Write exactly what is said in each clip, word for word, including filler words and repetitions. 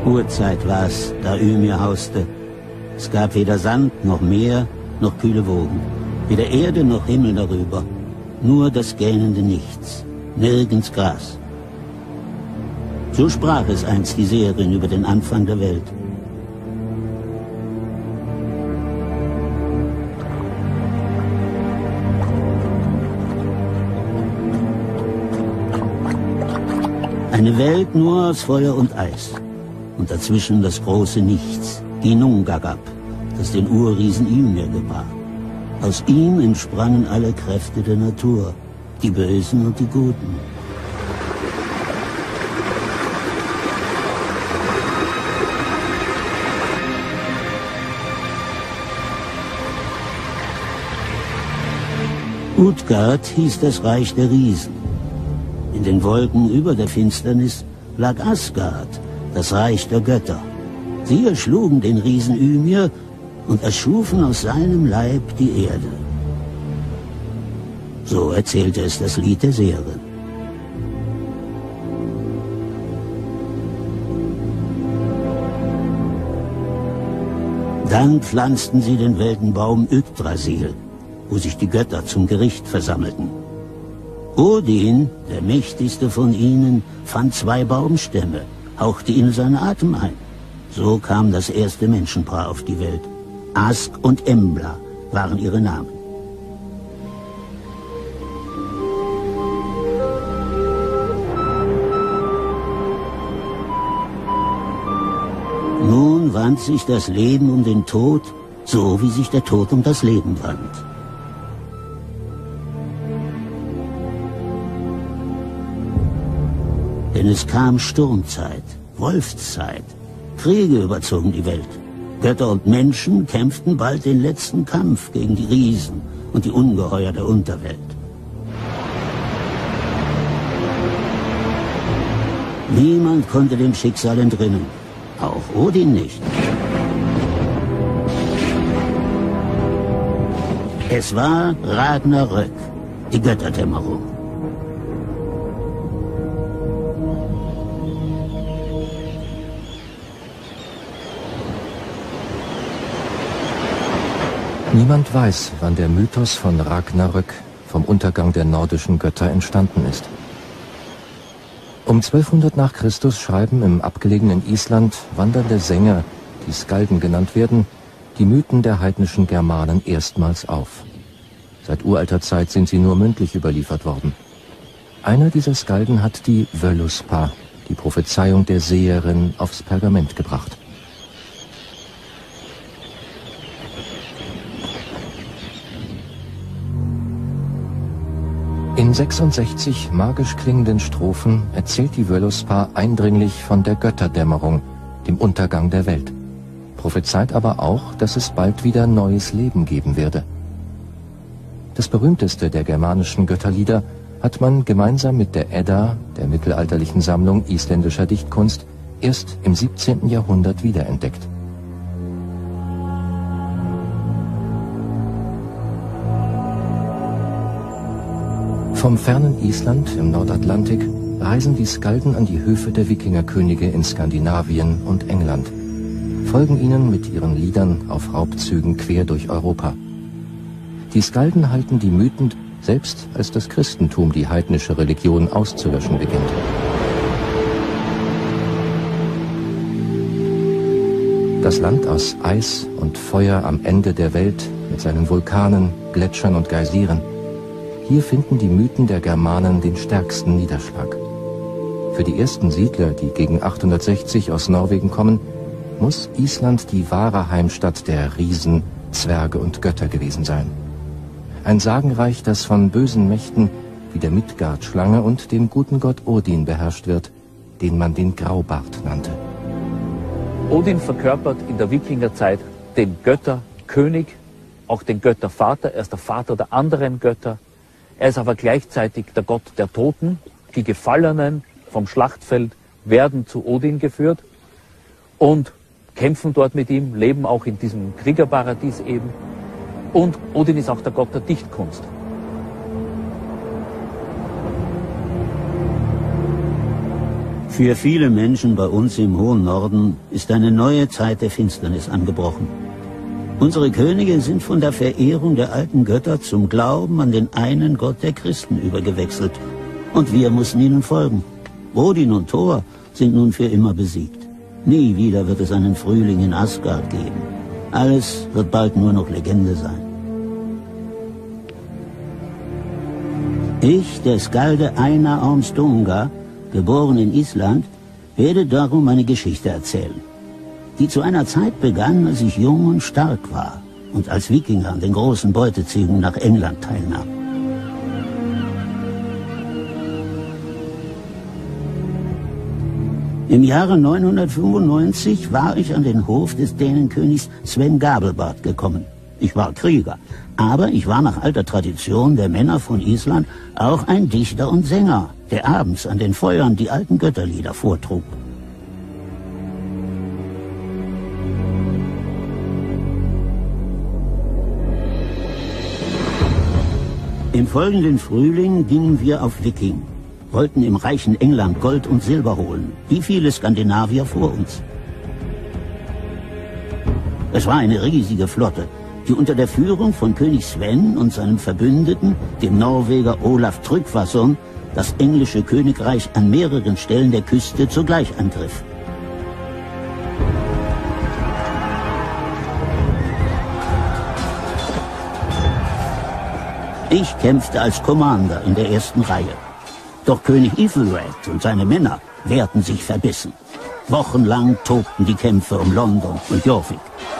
Urzeit war's, da Ymir hauste. Es gab weder Sand noch Meer noch kühle Wogen, weder Erde noch Himmel darüber, nur das gähnende Nichts, nirgends Gras. So sprach es einst die Seherin über den Anfang der Welt. Eine Welt nur aus Feuer und Eis. Und dazwischen das große Nichts, Ginnungagap, das den Urriesen Ymir gebar. Aus ihm entsprangen alle Kräfte der Natur, die Bösen und die Guten. Utgard hieß das Reich der Riesen. In den Wolken über der Finsternis lag Asgard, das Reich der Götter. Sie erschlugen den Riesen Ymir und erschufen aus seinem Leib die Erde. So erzählte es das Lied der Seherin. Dann pflanzten sie den Weltenbaum Yggdrasil, wo sich die Götter zum Gericht versammelten. Odin, der mächtigste von ihnen, fand zwei Baumstämme, hauchte ihnen seinen Atem ein. So kam das erste Menschenpaar auf die Welt. Ask und Embla waren ihre Namen. Nun wand sich das Leben um den Tod, so wie sich der Tod um das Leben wand. Denn es kam Sturmzeit, Wolfszeit, Kriege überzogen die Welt. Götter und Menschen kämpften bald den letzten Kampf gegen die Riesen und die Ungeheuer der Unterwelt. Niemand konnte dem Schicksal entrinnen, auch Odin nicht. Es war Ragnarök, die Götterdämmerung. Niemand weiß, wann der Mythos von Ragnarök, vom Untergang der nordischen Götter, entstanden ist. Um zwölfhundert nach Christus schreiben im abgelegenen Island wandernde Sänger, die Skalden genannt werden, die Mythen der heidnischen Germanen erstmals auf. Seit uralter Zeit sind sie nur mündlich überliefert worden. Einer dieser Skalden hat die Völuspa, die Prophezeiung der Seherin, aufs Pergament gebracht. In sechsundsechzig magisch klingenden Strophen erzählt die Völuspa eindringlich von der Götterdämmerung, dem Untergang der Welt. Prophezeit aber auch, dass es bald wieder neues Leben geben werde. Das berühmteste der germanischen Götterlieder hat man gemeinsam mit der Edda, der mittelalterlichen Sammlung isländischer Dichtkunst, erst im siebzehnten Jahrhundert wiederentdeckt. Vom fernen Island im Nordatlantik reisen die Skalden an die Höfe der Wikingerkönige in Skandinavien und England, folgen ihnen mit ihren Liedern auf Raubzügen quer durch Europa. Die Skalden halten die Mythen, selbst als das Christentum die heidnische Religion auszulöschen beginnt. Das Land aus Eis und Feuer am Ende der Welt mit seinen Vulkanen, Gletschern und Geysiren. Hier finden die Mythen der Germanen den stärksten Niederschlag. Für die ersten Siedler, die gegen achthundertsechzig aus Norwegen kommen, muss Island die wahre Heimstatt der Riesen, Zwerge und Götter gewesen sein. Ein Sagenreich, das von bösen Mächten wie der Midgard-Schlange und dem guten Gott Odin beherrscht wird, den man den Graubart nannte. Odin verkörpert in der Wikingerzeit den Götterkönig, auch den Göttervater. Er ist der Vater der anderen Götter. Er ist aber gleichzeitig der Gott der Toten. Die Gefallenen vom Schlachtfeld werden zu Odin geführt und kämpfen dort mit ihm, leben auch in diesem Kriegerparadies eben. Und Odin ist auch der Gott der Dichtkunst. Für viele Menschen bei uns im hohen Norden ist eine neue Zeit der Finsternis angebrochen. Unsere Könige sind von der Verehrung der alten Götter zum Glauben an den einen Gott der Christen übergewechselt. Und wir mussten ihnen folgen. Odin und Thor sind nun für immer besiegt. Nie wieder wird es einen Frühling in Asgard geben. Alles wird bald nur noch Legende sein. Ich, der Skalde Einar Ormstunga, geboren in Island, werde darum eine Geschichte erzählen, die zu einer Zeit begann, als ich jung und stark war und als Wikinger an den großen Beutezügen nach England teilnahm. Im Jahre neunhundertfünfundneunzig war ich an den Hof des Dänenkönigs Sven Gabelbart gekommen. Ich war Krieger, aber ich war nach alter Tradition der Männer von Island auch ein Dichter und Sänger, der abends an den Feuern die alten Götterlieder vortrug. Im folgenden Frühling gingen wir auf Wiking, wollten im reichen England Gold und Silber holen, wie viele Skandinavier vor uns. Es war eine riesige Flotte, die unter der Führung von König Sven und seinem Verbündeten, dem Norweger Olaf Tryggvason, das englische Königreich an mehreren Stellen der Küste zugleich angriff. Ich kämpfte als Commander in der ersten Reihe. Doch König Ethelred und seine Männer wehrten sich verbissen. Wochenlang tobten die Kämpfe um London und Jorvik.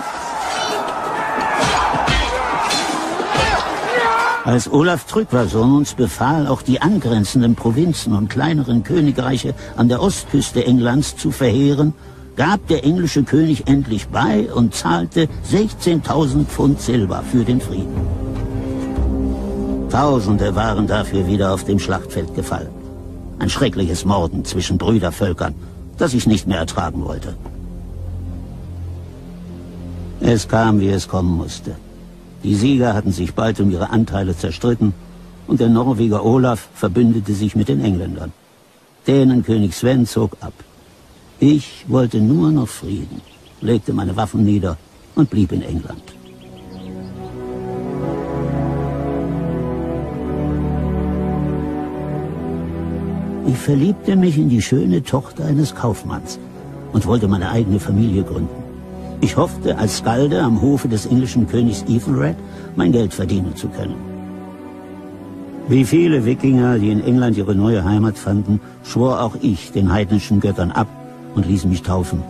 Als Olaf Tryggvason uns befahl, auch die angrenzenden Provinzen und kleineren Königreiche an der Ostküste Englands zu verheeren, gab der englische König endlich bei und zahlte sechzehntausend Pfund Silber für den Frieden. Tausende waren dafür wieder auf dem Schlachtfeld gefallen. Ein schreckliches Morden zwischen Brüdervölkern, das ich nicht mehr ertragen wollte. Es kam, wie es kommen musste. Die Sieger hatten sich bald um ihre Anteile zerstritten und der Norweger Olaf verbündete sich mit den Engländern. Dänenkönig Sven zog ab. Ich wollte nur noch Frieden, legte meine Waffen nieder und blieb in England. Ich verliebte mich in die schöne Tochter eines Kaufmanns und wollte meine eigene Familie gründen. Ich hoffte, als Skalde am Hofe des englischen Königs Ethelred mein Geld verdienen zu können. Wie viele Wikinger, die in England ihre neue Heimat fanden, schwor auch ich den heidnischen Göttern ab und ließ mich taufen.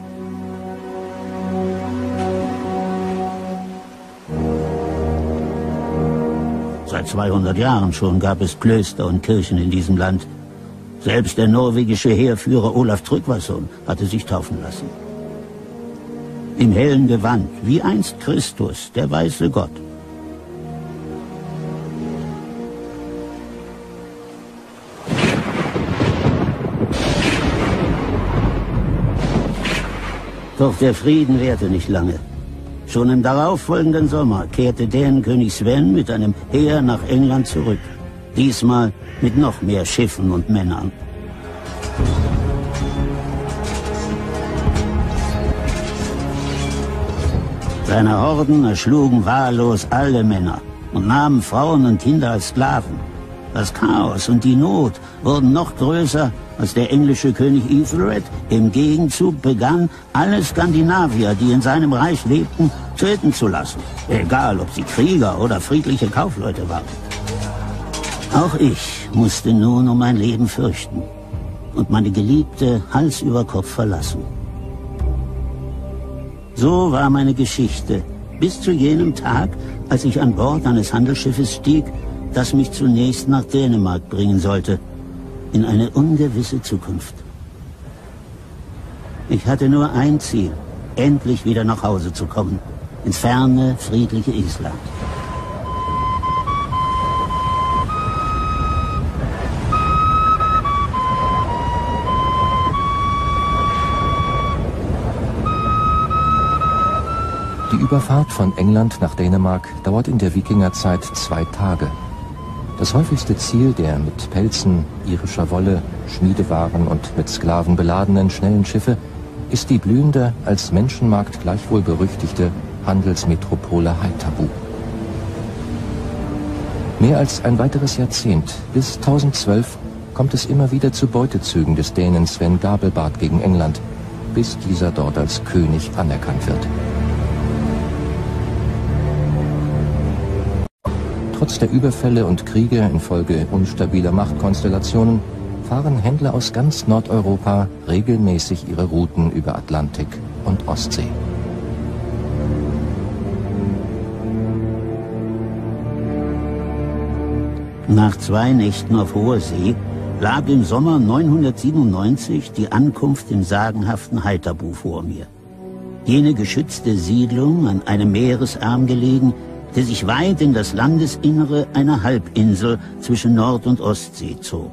Seit zweihundert Jahren schon gab es Klöster und Kirchen in diesem Land. Selbst der norwegische Heerführer Olaf Tryggvason hatte sich taufen lassen. Im hellen Gewand, wie einst Christus, der weiße Gott. Doch der Frieden währte nicht lange. Schon im darauffolgenden Sommer kehrte Dänenkönig Sven mit einem Heer nach England zurück. Diesmal mit noch mehr Schiffen und Männern. Seine Horden erschlugen wahllos alle Männer und nahmen Frauen und Kinder als Sklaven. Das Chaos und die Not wurden noch größer, als der englische König Ethelred im Gegenzug begann, alle Skandinavier, die in seinem Reich lebten, töten zu lassen. Egal, ob sie Krieger oder friedliche Kaufleute waren. Auch ich musste nun um mein Leben fürchten und meine Geliebte Hals über Kopf verlassen. So war meine Geschichte bis zu jenem Tag, als ich an Bord eines Handelsschiffes stieg, das mich zunächst nach Dänemark bringen sollte, in eine ungewisse Zukunft. Ich hatte nur ein Ziel, endlich wieder nach Hause zu kommen, ins ferne, friedliche Island. Die Überfahrt von England nach Dänemark dauert in der Wikingerzeit zwei Tage. Das häufigste Ziel der mit Pelzen, irischer Wolle, Schmiedewaren und mit Sklaven beladenen schnellen Schiffe ist die blühende, als Menschenmarkt gleichwohl berüchtigte Handelsmetropole Haithabu. Mehr als ein weiteres Jahrzehnt, bis tausendzwölf, kommt es immer wieder zu Beutezügen des Dänen Sven Gabelbart gegen England, bis dieser dort als König anerkannt wird. Trotz der Überfälle und Kriege infolge unstabiler Machtkonstellationen fahren Händler aus ganz Nordeuropa regelmäßig ihre Routen über Atlantik und Ostsee. Nach zwei Nächten auf hoher See lag im Sommer neunhundertsiebenundneunzig die Ankunft im sagenhaften Haithabu vor mir. Jene geschützte Siedlung an einem Meeresarm gelegen, der sich weit in das Landesinnere einer Halbinsel zwischen Nord- und Ostsee zog.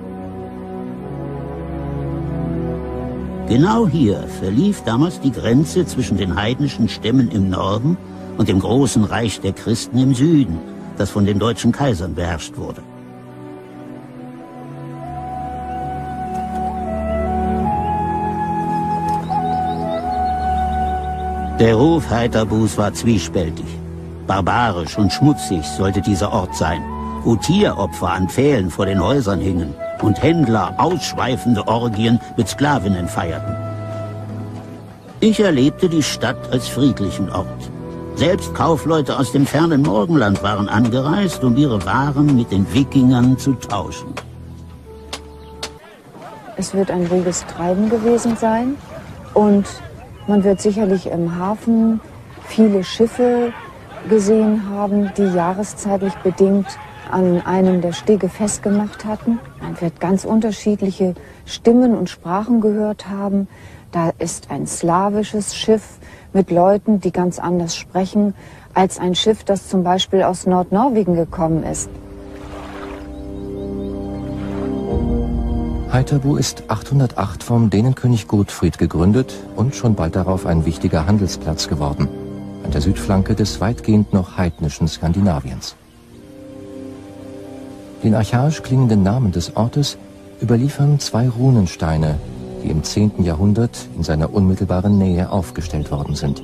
Genau hier verlief damals die Grenze zwischen den heidnischen Stämmen im Norden und dem großen Reich der Christen im Süden, das von den deutschen Kaisern beherrscht wurde. Der Ruf Haithabus war zwiespältig. Barbarisch und schmutzig sollte dieser Ort sein, wo Tieropfer an Pfählen vor den Häusern hingen und Händler ausschweifende Orgien mit Sklavinnen feierten. Ich erlebte die Stadt als friedlichen Ort. Selbst Kaufleute aus dem fernen Morgenland waren angereist, um ihre Waren mit den Wikingern zu tauschen. Es wird ein reges Treiben gewesen sein und man wird sicherlich im Hafen viele Schiffe gesehen haben, die jahreszeitlich bedingt an einem der Stege festgemacht hatten. Man wird ganz unterschiedliche Stimmen und Sprachen gehört haben. Da ist ein slawisches Schiff mit Leuten, die ganz anders sprechen, als ein Schiff, das zum Beispiel aus Nordnorwegen gekommen ist. Haithabu ist achthundertacht vom Dänenkönig Godfried gegründet und schon bald darauf ein wichtiger Handelsplatz geworden, an der Südflanke des weitgehend noch heidnischen Skandinaviens. Den archaisch klingenden Namen des Ortes überliefern zwei Runensteine, die im zehnten Jahrhundert in seiner unmittelbaren Nähe aufgestellt worden sind.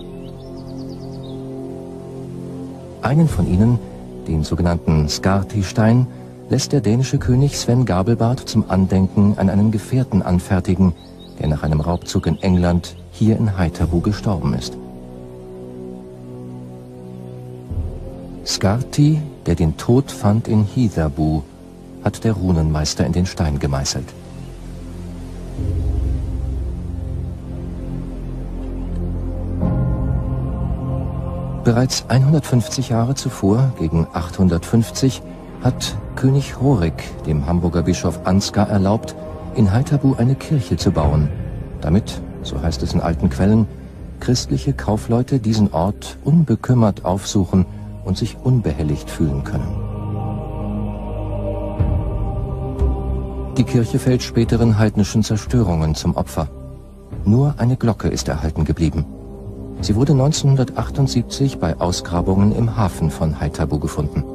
Einen von ihnen, den sogenannten Skarti-Stein, lässt der dänische König Sven Gabelbart zum Andenken an einen Gefährten anfertigen, der nach einem Raubzug in England hier in Haithabu gestorben ist. Skarti, der den Tod fand in Hithabu, hat der Runenmeister in den Stein gemeißelt. Bereits hundertfünfzig Jahre zuvor, gegen achthundertfünfzig, hat König Horik dem Hamburger Bischof Ansgar erlaubt, in Haithabu eine Kirche zu bauen, damit, so heißt es in alten Quellen, christliche Kaufleute diesen Ort unbekümmert aufsuchen und sich unbehelligt fühlen können. Die Kirche fällt späteren heidnischen Zerstörungen zum Opfer. Nur eine Glocke ist erhalten geblieben. Sie wurde neunzehnhundertachtundsiebzig bei Ausgrabungen im Hafen von Haithabu gefunden.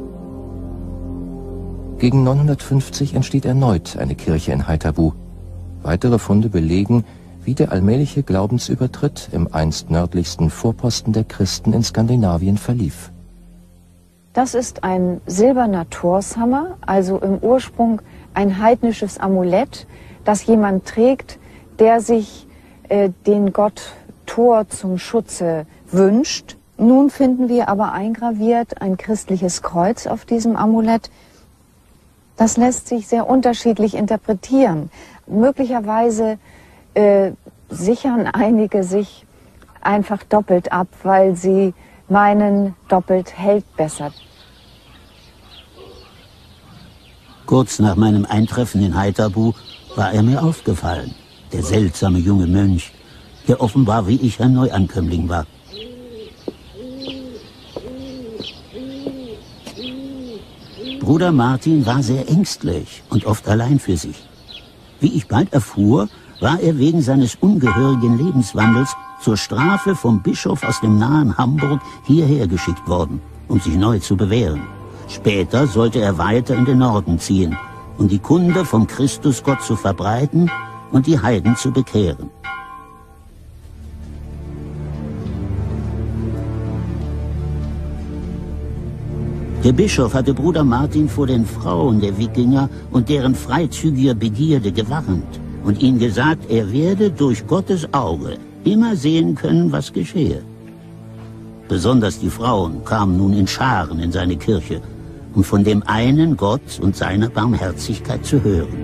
Gegen neunhundertfünfzig entsteht erneut eine Kirche in Haithabu. Weitere Funde belegen, wie der allmähliche Glaubensübertritt im einst nördlichsten Vorposten der Christen in Skandinavien verlief. Das ist ein silberner Torshammer, also im Ursprung ein heidnisches Amulett, das jemand trägt, der sich äh, den Gott Thor zum Schutze wünscht. Nun finden wir aber eingraviert ein christliches Kreuz auf diesem Amulett. Das lässt sich sehr unterschiedlich interpretieren. Möglicherweise äh, sichern einige sich einfach doppelt ab, weil sie meinen, doppelt hält besser. Kurz nach meinem Eintreffen in Haithabu war er mir aufgefallen, der seltsame junge Mönch, der offenbar wie ich ein Neuankömmling war. Bruder Martin war sehr ängstlich und oft allein für sich. Wie ich bald erfuhr, war er wegen seines ungehörigen Lebenswandels zur Strafe vom Bischof aus dem nahen Hamburg hierher geschickt worden, um sich neu zu bewähren. Später sollte er weiter in den Norden ziehen, um die Kunde vom Christusgott zu verbreiten und die Heiden zu bekehren. Der Bischof hatte Bruder Martin vor den Frauen der Wikinger und deren freizügiger Begierde gewarnt und ihm gesagt, er werde durch Gottes Auge immer sehen können, was geschehe. Besonders die Frauen kamen nun in Scharen in seine Kirche, um von dem einen Gott und seiner Barmherzigkeit zu hören.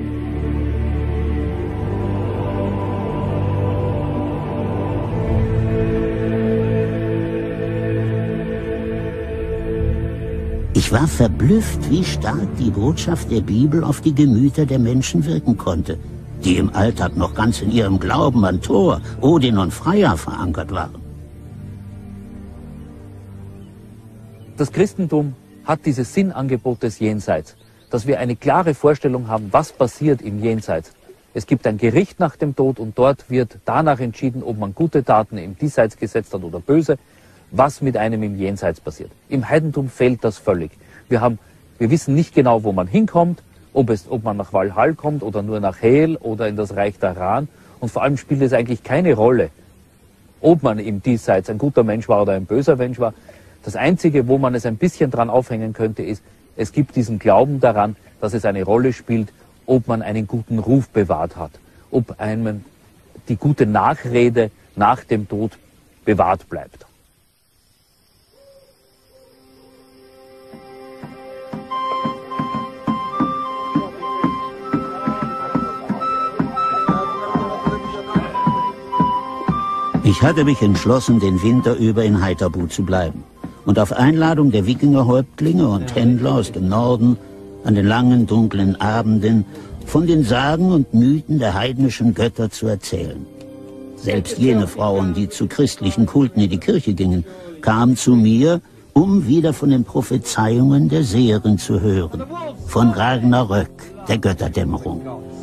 Ich war verblüfft, wie stark die Botschaft der Bibel auf die Gemüter der Menschen wirken konnte, die im Alltag noch ganz in ihrem Glauben an Thor, Odin und Freya verankert waren. Das Christentum hat dieses Sinnangebot des Jenseits, dass wir eine klare Vorstellung haben, was passiert im Jenseits. Es gibt ein Gericht nach dem Tod und dort wird danach entschieden, ob man gute Taten im Diesseits gesetzt hat oder böse, was mit einem im Jenseits passiert. Im Heidentum fehlt das völlig. Wir, haben, wir wissen nicht genau, wo man hinkommt, ob, es, ob man nach Valhall kommt oder nur nach Hel oder in das Reich der Ran. Und vor allem spielt es eigentlich keine Rolle, ob man im Diesseits ein guter Mensch war oder ein böser Mensch war. Das Einzige, wo man es ein bisschen dran aufhängen könnte, ist, es gibt diesen Glauben daran, dass es eine Rolle spielt, ob man einen guten Ruf bewahrt hat, ob einem die gute Nachrede nach dem Tod bewahrt bleibt. Ich hatte mich entschlossen, den Winter über in Haithabu zu bleiben und auf Einladung der Wikingerhäuptlinge und Händler aus dem Norden an den langen, dunklen Abenden von den Sagen und Mythen der heidnischen Götter zu erzählen. Selbst jene Frauen, die zu christlichen Kulten in die Kirche gingen, kamen zu mir, um wieder von den Prophezeiungen der Seherin zu hören, von Ragnarök, der Götterdämmerung.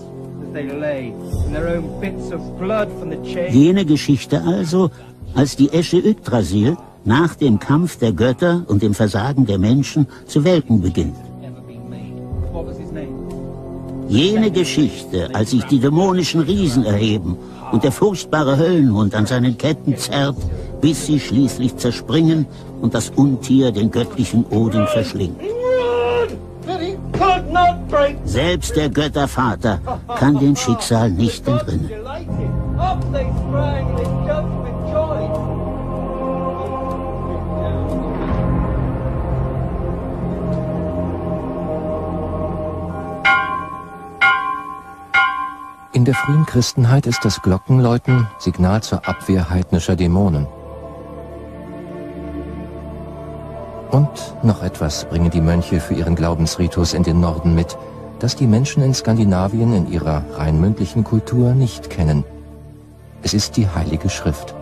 Jene Geschichte also, als die Esche Yggdrasil nach dem Kampf der Götter und dem Versagen der Menschen zu welken beginnt. Jene Geschichte, als sich die dämonischen Riesen erheben und der furchtbare Höllenhund an seinen Ketten zerrt, bis sie schließlich zerspringen und das Untier den göttlichen Odin verschlingt. Selbst der Göttervater kann dem Schicksal nicht entrinnen. In der frühen Christenheit ist das Glockenläuten Signal zur Abwehr heidnischer Dämonen. Und noch etwas bringen die Mönche für ihren Glaubensritus in den Norden mit, das die Menschen in Skandinavien in ihrer rein mündlichen Kultur nicht kennen. Es ist die Heilige Schrift.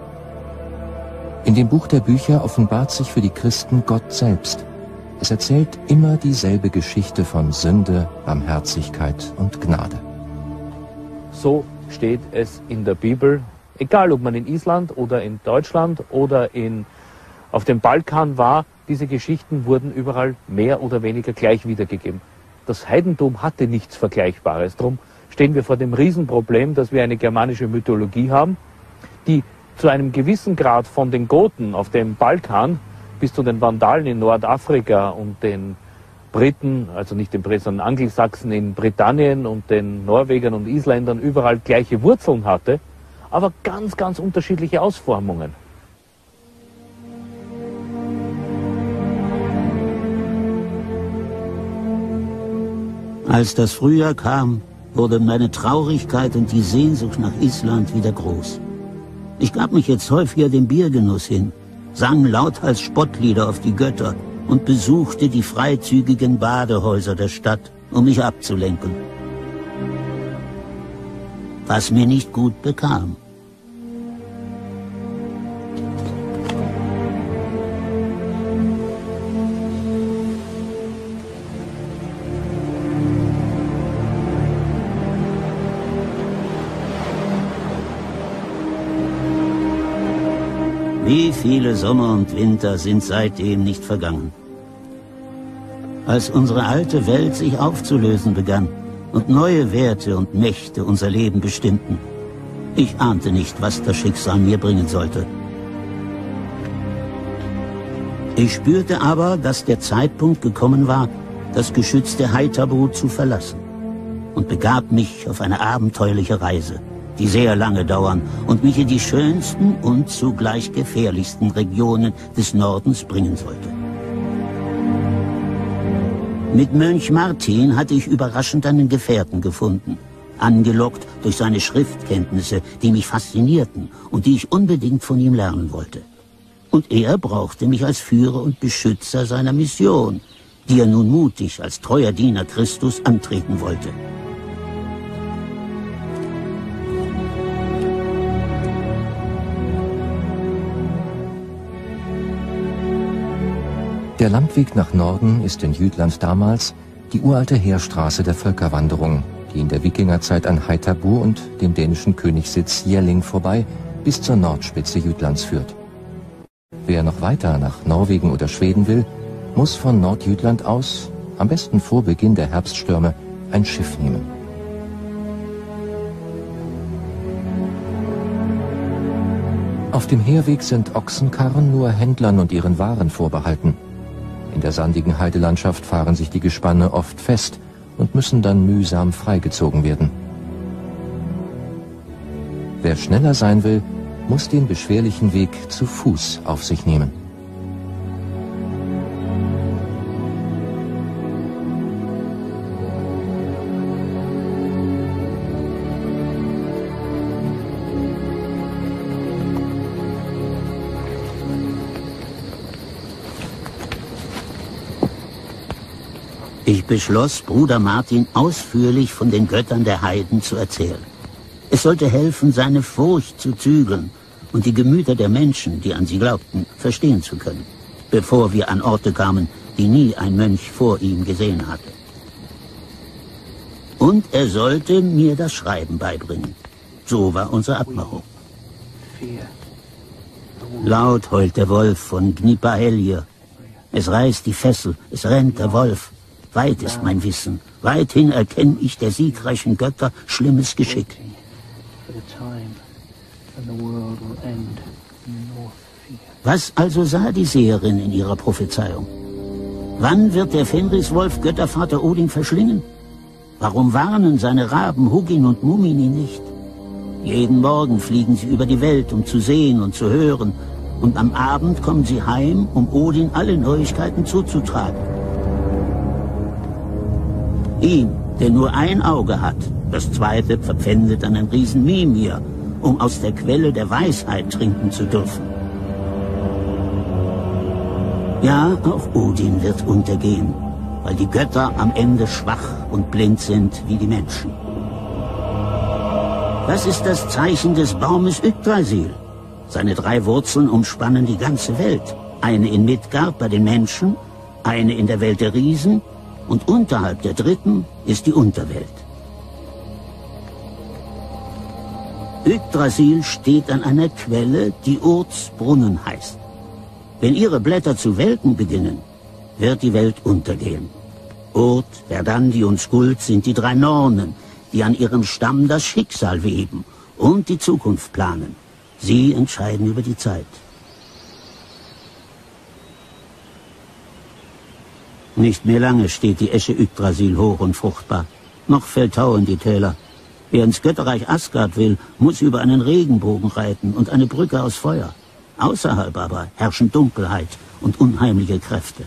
In dem Buch der Bücher offenbart sich für die Christen Gott selbst. Es erzählt immer dieselbe Geschichte von Sünde, Barmherzigkeit und Gnade. So steht es in der Bibel, egal ob man in Island oder in Deutschland oder in, auf dem Balkan war, diese Geschichten wurden überall mehr oder weniger gleich wiedergegeben. Das Heidentum hatte nichts Vergleichbares. Darum stehen wir vor dem Riesenproblem, dass wir eine germanische Mythologie haben, die zu einem gewissen Grad von den Goten auf dem Balkan bis zu den Vandalen in Nordafrika und den Briten, also nicht den Briten, sondern Angelsachsen in Britannien und den Norwegern und Isländern überall gleiche Wurzeln hatte, aber ganz, ganz unterschiedliche Ausformungen. Als das Frühjahr kam, wurde meine Traurigkeit und die Sehnsucht nach Island wieder groß. Ich gab mich jetzt häufiger dem Biergenuss hin, sang lauthals Spottlieder auf die Götter und besuchte die freizügigen Badehäuser der Stadt, um mich abzulenken. Was mir nicht gut bekam. Wie viele Sommer und Winter sind seitdem nicht vergangen. als unsere alte Welt sich aufzulösen begann und neue Werte und Mächte unser Leben bestimmten. Ich ahnte nicht, was das Schicksal mir bringen sollte. Ich spürte aber, dass der Zeitpunkt gekommen war, das geschützte Haithabu zu verlassen, und begab mich auf eine abenteuerliche Reise, die sehr lange dauern und mich in die schönsten und zugleich gefährlichsten Regionen des Nordens bringen sollte. Mit Mönch Martin hatte ich überraschend einen Gefährten gefunden, angelockt durch seine Schriftkenntnisse, die mich faszinierten und die ich unbedingt von ihm lernen wollte. Und er brauchte mich als Führer und Beschützer seiner Mission, die er nun mutig als treuer Diener Christus antreten wollte. Der Landweg nach Norden ist in Jütland damals die uralte Heerstraße der Völkerwanderung, die in der Wikingerzeit an Haithabu und dem dänischen Königssitz Jelling vorbei bis zur Nordspitze Jütlands führt. Wer noch weiter nach Norwegen oder Schweden will, muss von Nordjütland aus, am besten vor Beginn der Herbststürme, ein Schiff nehmen. Auf dem Herweg sind Ochsenkarren nur Händlern und ihren Waren vorbehalten. In der sandigen Heidelandschaft fahren sich die Gespanne oft fest und müssen dann mühsam freigezogen werden. Wer schneller sein will, muss den beschwerlichen Weg zu Fuß auf sich nehmen. Ich beschloss, Bruder Martin ausführlich von den Göttern der Heiden zu erzählen. Es sollte helfen, seine Furcht zu zügeln und die Gemüter der Menschen, die an sie glaubten, verstehen zu können, bevor wir an Orte kamen, die nie ein Mönch vor ihm gesehen hatte. Und er sollte mir das Schreiben beibringen. So war unsere Abmachung. Laut heult der Wolf von Gnipahellir. Es reißt die Fessel, es rennt der Wolf. Weit ist mein Wissen, weithin erkenne ich der siegreichen Götter schlimmes Geschick. Was also sah die Seherin in ihrer Prophezeiung? Wann wird der Fenriswolf Göttervater Odin verschlingen? Warum warnen seine Raben Hugin und Mumini nicht? Jeden Morgen fliegen sie über die Welt, um zu sehen und zu hören, und am Abend kommen sie heim, um Odin alle Neuigkeiten zuzutragen. Ihm, der nur ein Auge hat, das zweite verpfändet an den Riesen Mimir, um aus der Quelle der Weisheit trinken zu dürfen. Ja, auch Odin wird untergehen, weil die Götter am Ende schwach und blind sind wie die Menschen. Das ist das Zeichen des Baumes Yggdrasil. Seine drei Wurzeln umspannen die ganze Welt. Eine in Midgard bei den Menschen, eine in der Welt der Riesen, und unterhalb der dritten ist die Unterwelt. Yggdrasil steht an einer Quelle, die Urds Brunnen heißt. Wenn ihre Blätter zu welken beginnen, wird die Welt untergehen. Urd, Verdandi und Skuld sind die drei Nornen, die an ihrem Stamm das Schicksal weben und die Zukunft planen. Sie entscheiden über die Zeit. Nicht mehr lange steht die Esche Yggdrasil hoch und fruchtbar. Noch fällt Tau in die Täler. Wer ins Götterreich Asgard will, muss über einen Regenbogen reiten und eine Brücke aus Feuer. Außerhalb aber herrschen Dunkelheit und unheimliche Kräfte.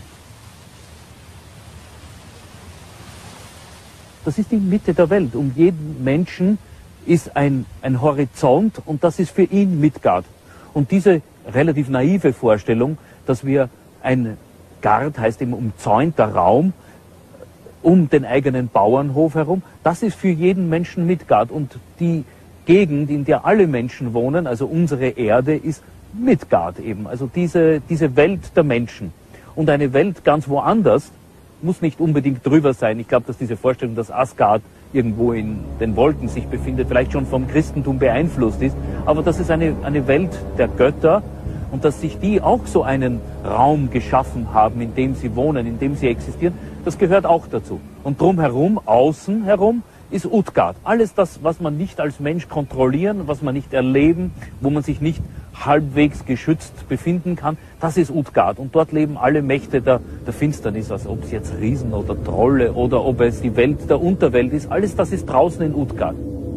Das ist die Mitte der Welt. Um jeden Menschen ist ein, ein Horizont, und das ist für ihn Midgard. Und diese relativ naive Vorstellung, dass wir ein Gard, heißt eben umzäunter Raum, um den eigenen Bauernhof herum, das ist für jeden Menschen Midgard. Und die Gegend, in der alle Menschen wohnen, also unsere Erde, ist Midgard eben. Also diese, diese Welt der Menschen. Und eine Welt ganz woanders muss nicht unbedingt drüber sein. Ich glaube, dass diese Vorstellung, dass Asgard irgendwo in den Wolken sich befindet, vielleicht schon vom Christentum beeinflusst ist, aber das ist eine, eine Welt der Götter, und dass sich die auch so einen Raum geschaffen haben, in dem sie wohnen, in dem sie existieren, das gehört auch dazu. Und drumherum, außen herum, ist Utgard. Alles das, was man nicht als Mensch kontrollieren, was man nicht erleben, wo man sich nicht halbwegs geschützt befinden kann, das ist Utgard. Und dort leben alle Mächte der, der Finsternis, also ob es jetzt Riesen oder Trolle oder ob es die Welt der Unterwelt ist, alles das ist draußen in Utgard.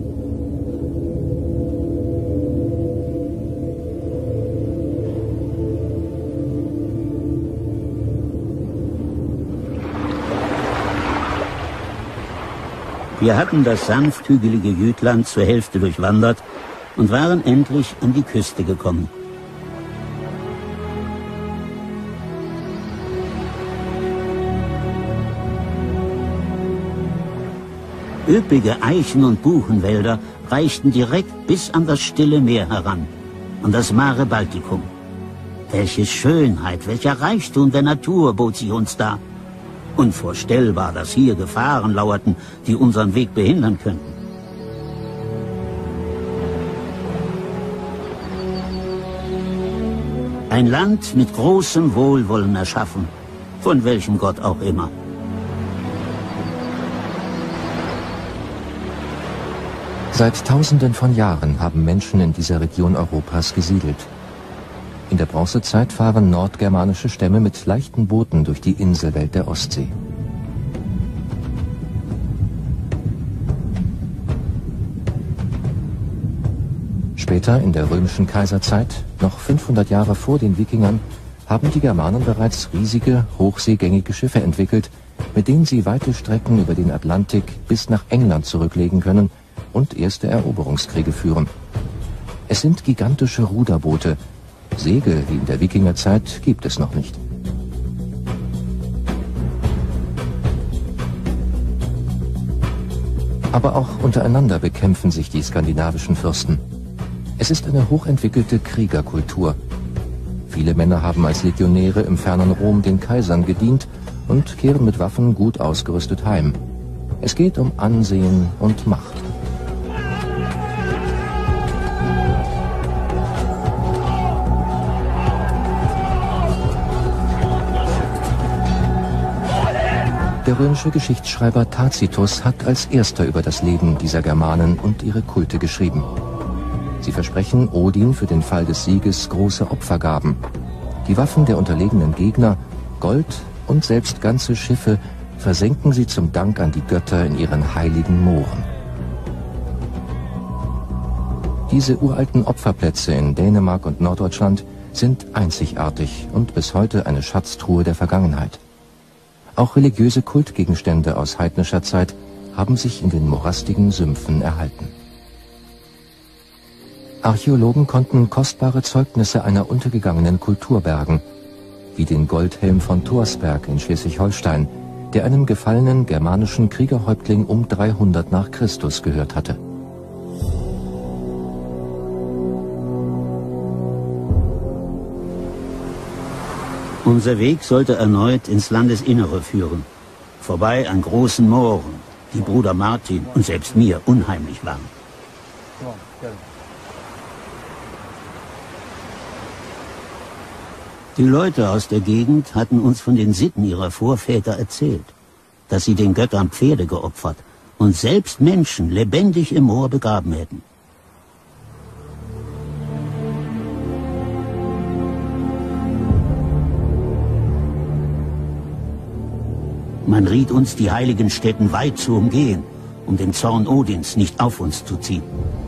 Wir hatten das sanft hügelige Jütland zur Hälfte durchwandert und waren endlich an die Küste gekommen. Üppige Eichen- und Buchenwälder reichten direkt bis an das Stille Meer heran, an das Mare Balticum. Welche Schönheit, welcher Reichtum der Natur bot sich uns da. Unvorstellbar, dass hier Gefahren lauerten, die unseren Weg behindern könnten. Ein Land mit großem Wohlwollen erschaffen, von welchem Gott auch immer. Seit Tausenden von Jahren haben Menschen in dieser Region Europas gesiedelt. In der Bronzezeit fahren nordgermanische Stämme mit leichten Booten durch die Inselwelt der Ostsee. Später, in der römischen Kaiserzeit, noch fünfhundert Jahre vor den Wikingern, haben die Germanen bereits riesige, hochseegängige Schiffe entwickelt, mit denen sie weite Strecken über den Atlantik bis nach England zurücklegen können und erste Eroberungskriege führen. Es sind gigantische Ruderboote. Segel wie in der Wikingerzeit gibt es noch nicht. Aber auch untereinander bekämpfen sich die skandinavischen Fürsten. Es ist eine hochentwickelte Kriegerkultur. Viele Männer haben als Legionäre im fernen Rom den Kaisern gedient und kehren mit Waffen gut ausgerüstet heim. Es geht um Ansehen und Macht. Der römische Geschichtsschreiber Tacitus hat als erster über das Leben dieser Germanen und ihre Kulte geschrieben. Sie versprechen Odin für den Fall des Sieges große Opfergaben. Die Waffen der unterlegenen Gegner, Gold und selbst ganze Schiffe versenken sie zum Dank an die Götter in ihren heiligen Mooren. Diese uralten Opferplätze in Dänemark und Norddeutschland sind einzigartig und bis heute eine Schatztruhe der Vergangenheit. Auch religiöse Kultgegenstände aus heidnischer Zeit haben sich in den morastigen Sümpfen erhalten. Archäologen konnten kostbare Zeugnisse einer untergegangenen Kultur bergen, wie den Goldhelm von Thorsberg in Schleswig-Holstein, der einem gefallenen germanischen Kriegerhäuptling um dreihundert nach Christus gehört hatte. Unser Weg sollte erneut ins Landesinnere führen, vorbei an großen Mooren, die Bruder Martin und selbst mir unheimlich waren. Die Leute aus der Gegend hatten uns von den Sitten ihrer Vorväter erzählt, dass sie den Göttern Pferde geopfert und selbst Menschen lebendig im Moor begraben hätten. Man riet uns, die heiligen Stätten weit zu umgehen, um den Zorn Odins nicht auf uns zu ziehen.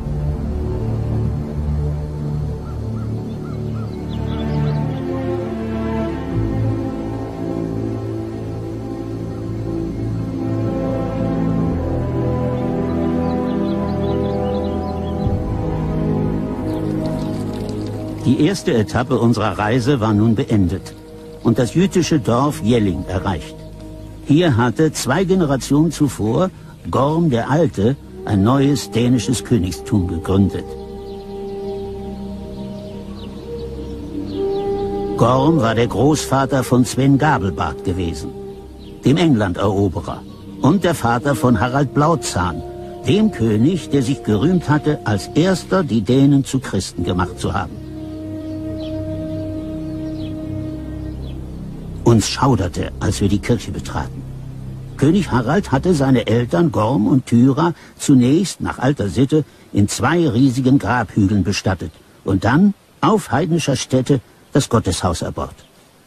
Die erste Etappe unserer Reise war nun beendet und das jütische Dorf Jelling erreicht. Hier hatte zwei Generationen zuvor Gorm der Alte ein neues dänisches Königstum gegründet. Gorm war der Großvater von Sven Gabelbart gewesen, dem Englanderoberer, und der Vater von Harald Blauzahn, dem König, der sich gerühmt hatte, als erster die Dänen zu Christen gemacht zu haben. Uns schauderte, als wir die Kirche betraten. König Harald hatte seine Eltern Gorm und Thyra zunächst nach alter Sitte in zwei riesigen Grabhügeln bestattet und dann auf heidnischer Stätte das Gotteshaus erbaut.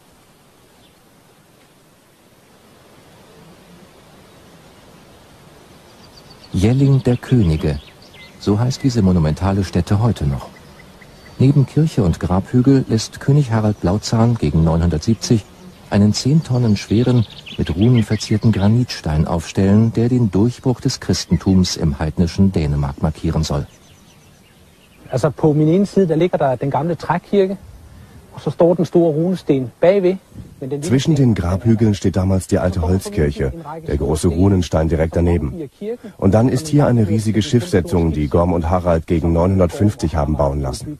Jelling der Könige, so heißt diese monumentale Stätte heute noch. Neben Kirche und Grabhügel lässt König Harald Blauzahn gegen neunhundertsiebzig einen zehn Tonnen schweren, mit Runen verzierten Granitstein aufstellen, der den Durchbruch des Christentums im heidnischen Dänemark markieren soll. Altså på min ene side, der ligger der den gamle trækirke, og så står den store runesten bagved. Zwischen den Grabhügeln steht damals die alte Holzkirche, der große Runenstein direkt daneben. Und dann ist hier eine riesige Schiffssetzung, die Gorm und Harald gegen neunhundertfünfzig haben bauen lassen.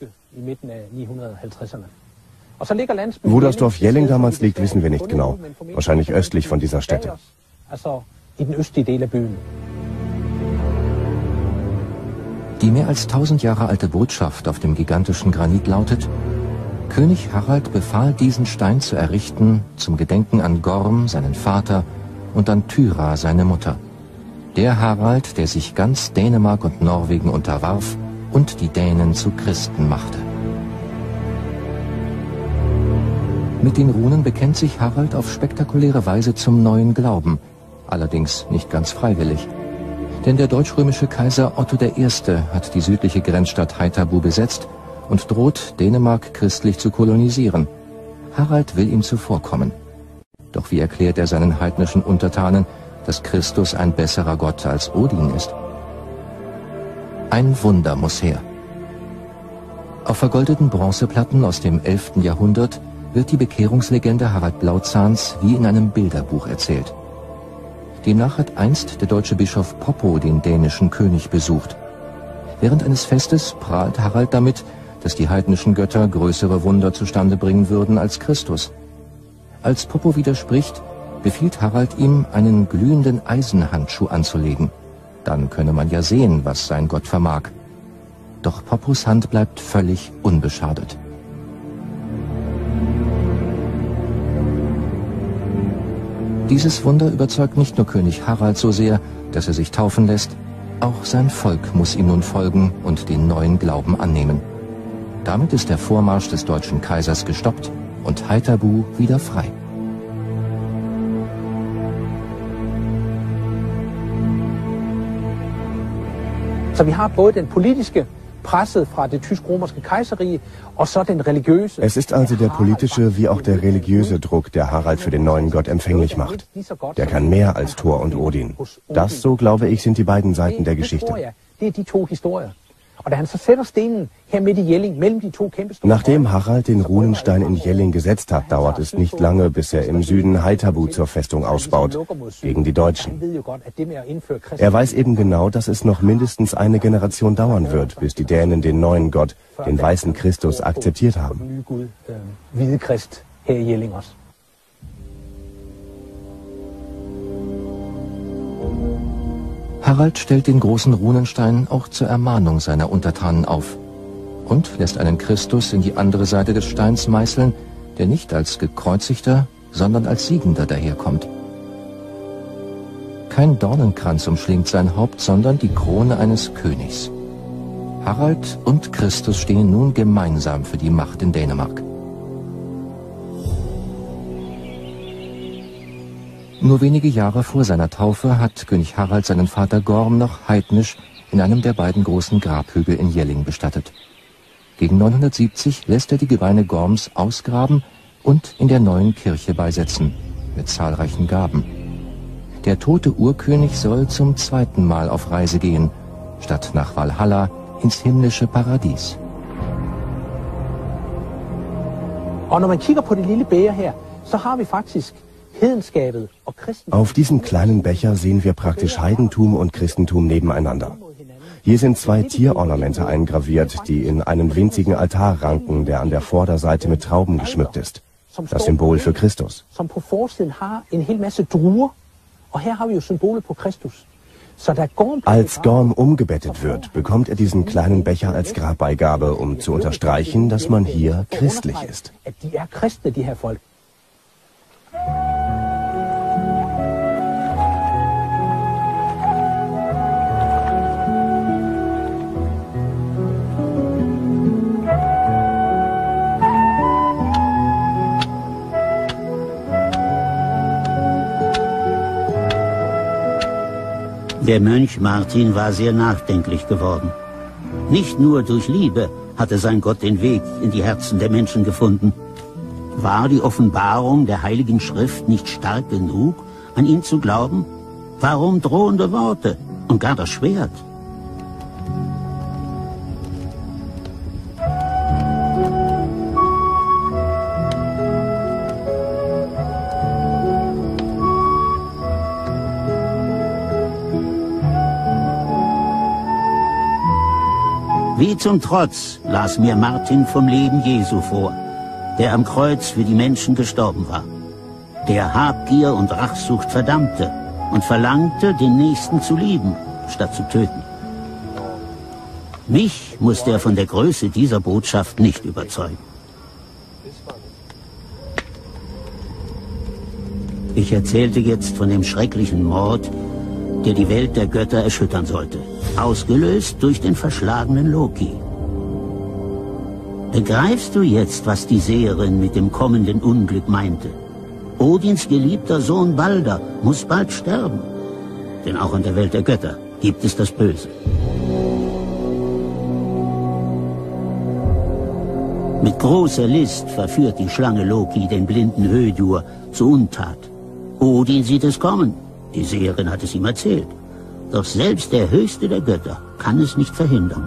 Wo das Dorf Jelling damals liegt, wissen wir nicht genau. Wahrscheinlich östlich von dieser Stätte. Die mehr als tausend Jahre alte Botschaft auf dem gigantischen Granit lautet: König Harald befahl, diesen Stein zu errichten zum Gedenken an Gorm, seinen Vater, und an Thyra, seine Mutter. Der Harald, der sich ganz Dänemark und Norwegen unterwarf und die Dänen zu Christen machte. Mit den Runen bekennt sich Harald auf spektakuläre Weise zum neuen Glauben, allerdings nicht ganz freiwillig. Denn der deutsch-römische Kaiser Otto der Erste hat die südliche Grenzstadt Haithabu besetzt und droht, Dänemark christlich zu kolonisieren. Harald will ihm zuvorkommen. Doch wie erklärt er seinen heidnischen Untertanen, dass Christus ein besserer Gott als Odin ist? Ein Wunder muss her. Auf vergoldeten Bronzeplatten aus dem elften Jahrhundert wird die Bekehrungslegende Harald Blauzahns wie in einem Bilderbuch erzählt. Demnach hat einst der deutsche Bischof Poppo den dänischen König besucht. Während eines Festes prahlt Harald damit, dass die heidnischen Götter größere Wunder zustande bringen würden als Christus. Als Poppo widerspricht, befiehlt Harald ihm, einen glühenden Eisenhandschuh anzulegen. Dann könne man ja sehen, was sein Gott vermag. Doch Poppos Hand bleibt völlig unbeschadet. Dieses Wunder überzeugt nicht nur König Harald so sehr, dass er sich taufen lässt, auch sein Volk muss ihm nun folgen und den neuen Glauben annehmen. Damit ist der Vormarsch des deutschen Kaisers gestoppt und Haithabu wieder frei. Så vi har både den politiske presset fra det tysk-romerske kejserrige og så den religiøse. Es ist also der politische wie auch der religiöse Druck, der Harald für den neuen Gott empfänglich macht. Der kann mehr als Thor und Odin. Das, so glaube ich, sind die beiden Seiten der Geschichte. Nachdem Harald den Runenstein in Jelling gesetzt hat, dauert es nicht lange, bis er im Süden Haithabu zur Festung ausbaut, gegen die Deutschen. Er weiß eben genau, dass es noch mindestens eine Generation dauern wird, bis die Dänen den neuen Gott, den weißen Christus, akzeptiert haben. Harald stellt den großen Runenstein auch zur Ermahnung seiner Untertanen auf und lässt einen Christus in die andere Seite des Steins meißeln, der nicht als gekreuzigter, sondern als Siegender daherkommt. Kein Dornenkranz umschlingt sein Haupt, sondern die Krone eines Königs. Harald und Christus stehen nun gemeinsam für die Macht in Dänemark. Nur wenige Jahre vor seiner Taufe hat König Harald seinen Vater Gorm noch heidnisch in einem der beiden großen Grabhügel in Jelling bestattet. Gegen neunhundertsiebzig lässt er die Gebeine Gorms ausgraben und in der neuen Kirche beisetzen, mit zahlreichen Gaben. Der tote Urkönig soll zum zweiten Mal auf Reise gehen, statt nach Valhalla ins himmlische Paradies. Og når man kigger på det lille bæger her, så har vi faktisk Auf diesem kleinen Becher sehen wir praktisch Heidentum und Christentum nebeneinander. Hier sind zwei Tierornamente eingraviert, die in einen winzigen Altar ranken, der an der Vorderseite mit Trauben geschmückt ist. Das Symbol für Christus. Als Gorm umgebettet wird, bekommt er diesen kleinen Becher als Grabbeigabe, um zu unterstreichen, dass man hier christlich ist. Der Mönch Martin war sehr nachdenklich geworden. Nicht nur durch Liebe hatte sein Gott den Weg in die Herzen der Menschen gefunden. War die Offenbarung der Heiligen Schrift nicht stark genug, an ihn zu glauben? Warum drohende Worte und gar das Schwert? Wie zum Trotz las mir Martin vom Leben Jesu vor, der am Kreuz für die Menschen gestorben war, der Habgier und Rachsucht verdammte und verlangte, den Nächsten zu lieben, statt zu töten. Mich musste er von der Größe dieser Botschaft nicht überzeugen. Ich erzählte jetzt von dem schrecklichen Mord, der die Welt der Götter erschüttern sollte, ausgelöst durch den verschlagenen Loki. Begreifst du jetzt, was die Seherin mit dem kommenden Unglück meinte? Odins geliebter Sohn Balder muss bald sterben, denn auch in der Welt der Götter gibt es das Böse. Mit großer List verführt die Schlange Loki den blinden Hödur zur Untat. Odin sieht es kommen. Die Seherin hat es ihm erzählt. Doch selbst der Höchste der Götter kann es nicht verhindern.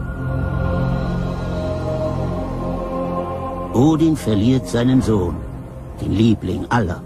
Odin verliert seinen Sohn, den Liebling aller.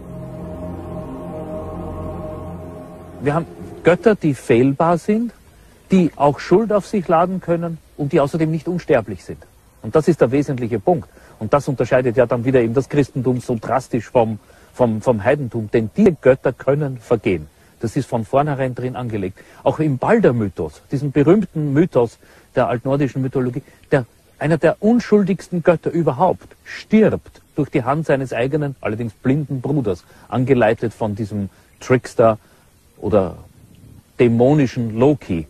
Wir haben Götter, die fehlbar sind, die auch Schuld auf sich laden können und die außerdem nicht unsterblich sind. Und das ist der wesentliche Punkt. Und das unterscheidet ja dann wieder eben das Christentum so drastisch vom, vom, vom Heidentum. Denn diese Götter können vergehen. Das ist von vornherein drin angelegt. Auch im Balder-Mythos, diesem berühmten Mythos der altnordischen Mythologie, der, einer der unschuldigsten Götter überhaupt, stirbt durch die Hand seines eigenen, allerdings blinden Bruders, angeleitet von diesem Trickster oder dämonischen Loki.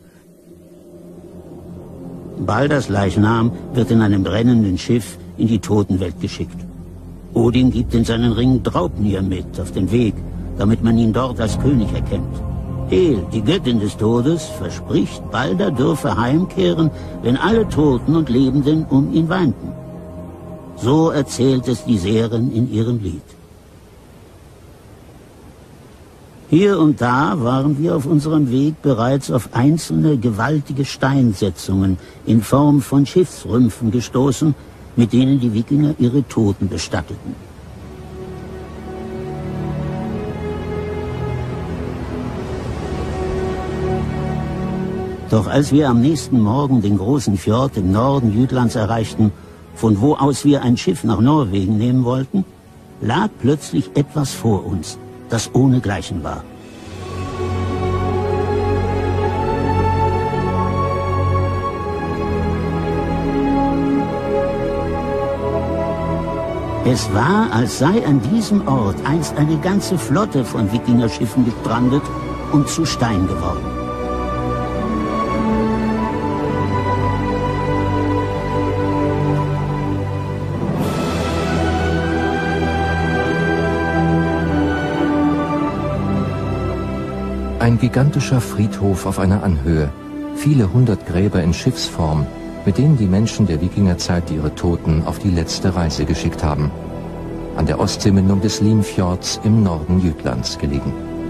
Balders Leichnam wird in einem brennenden Schiff in die Totenwelt geschickt. Odin gibt in seinen Ring Draupnir mit auf den Weg, damit man ihn dort als König erkennt. Hel, die Göttin des Todes, verspricht, Balder dürfe heimkehren, wenn alle Toten und Lebenden um ihn weinten. So erzählt es die Seherin in ihrem Lied. Hier und da waren wir auf unserem Weg bereits auf einzelne gewaltige Steinsetzungen in Form von Schiffsrümpfen gestoßen, mit denen die Wikinger ihre Toten bestatteten. Doch als wir am nächsten Morgen den großen Fjord im Norden Jütlands erreichten, von wo aus wir ein Schiff nach Norwegen nehmen wollten, lag plötzlich etwas vor uns, das ohnegleichen war. Es war, als sei an diesem Ort einst eine ganze Flotte von Wikingerschiffen gestrandet und zu Stein geworden. Ein gigantischer Friedhof auf einer Anhöhe, viele hundert Gräber in Schiffsform, mit denen die Menschen der Wikingerzeit ihre Toten auf die letzte Reise geschickt haben. An der Ostseemündung des Limfjords im Norden Jütlands gelegen.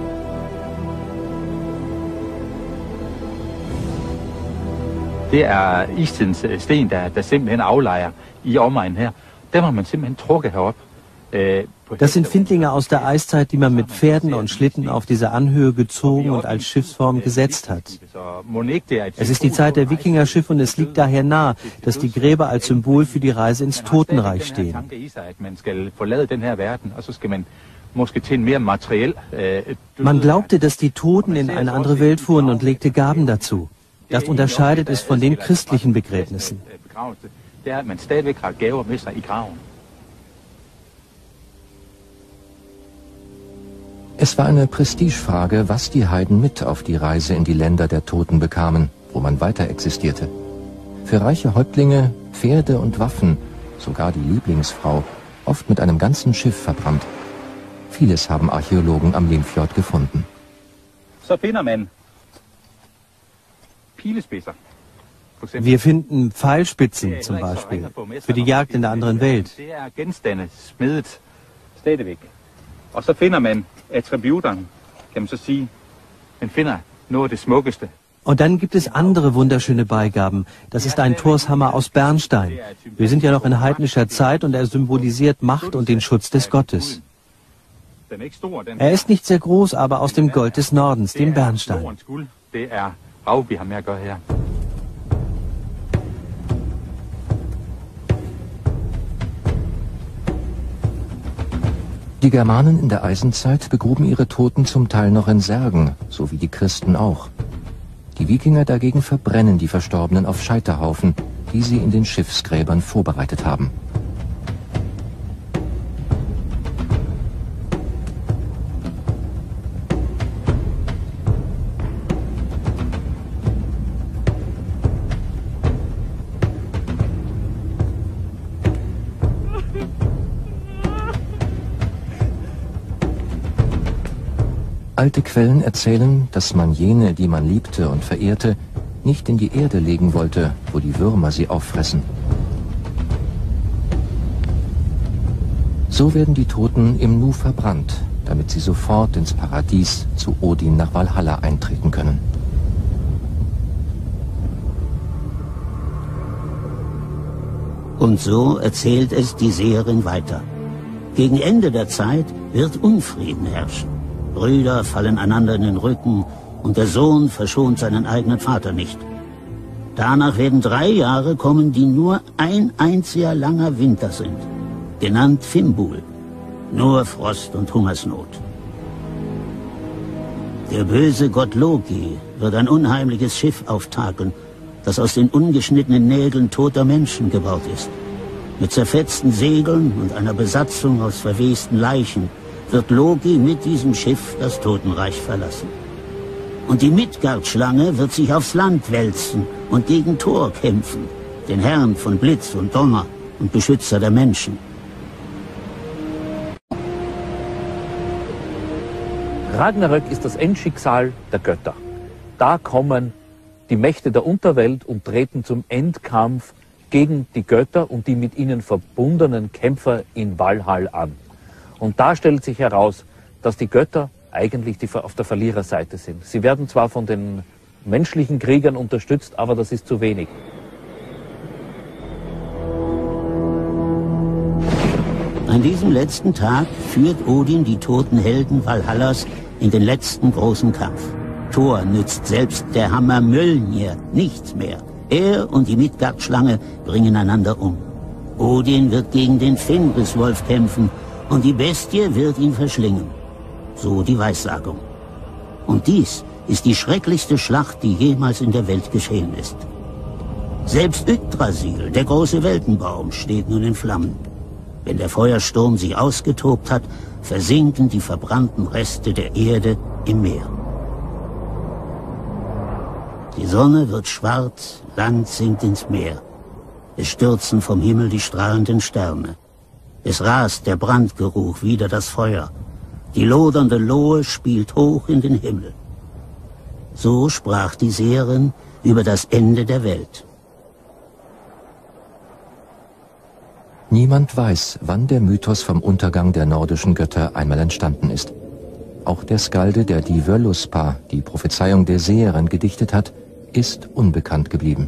Det er istidens sten, der, der simpelthen aflejer i omegnen her. Dem har man simpelthen trukket herop. Das sind Findlinge aus der Eiszeit, die man mit Pferden und Schlitten auf diese Anhöhe gezogen und als Schiffsform gesetzt hat. Es ist die Zeit der Wikingerschiffe und es liegt daher nahe, dass die Gräber als Symbol für die Reise ins Totenreich stehen. Man glaubte, dass die Toten in eine andere Welt fuhren und legte Gaben dazu. Das unterscheidet es von den christlichen Begräbnissen. Es war eine Prestigefrage, was die Heiden mit auf die Reise in die Länder der Toten bekamen, wo man weiter existierte. Für reiche Häuptlinge Pferde und Waffen, sogar die Lieblingsfrau, oft mit einem ganzen Schiff verbrannt. Vieles haben Archäologen am Limfjord gefunden. Så finder man Wir finden Pfeilspitzen zum Beispiel für die Jagd in der anderen Welt. Og så finder man attributerne, kan man så sige. Man finder noget af det smukkeste. Und dann gibt es andere wunderschöne Beigaben. Das ist ein Torshammer aus Bernstein. Wir sind ja noch in heidnischer Zeit und er symbolisiert Macht und den Schutz des Gottes. Er ist nicht sehr groß, aber aus dem Gold des Nordens, dem Bernstein. Det er rav, vi har med at gøre her. Die Germanen in der Eisenzeit begruben ihre Toten zum Teil noch in Särgen, so wie die Christen auch. Die Wikinger dagegen verbrennen die Verstorbenen auf Scheiterhaufen, die sie in den Schiffsgräbern vorbereitet haben. Alte Quellen erzählen, dass man jene, die man liebte und verehrte, nicht in die Erde legen wollte, wo die Würmer sie auffressen. So werden die Toten im Nu verbrannt, damit sie sofort ins Paradies zu Odin nach Valhalla eintreten können. Und so erzählt es die Seherin weiter. Gegen Ende der Zeit wird Unfrieden herrschen. Brüder fallen einander in den Rücken und der Sohn verschont seinen eigenen Vater nicht. Danach werden drei Jahre kommen, die nur ein einziger langer Winter sind, genannt Fimbul, nur Frost und Hungersnot. Der böse Gott Loki wird ein unheimliches Schiff auftakeln, das aus den ungeschnittenen Nägeln toter Menschen gebaut ist. Mit zerfetzten Segeln und einer Besatzung aus verwesten Leichen wird Loki mit diesem Schiff das Totenreich verlassen. Und die Midgard-Schlange wird sich aufs Land wälzen und gegen Thor kämpfen, den Herrn von Blitz und Donner und Beschützer der Menschen. Ragnarök ist das Endschicksal der Götter. Da kommen die Mächte der Unterwelt und treten zum Endkampf gegen die Götter und die mit ihnen verbundenen Kämpfer in Valhall an. Und da stellt sich heraus, dass die Götter eigentlich die auf der Verliererseite sind. Sie werden zwar von den menschlichen Kriegern unterstützt, aber das ist zu wenig. An diesem letzten Tag führt Odin die toten Helden Valhallas in den letzten großen Kampf. Thor nützt selbst der Hammer Mjölnir nichts mehr. Er und die Midgard-Schlange bringen einander um. Odin wird gegen den Fenriswolf kämpfen und die Bestie wird ihn verschlingen. So die Weissagung. Und dies ist die schrecklichste Schlacht, die jemals in der Welt geschehen ist. Selbst Yggdrasil, der große Weltenbaum, steht nun in Flammen. Wenn der Feuersturm sich ausgetobt hat, versinken die verbrannten Reste der Erde im Meer. Die Sonne wird schwarz, Land sinkt ins Meer. Es stürzen vom Himmel die strahlenden Sterne. Es rast der Brandgeruch wider das Feuer. Die lodernde Lohe spielt hoch in den Himmel. So sprach die Seherin über das Ende der Welt. Niemand weiß, wann der Mythos vom Untergang der nordischen Götter einmal entstanden ist. Auch der Skalde, der die Völuspa, die Prophezeiung der Seherin, gedichtet hat, ist unbekannt geblieben.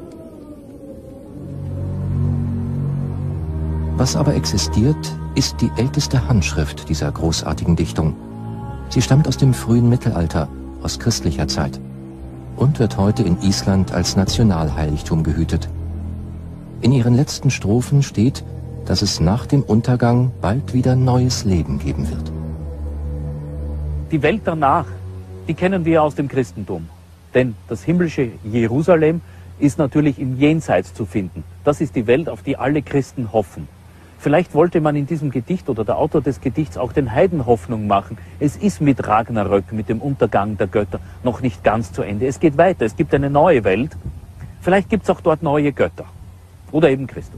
Was aber existiert, ist die älteste Handschrift dieser großartigen Dichtung. Sie stammt aus dem frühen Mittelalter, aus christlicher Zeit, und wird heute in Island als Nationalheiligtum gehütet. In ihren letzten Strophen steht, dass es nach dem Untergang bald wieder neues Leben geben wird. Die Welt danach, die kennen wir aus dem Christentum. Denn das himmlische Jerusalem ist natürlich im Jenseits zu finden. Das ist die Welt, auf die alle Christen hoffen. Vielleicht wollte man in diesem Gedicht oder der Autor des Gedichts auch den Heiden Hoffnung machen. Es ist mit Ragnarök, mit dem Untergang der Götter, noch nicht ganz zu Ende. Es geht weiter, es gibt eine neue Welt. Vielleicht gibt es auch dort neue Götter. Oder eben Christus.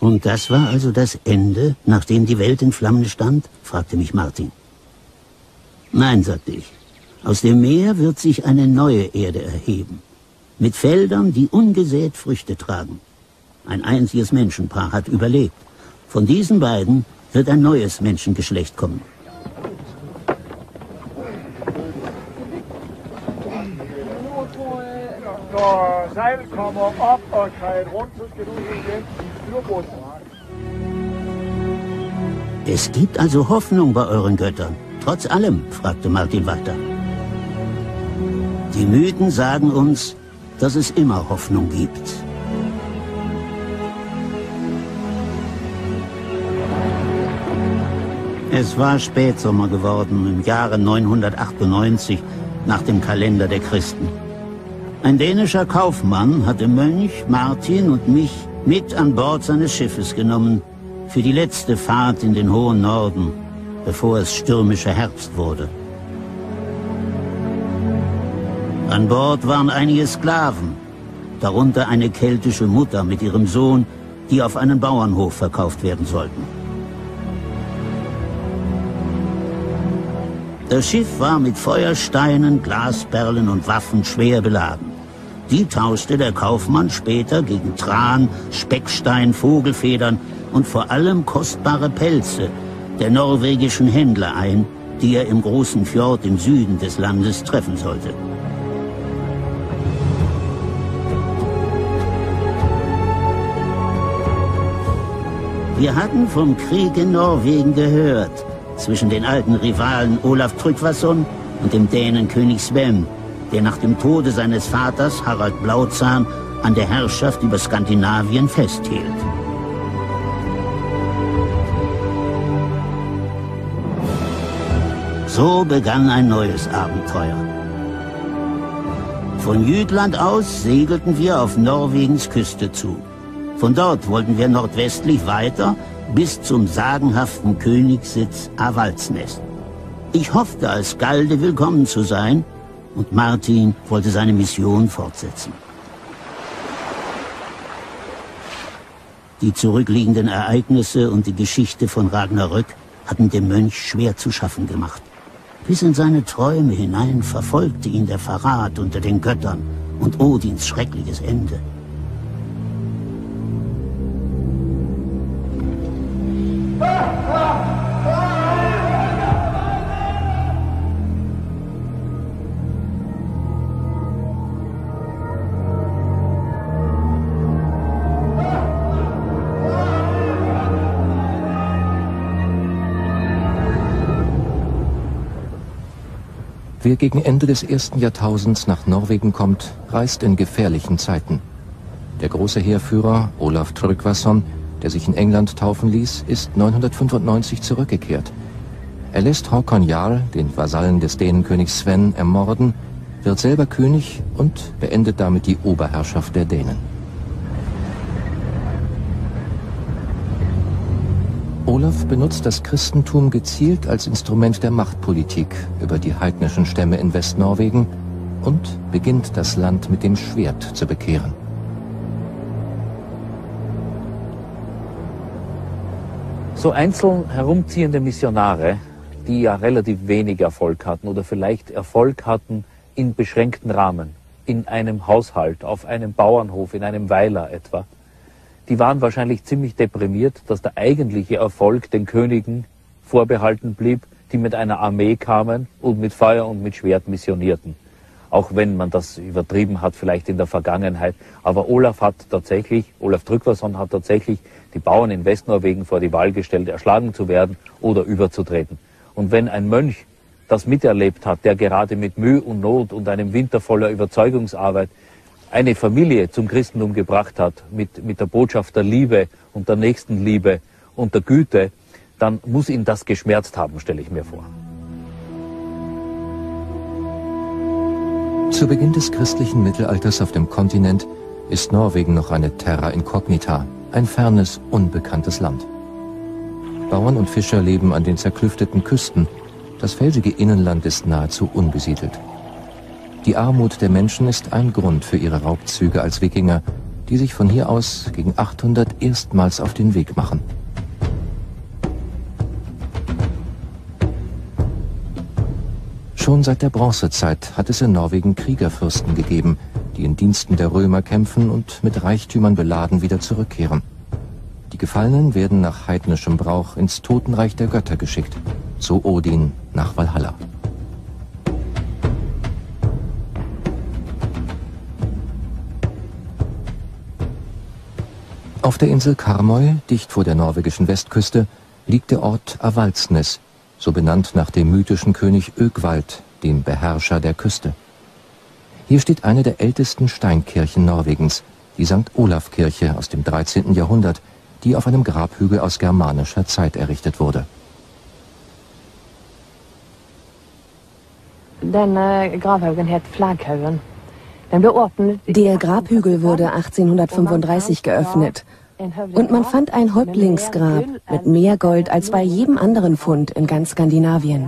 Und das war also das Ende, nachdem die Welt in Flammen stand? Fragte mich Martin. Nein, sagte ich. Aus dem Meer wird sich eine neue Erde erheben. Mit Feldern, die ungesät Früchte tragen. Ein einziges Menschenpaar hat überlebt. Von diesen beiden wird ein neues Menschengeschlecht kommen. Es gibt also Hoffnung bei euren Göttern. Trotz allem, fragte Martin weiter. Die Mythen sagen uns, dass es immer Hoffnung gibt. Es war Spätsommer geworden, im Jahre neunhundertachtundneunzig, nach dem Kalender der Christen. Ein dänischer Kaufmann hatte Mönch, Martin und mich mit an Bord seines Schiffes genommen, für die letzte Fahrt in den hohen Norden, bevor es stürmischer Herbst wurde. An Bord waren einige Sklaven, darunter eine keltische Mutter mit ihrem Sohn, die auf einen Bauernhof verkauft werden sollten. Das Schiff war mit Feuersteinen, Glasperlen und Waffen schwer beladen. Die tauschte der Kaufmann später gegen Tran, Speckstein, Vogelfedern und vor allem kostbare Pelze der norwegischen Händler ein, die er im großen Fjord im Süden des Landes treffen sollte. Wir hatten vom Krieg in Norwegen gehört, zwischen den alten Rivalen Olaf Tryggvason und dem Dänen König Sven, der nach dem Tode seines Vaters Harald Blauzahn an der Herrschaft über Skandinavien festhielt. So begann ein neues Abenteuer. Von Jütland aus segelten wir auf Norwegens Küste zu. Von dort wollten wir nordwestlich weiter bis zum sagenhaften Königssitz Avaldsnes. Ich hoffte, als Galde willkommen zu sein, und Martin wollte seine Mission fortsetzen. Die zurückliegenden Ereignisse und die Geschichte von Ragnarök hatten dem Mönch schwer zu schaffen gemacht. Bis in seine Träume hinein verfolgte ihn der Verrat unter den Göttern und Odins schreckliches Ende. Wer gegen Ende des ersten Jahrtausends nach Norwegen kommt, reist in gefährlichen Zeiten. Der große Heerführer Olaf Tryggvason, der sich in England taufen ließ, ist neunhundertfünfundneunzig zurückgekehrt. Er lässt Håkon Jarl, den Vasallen des Dänenkönigs Sven, ermorden, wird selber König und beendet damit die Oberherrschaft der Dänen. Olaf benutzt das Christentum gezielt als Instrument der Machtpolitik über die heidnischen Stämme in Westnorwegen und beginnt das Land mit dem Schwert zu bekehren. So einzeln herumziehende Missionare, die ja relativ wenig Erfolg hatten oder vielleicht Erfolg hatten in beschränkten Rahmen, in einem Haushalt, auf einem Bauernhof, in einem Weiler etwa, die waren wahrscheinlich ziemlich deprimiert, dass der eigentliche Erfolg den Königen vorbehalten blieb, die mit einer Armee kamen und mit Feuer und mit Schwert missionierten. Auch wenn man das übertrieben hat, vielleicht in der Vergangenheit. Aber Olaf hat tatsächlich, Olaf Tryggvason hat tatsächlich die Bauern in Westnorwegen vor die Wahl gestellt, erschlagen zu werden oder überzutreten. Und wenn ein Mönch das miterlebt hat, der gerade mit Mühe und Not und einem Winter voller Überzeugungsarbeit eine Familie zum Christentum gebracht hat, mit, mit der Botschaft der Liebe und der Nächstenliebe und der Güte, dann muss ihn das geschmerzt haben, stelle ich mir vor. Zu Beginn des christlichen Mittelalters auf dem Kontinent ist Norwegen noch eine Terra Incognita, ein fernes, unbekanntes Land. Bauern und Fischer leben an den zerklüfteten Küsten, das felsige Innenland ist nahezu unbesiedelt. Die Armut der Menschen ist ein Grund für ihre Raubzüge als Wikinger, die sich von hier aus gegen achthundert erstmals auf den Weg machen. Schon seit der Bronzezeit hat es in Norwegen Kriegerfürsten gegeben, die in Diensten der Römer kämpfen und mit Reichtümern beladen wieder zurückkehren. Die Gefallenen werden nach heidnischem Brauch ins Totenreich der Götter geschickt, zu Odin nach Valhalla. Auf der Insel Karmøy, dicht vor der norwegischen Westküste, liegt der Ort Avaldsnes, so benannt nach dem mythischen König Ögvald, dem Beherrscher der Küste. Hier steht eine der ältesten Steinkirchen Norwegens, die Sankt Olaf-Kirche aus dem dreizehnten Jahrhundert, die auf einem Grabhügel aus germanischer Zeit errichtet wurde. Der Grabhügel wurde achtzehnhundertfünfunddreißig geöffnet. Und man fand ein Häuptlingsgrab mit mehr Gold als bei jedem anderen Fund in ganz Skandinavien.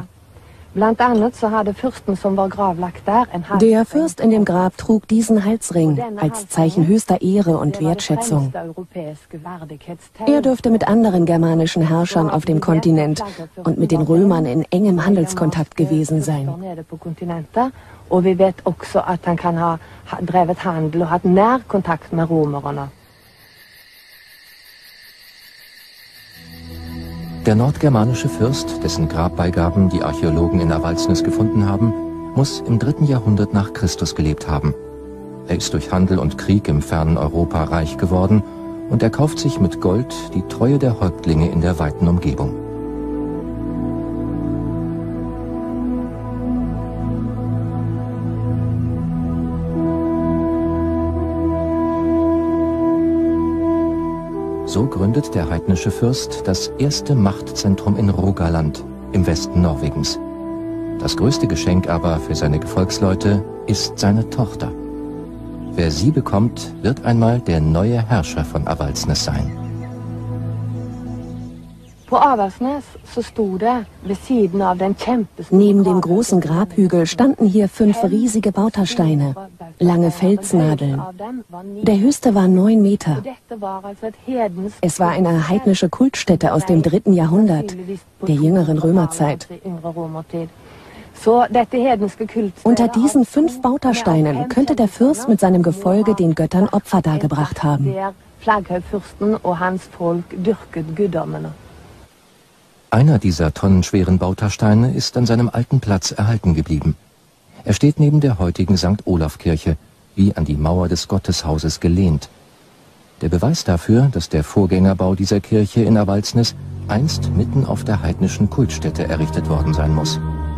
Der Fürst in dem Grab trug diesen Halsring als Zeichen höchster Ehre und Wertschätzung. Er dürfte mit anderen germanischen Herrschern auf dem Kontinent und mit den Römern in engem Handelskontakt gewesen sein. Und wir vet också att han kan ha drevet handel och haft närkontakt med romerna. Der nordgermanische Fürst, dessen Grabbeigaben die Archäologen in Avaldsnes gefunden haben, muss im dritten Jahrhundert nach Christus gelebt haben. Er ist durch Handel und Krieg im fernen Europa reich geworden und erkauft sich mit Gold die Treue der Häuptlinge in der weiten Umgebung. So gründet der heidnische Fürst das erste Machtzentrum in Rogaland im Westen Norwegens. Das größte Geschenk aber für seine Gefolgsleute ist seine Tochter. Wer sie bekommt, wird einmal der neue Herrscher von Avaldsnes sein. Neben dem großen Grabhügel standen hier fünf riesige Bautasteine, lange Felsnadeln. Der höchste war neun Meter. Es war eine heidnische Kultstätte aus dem dritten Jahrhundert, der jüngeren Römerzeit. Unter diesen fünf Bautasteinen könnte der Fürst mit seinem Gefolge den Göttern Opfer dargebracht haben. Einer dieser tonnenschweren Bautasteine ist an seinem alten Platz erhalten geblieben. Er steht neben der heutigen Sankt Olaf-Kirche, wie an die Mauer des Gotteshauses gelehnt. Der Beweis dafür, dass der Vorgängerbau dieser Kirche in Avaldsnes einst mitten auf der heidnischen Kultstätte errichtet worden sein muss.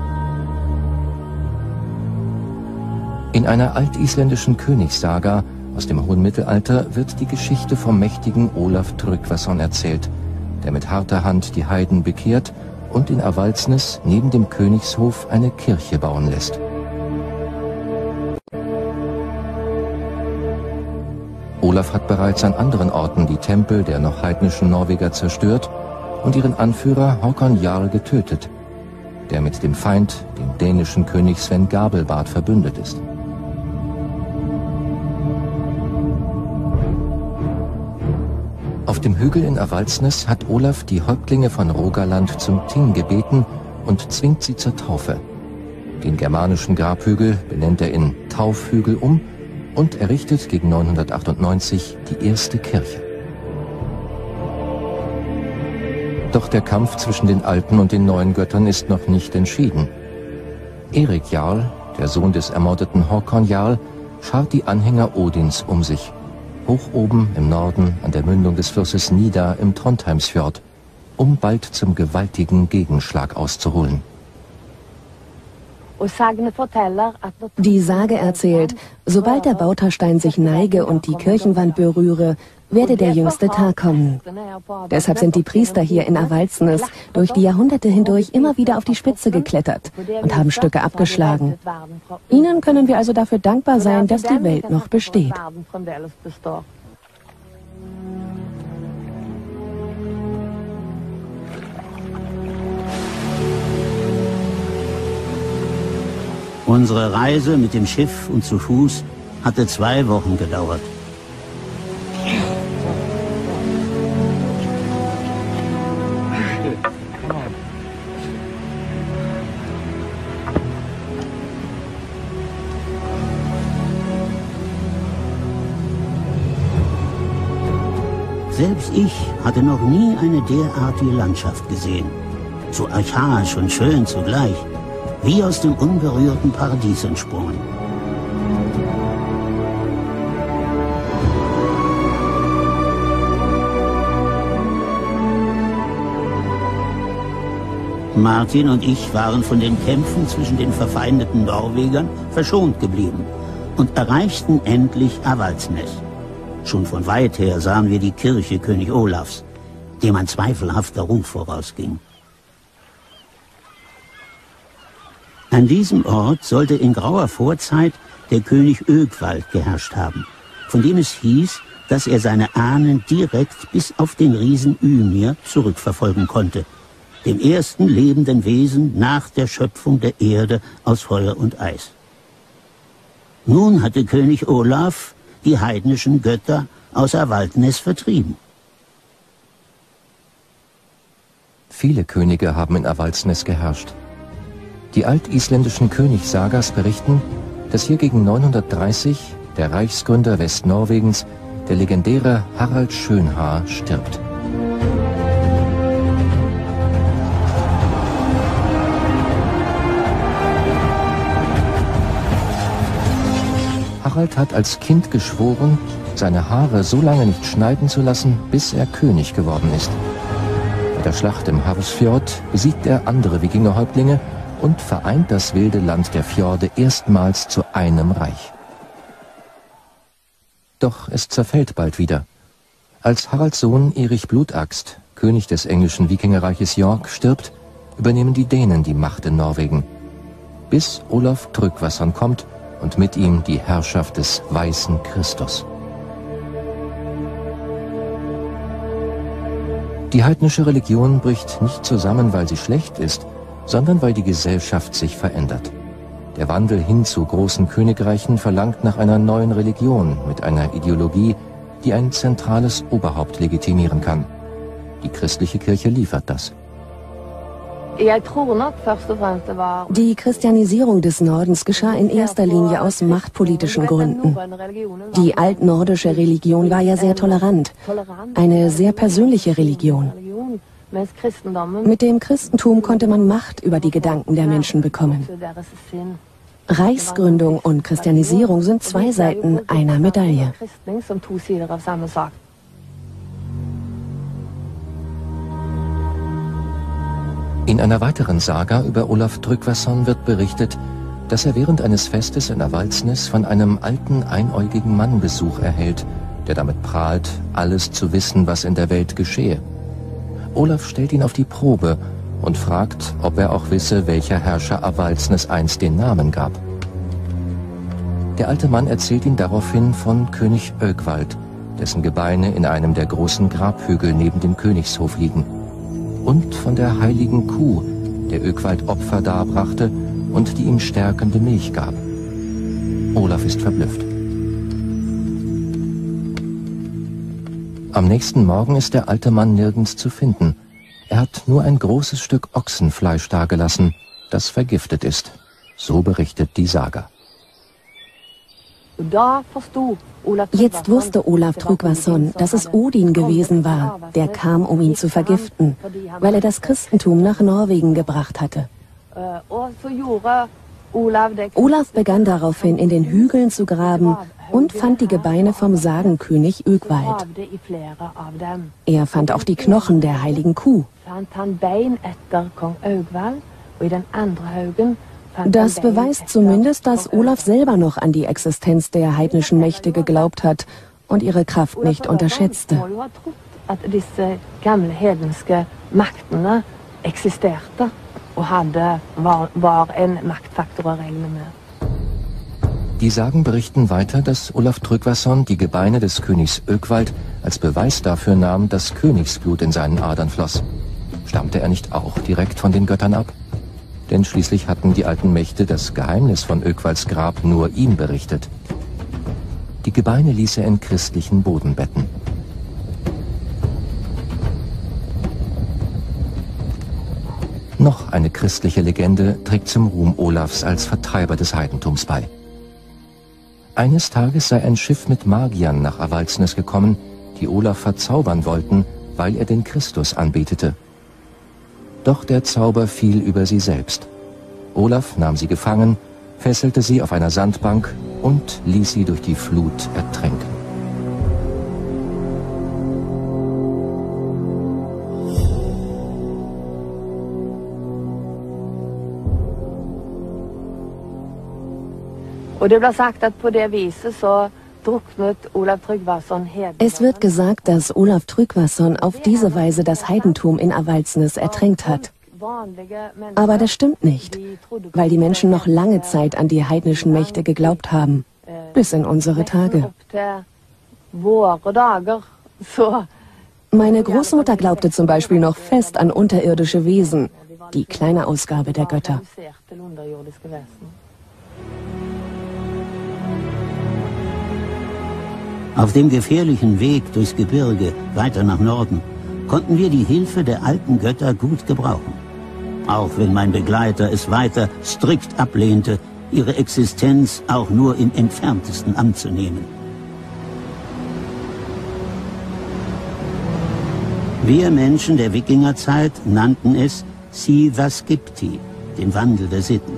In einer altisländischen Königssaga aus dem hohen Mittelalter wird die Geschichte vom mächtigen Olaf Tryggvason erzählt, der mit harter Hand die Heiden bekehrt und in Avaldsnes neben dem Königshof eine Kirche bauen lässt. Olaf hat bereits an anderen Orten die Tempel der noch heidnischen Norweger zerstört und ihren Anführer Håkon Jarl getötet, der mit dem Feind, dem dänischen König Sven Gabelbart, verbündet ist. Auf dem Hügel in Avaldsnes hat Olaf die Häuptlinge von Rogaland zum Ting gebeten und zwingt sie zur Taufe. Den germanischen Grabhügel benennt er in Taufhügel um und errichtet gegen neunhundertachtundneunzig die erste Kirche. Doch der Kampf zwischen den alten und den neuen Göttern ist noch nicht entschieden. Erik Jarl, der Sohn des ermordeten Håkon Jarl, schart die Anhänger Odins um sich, hoch oben im Norden an der Mündung des Flusses Nida im Trondheimsfjord, um bald zum gewaltigen Gegenschlag auszuholen. Die Sage erzählt, sobald der Bautastein sich neige und die Kirchenwand berühre, werde der jüngste Tag kommen. Deshalb sind die Priester hier in Avaldsnes durch die Jahrhunderte hindurch immer wieder auf die Spitze geklettert und haben Stücke abgeschlagen. Ihnen können wir also dafür dankbar sein, dass die Welt noch besteht. Unsere Reise mit dem Schiff und zu Fuß hatte zwei Wochen gedauert. Selbst ich hatte noch nie eine derartige Landschaft gesehen. So archaisch und schön zugleich, wie aus dem unberührten Paradies entsprungen. Martin und ich waren von den Kämpfen zwischen den verfeindeten Norwegern verschont geblieben und erreichten endlich Avaldsnes. Schon von weit her sahen wir die Kirche König Olafs, dem ein zweifelhafter Ruf vorausging. An diesem Ort sollte in grauer Vorzeit der König Ögvald geherrscht haben, von dem es hieß, dass er seine Ahnen direkt bis auf den Riesen Ymir zurückverfolgen konnte, dem ersten lebenden Wesen nach der Schöpfung der Erde aus Feuer und Eis. Nun hatte König Olaf die heidnischen Götter aus Avaldsnes vertrieben. Viele Könige haben in Avaldsnes geherrscht. Die altisländischen Königssagas berichten, dass hier gegen neunhundertdreißig der Reichsgründer Westnorwegens, der legendäre Harald Schönhaar, stirbt. Harald hat als Kind geschworen, seine Haare so lange nicht schneiden zu lassen, bis er König geworden ist. Bei der Schlacht im Harsfjord besiegt er andere Wikingerhäuptlinge und vereint das wilde Land der Fjorde erstmals zu einem Reich. Doch es zerfällt bald wieder. Als Haralds Sohn Erich Blutaxt, König des englischen Wikingerreiches York, stirbt, übernehmen die Dänen die Macht in Norwegen. Bis Olaf Tryggvason kommt und mit ihm die Herrschaft des weißen Christus. Die heidnische Religion bricht nicht zusammen, weil sie schlecht ist, sondern weil die Gesellschaft sich verändert. Der Wandel hin zu großen Königreichen verlangt nach einer neuen Religion mit einer Ideologie, die ein zentrales Oberhaupt legitimieren kann. Die christliche Kirche liefert das. Die Christianisierung des Nordens geschah in erster Linie aus machtpolitischen Gründen. Die altnordische Religion war ja sehr tolerant, eine sehr persönliche Religion. Mit dem Christentum konnte man Macht über die Gedanken der Menschen bekommen. Reichsgründung und Christianisierung sind zwei Seiten einer Medaille. In einer weiteren Saga über Olaf Tryggvason wird berichtet, dass er während eines Festes in Avaldsnes von einem alten, einäugigen Mann Besuch erhält, der damit prahlt, alles zu wissen, was in der Welt geschehe. Olaf stellt ihn auf die Probe und fragt, ob er auch wisse, welcher Herrscher Avaldsnes einst den Namen gab. Der alte Mann erzählt ihm daraufhin von König Ögvald, dessen Gebeine in einem der großen Grabhügel neben dem Königshof liegen, und von der heiligen Kuh, der Ögvald Opfer darbrachte und die ihm stärkende Milch gab. Olaf ist verblüfft. Am nächsten Morgen ist der alte Mann nirgends zu finden. Er hat nur ein großes Stück Ochsenfleisch dagelassen, das vergiftet ist. So berichtet die Saga. Jetzt wusste Olaf Tryggvason, dass es Odin gewesen war, der kam, um ihn zu vergiften, weil er das Christentum nach Norwegen gebracht hatte. Olaf begann daraufhin in den Hügeln zu graben und fand die Gebeine vom Sagenkönig Ögvald. Er fand auch die Knochen der heiligen Kuh. Das beweist zumindest, dass Olaf selber noch an die Existenz der heidnischen Mächte geglaubt hat und ihre Kraft nicht unterschätzte. Die Sagen berichten weiter, dass Olaf Tryggvason die Gebeine des Königs Ögvald als Beweis dafür nahm, dass Königsblut in seinen Adern floss. Stammte er nicht auch direkt von den Göttern ab? Denn schließlich hatten die alten Mächte das Geheimnis von Ögvalds Grab nur ihm berichtet. Die Gebeine ließ er in christlichen Boden betten. Noch eine christliche Legende trägt zum Ruhm Olafs als Vertreiber des Heidentums bei. Eines Tages sei ein Schiff mit Magiern nach Avaldsnes gekommen, die Olaf verzaubern wollten, weil er den Christus anbetete. Doch der Zauber fiel über sie selbst. Olaf nahm sie gefangen, fesselte sie auf einer Sandbank und ließ sie durch die Flut ertränken. Es wird gesagt, dass Olaf Tryggvason auf diese Weise das Heidentum in Avaldsnes ertränkt hat. Aber das stimmt nicht, weil die Menschen noch lange Zeit an die heidnischen Mächte geglaubt haben, bis in unsere Tage. Meine Großmutter glaubte zum Beispiel noch fest an unterirdische Wesen, die kleine Ausgabe der Götter. Auf dem gefährlichen Weg durchs Gebirge weiter nach Norden konnten wir die Hilfe der alten Götter gut gebrauchen. Auch wenn mein Begleiter es weiter strikt ablehnte, ihre Existenz auch nur im entferntesten anzunehmen. Wir Menschen der Wikingerzeit nannten es Siva Skipti, den Wandel der Sitten.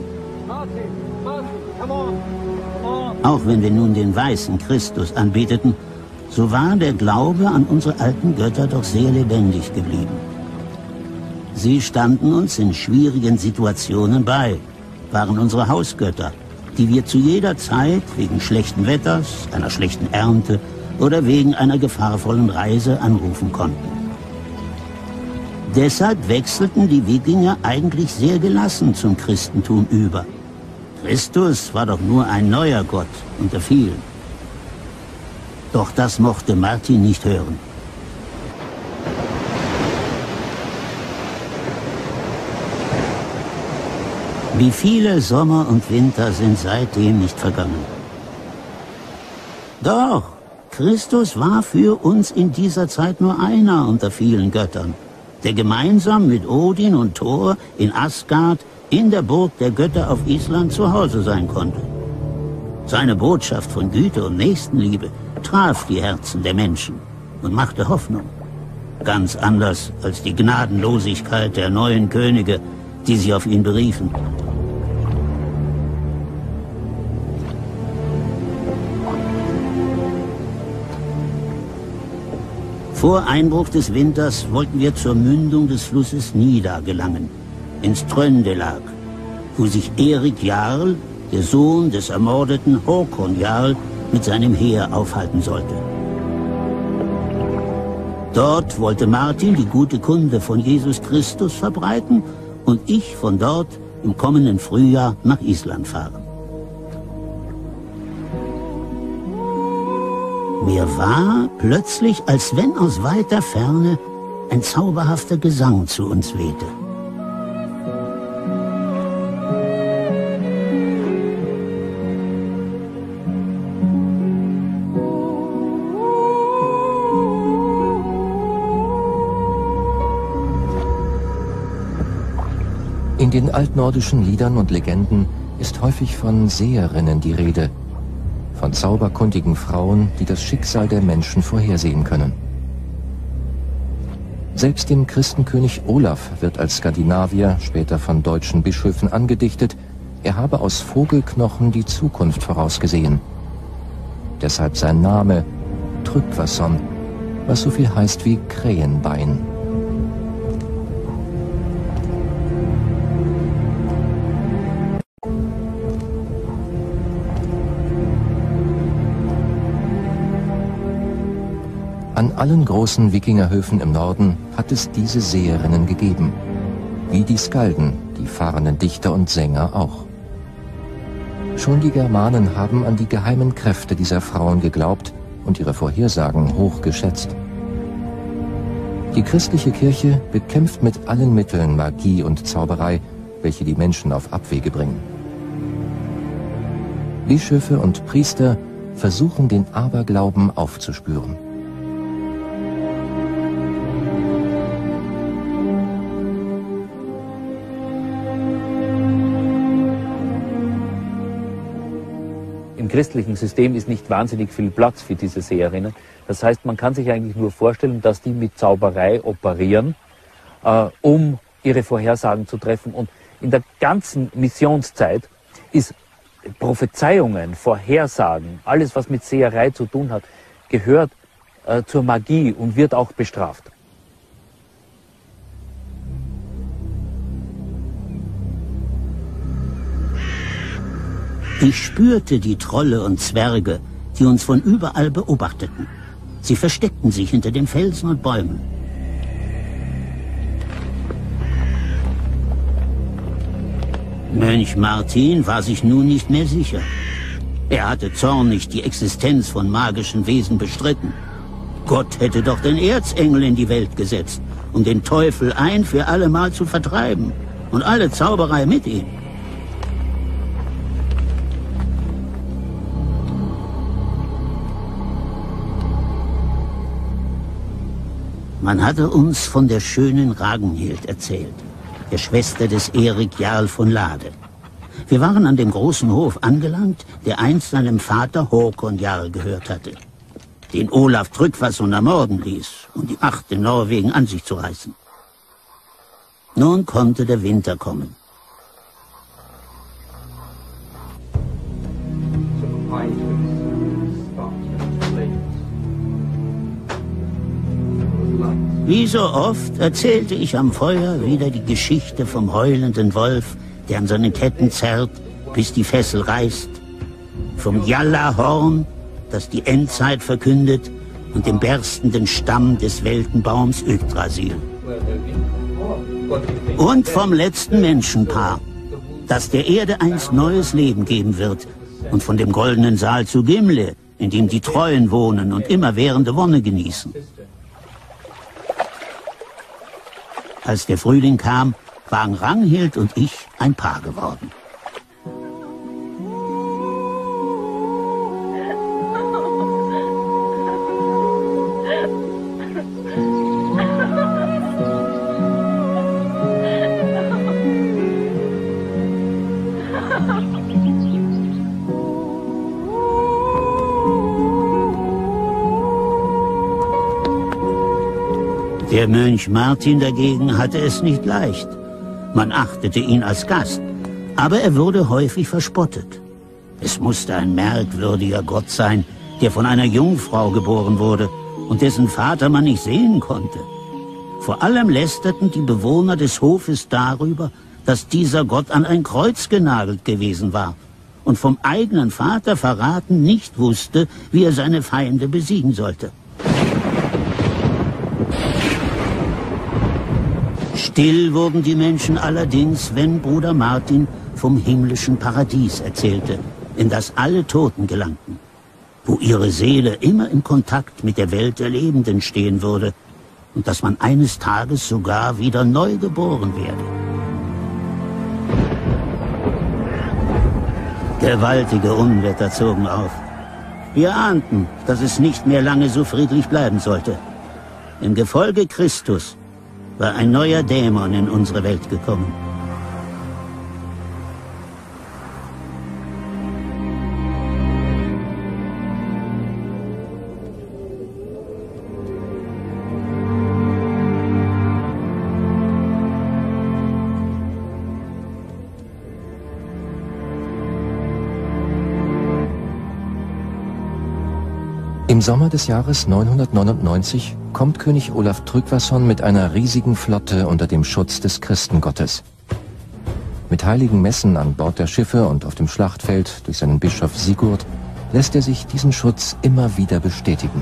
Auch wenn wir nun den weißen Christus anbeteten, so war der Glaube an unsere alten Götter doch sehr lebendig geblieben. Sie standen uns in schwierigen Situationen bei, waren unsere Hausgötter, die wir zu jeder Zeit wegen schlechten Wetters, einer schlechten Ernte oder wegen einer gefahrvollen Reise anrufen konnten. Deshalb wechselten die Wikinger eigentlich sehr gelassen zum Christentum über. Christus war doch nur ein neuer Gott unter vielen. Doch das mochte Martin nicht hören. Wie viele Sommer und Winter sind seitdem nicht vergangen. Doch, Christus war für uns in dieser Zeit nur einer unter vielen Göttern, der gemeinsam mit Odin und Thor in Asgard in der Burg der Götter auf Island zu Hause sein konnte. Seine Botschaft von Güte und Nächstenliebe traf die Herzen der Menschen und machte Hoffnung. Ganz anders als die Gnadenlosigkeit der neuen Könige, die sie auf ihn beriefen. Vor Einbruch des Winters wollten wir zur Mündung des Flusses Nida gelangen, ins Trøndelag, wo sich Erik Jarl, der Sohn des ermordeten Håkon Jarl, mit seinem Heer aufhalten sollte. Dort wollte Martin die gute Kunde von Jesus Christus verbreiten und ich von dort im kommenden Frühjahr nach Island fahren. Mir war plötzlich, als wenn aus weiter Ferne ein zauberhafter Gesang zu uns wehte. In den altnordischen Liedern und Legenden ist häufig von Seherinnen die Rede, von zauberkundigen Frauen, die das Schicksal der Menschen vorhersehen können. Selbst dem Christenkönig Olaf wird als Skandinavier später von deutschen Bischöfen angedichtet, er habe aus Vogelknochen die Zukunft vorausgesehen. Deshalb sein Name Tryggvason, was so viel heißt wie Krähenbein. An allen großen Wikingerhöfen im Norden hat es diese Seherinnen gegeben. Wie die Skalden, die fahrenden Dichter und Sänger auch. Schon die Germanen haben an die geheimen Kräfte dieser Frauen geglaubt und ihre Vorhersagen hoch geschätzt. Die christliche Kirche bekämpft mit allen Mitteln Magie und Zauberei, welche die Menschen auf Abwege bringen. Bischöfe und Priester versuchen, den Aberglauben aufzuspüren. im christlichen System ist nicht wahnsinnig viel Platz für diese Seherinnen. Das heißt, man kann sich eigentlich nur vorstellen, dass die mit Zauberei operieren, äh, um ihre Vorhersagen zu treffen. Und in der ganzen Missionszeit ist Prophezeiungen, Vorhersagen, alles was mit Seherei zu tun hat, gehört äh, zur Magie und wird auch bestraft. Ich spürte die Trolle und Zwerge, die uns von überall beobachteten. Sie versteckten sich hinter den Felsen und Bäumen. Mönch Martin war sich nun nicht mehr sicher. Er hatte zornig die Existenz von magischen Wesen bestritten. Gott hätte doch den Erzengel in die Welt gesetzt, um den Teufel ein für allemal zu vertreiben und alle Zauberei mit ihm. Man hatte uns von der schönen Ragnhild erzählt, der Schwester des Erik Jarl von Lade. Wir waren an dem großen Hof angelangt, der einst seinem Vater Håkon Jarl gehört hatte, den Olaf Tryggvason ermorden ließ, um die Macht in Norwegen an sich zu reißen. Nun konnte der Winter kommen. Wie so oft erzählte ich am Feuer wieder die Geschichte vom heulenden Wolf, der an seinen Ketten zerrt, bis die Fessel reißt, vom Jalla-Horn, das die Endzeit verkündet, und dem berstenden Stamm des Weltenbaums Yggdrasil. Und vom letzten Menschenpaar, das der Erde einst neues Leben geben wird, und von dem goldenen Saal zu Gimle, in dem die Treuen wohnen und immerwährende Wonne genießen. Als der Frühling kam, waren Ragnhild und ich ein Paar geworden. Der Mönch Martin dagegen hatte es nicht leicht. Man achtete ihn als Gast, aber er wurde häufig verspottet. Es musste ein merkwürdiger Gott sein, der von einer Jungfrau geboren wurde und dessen Vater man nicht sehen konnte. Vor allem lästerten die Bewohner des Hofes darüber, dass dieser Gott an ein Kreuz genagelt gewesen war und vom eigenen Vater verraten nicht wusste, wie er seine Feinde besiegen sollte. Still wurden die Menschen allerdings, wenn Bruder Martin vom himmlischen Paradies erzählte, in das alle Toten gelangten, wo ihre Seele immer im Kontakt mit der Welt der Lebenden stehen würde und dass man eines Tages sogar wieder neu geboren werde. Gewaltige Unwetter zogen auf. Wir ahnten, dass es nicht mehr lange so friedlich bleiben sollte. Im Gefolge Christus war ein neuer Dämon in unsere Welt gekommen. Im Sommer des Jahres neunhundertneunundneunzig kommt König Olaf Tryggvason mit einer riesigen Flotte unter dem Schutz des Christengottes. Mit heiligen Messen an Bord der Schiffe und auf dem Schlachtfeld durch seinen Bischof Sigurd lässt er sich diesen Schutz immer wieder bestätigen.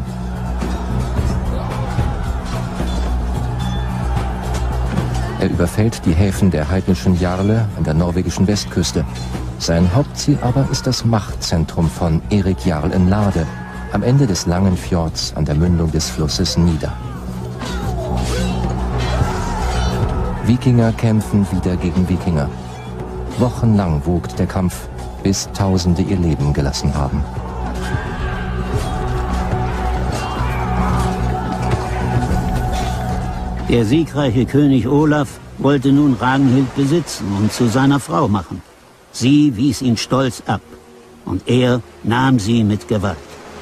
Er überfällt die Häfen der heidnischen Jarle an der norwegischen Westküste. Sein Hauptziel aber ist das Machtzentrum von Erik Jarl in Lade, am Ende des langen Fjords an der Mündung des Flusses Nida. Wikinger kämpfen wieder gegen Wikinger. Wochenlang wogt der Kampf, bis Tausende ihr Leben gelassen haben. Der siegreiche König Olaf wollte nun Ragnhild besitzen und zu seiner Frau machen. Sie wies ihn stolz ab. und er nahm sie mit Gewalt.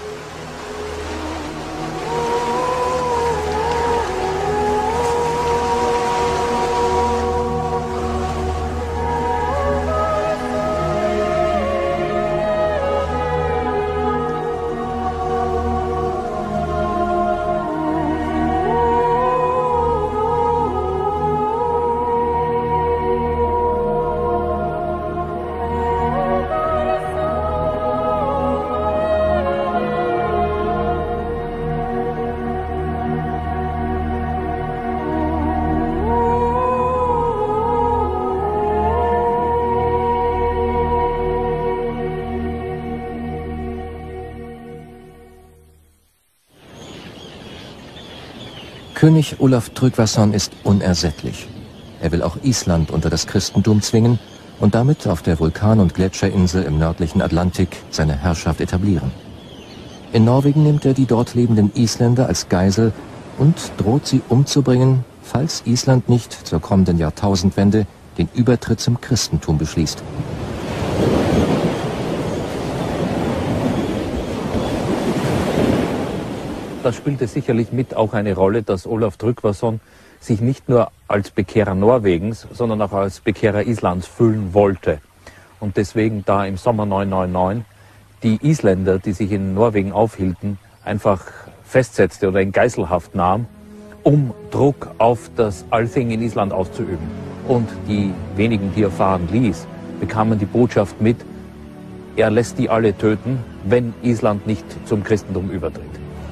König Olaf Tryggvason ist unersättlich. Er will auch Island unter das Christentum zwingen und damit auf der Vulkan- und Gletscherinsel im nördlichen Atlantik seine Herrschaft etablieren. In Norwegen nimmt er die dort lebenden Isländer als Geisel und droht sie umzubringen, falls Island nicht zur kommenden Jahrtausendwende den Übertritt zum Christentum beschließt. Da spielte sicherlich mit auch eine Rolle, dass Olaf Tryggvason sich nicht nur als Bekehrer Norwegens, sondern auch als Bekehrer Islands fühlen wollte. Und deswegen da im Sommer neunzehnhundertneunundneunzig die Isländer, die sich in Norwegen aufhielten, einfach festsetzte oder in Geiselhaft nahm, um Druck auf das Althing in Island auszuüben. Und die wenigen, die er fahren ließ, bekamen die Botschaft mit, er lässt die alle töten, wenn Island nicht zum Christentum übertritt.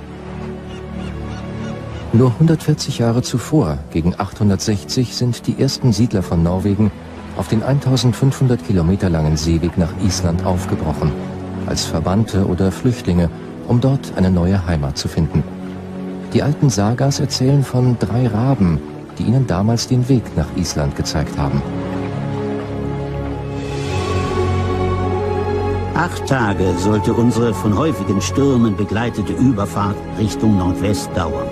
Nur hundertvierzig Jahre zuvor, gegen achthundertsechzig, sind die ersten Siedler von Norwegen auf den eintausendfünfhundert Kilometer langen Seeweg nach Island aufgebrochen, als Verbannte oder Flüchtlinge, um dort eine neue Heimat zu finden. Die alten Sagas erzählen von drei Raben, die ihnen damals den Weg nach Island gezeigt haben. Acht Tage sollte unsere von häufigen Stürmen begleitete Überfahrt Richtung Nordwest dauern.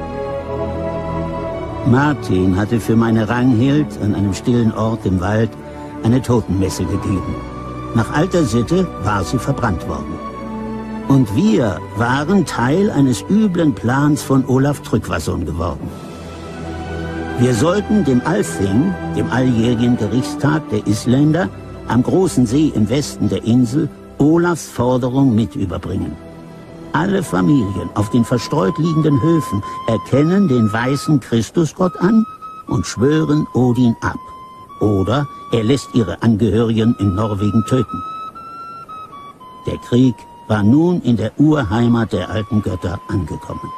Martin hatte für meine Ranghild an einem stillen Ort im Wald eine Totenmesse gegeben. Nach alter Sitte war sie verbrannt worden. Und wir waren Teil eines üblen Plans von Olaf Tryggvason geworden. Wir sollten dem Althing, dem alljährlichen Gerichtstag der Isländer, am großen See im Westen der Insel Olafs Forderung mit überbringen. Alle Familien auf den verstreut liegenden Höfen erkennen den weißen Christusgott an und schwören Odin ab. Oder er lässt ihre Angehörigen in Norwegen töten. Der Krieg war nun in der Urheimat der alten Götter angekommen.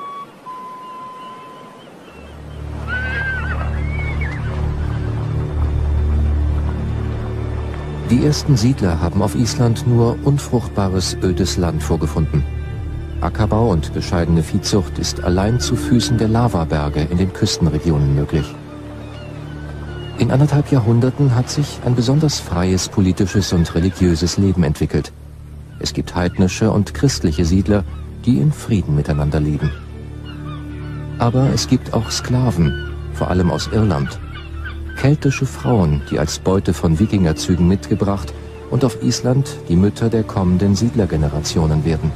Die ersten Siedler haben auf Island nur unfruchtbares, ödes Land vorgefunden. Ackerbau und bescheidene Viehzucht ist allein zu Füßen der Lavaberge in den Küstenregionen möglich. In anderthalb Jahrhunderten hat sich ein besonders freies politisches und religiöses Leben entwickelt. Es gibt heidnische und christliche Siedler, die in Frieden miteinander leben. Aber es gibt auch Sklaven, vor allem aus Irland. Keltische Frauen, die als Beute von Wikingerzügen mitgebracht und auf Island die Mütter der kommenden Siedlergenerationen werden.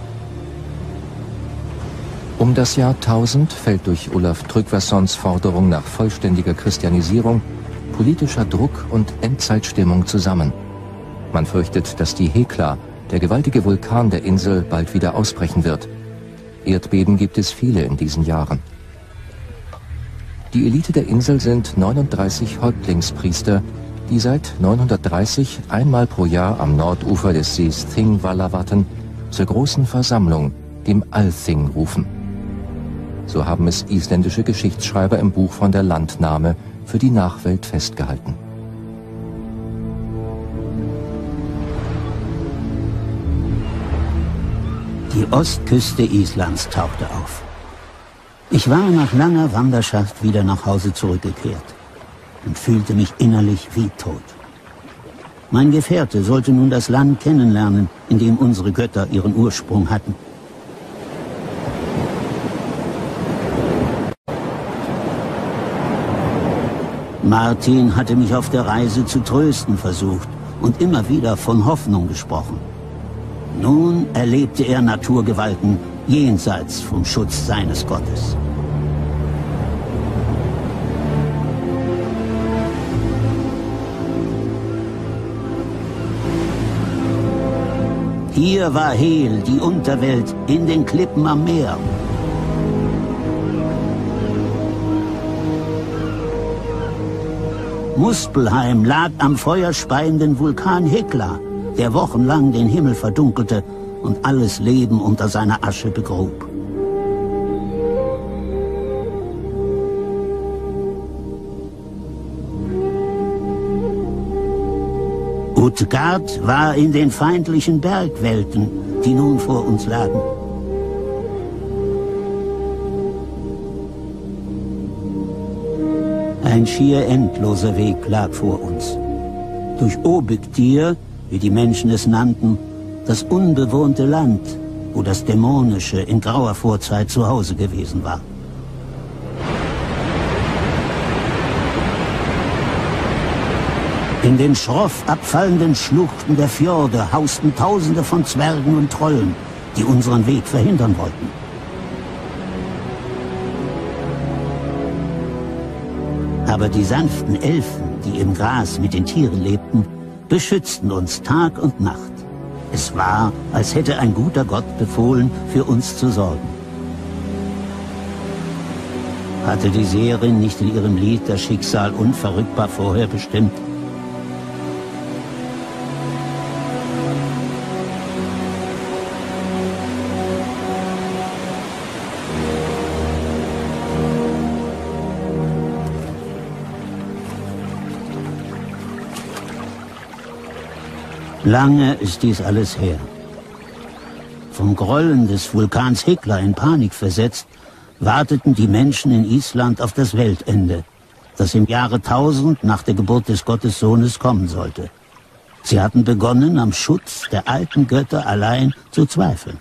Um das Jahr tausend fällt durch Olaf Tryggvasons Forderung nach vollständiger Christianisierung politischer Druck und Endzeitstimmung zusammen. Man fürchtet, dass die Hekla, der gewaltige Vulkan der Insel, bald wieder ausbrechen wird. Erdbeben gibt es viele in diesen Jahren. Die Elite der Insel sind neununddreißig Häuptlingspriester, die seit neunhundertdreißig einmal pro Jahr am Nordufer des Sees Thingvallavatn zur großen Versammlung, dem Althing, rufen. So haben es isländische Geschichtsschreiber im Buch von der Landnahme für die Nachwelt festgehalten. Die Ostküste Islands tauchte auf. Ich war nach langer Wanderschaft wieder nach Hause zurückgekehrt und fühlte mich innerlich wie tot. Mein Gefährte sollte nun das Land kennenlernen, in dem unsere Götter ihren Ursprung hatten. Martin hatte mich auf der Reise zu trösten versucht und immer wieder von Hoffnung gesprochen. Nun erlebte er Naturgewalten jenseits vom Schutz seines Gottes. Hier war Hel, die Unterwelt, in den Klippen am Meer. Muspelheim lag am feuerspeienden Vulkan Hekla, der wochenlang den Himmel verdunkelte und alles Leben unter seiner Asche begrub. Utgard war in den feindlichen Bergwelten, die nun vor uns lagen. Ein schier endloser Weg lag vor uns. Durch Obygdir, wie die Menschen es nannten, das unbewohnte Land, wo das Dämonische in grauer Vorzeit zu Hause gewesen war. In den schroff abfallenden Schluchten der Fjorde hausten Tausende von Zwergen und Trollen, die unseren Weg verhindern wollten. Aber die sanften Elfen, die im Gras mit den Tieren lebten, beschützten uns Tag und Nacht. Es war, als hätte ein guter Gott befohlen, für uns zu sorgen. Hatte die Seherin nicht in ihrem Lied das Schicksal unverrückbar vorher bestimmt? Lange ist dies alles her. Vom Grollen des Vulkans Hekla in Panik versetzt, warteten die Menschen in Island auf das Weltende, das im Jahre tausend nach der Geburt des Gottessohnes kommen sollte. Sie hatten begonnen, am Schutz der alten Götter allein zu zweifeln.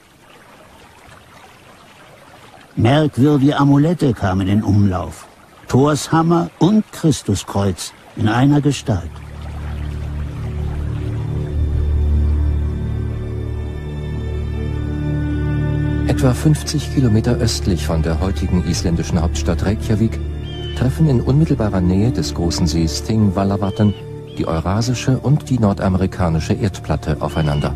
Merkwürdige Amulette kamen in Umlauf, Thors Hammer und Christuskreuz in einer Gestalt. Etwa fünfzig Kilometer östlich von der heutigen isländischen Hauptstadt Reykjavik treffen in unmittelbarer Nähe des großen Sees Thingvallavatn die eurasische und die nordamerikanische Erdplatte aufeinander.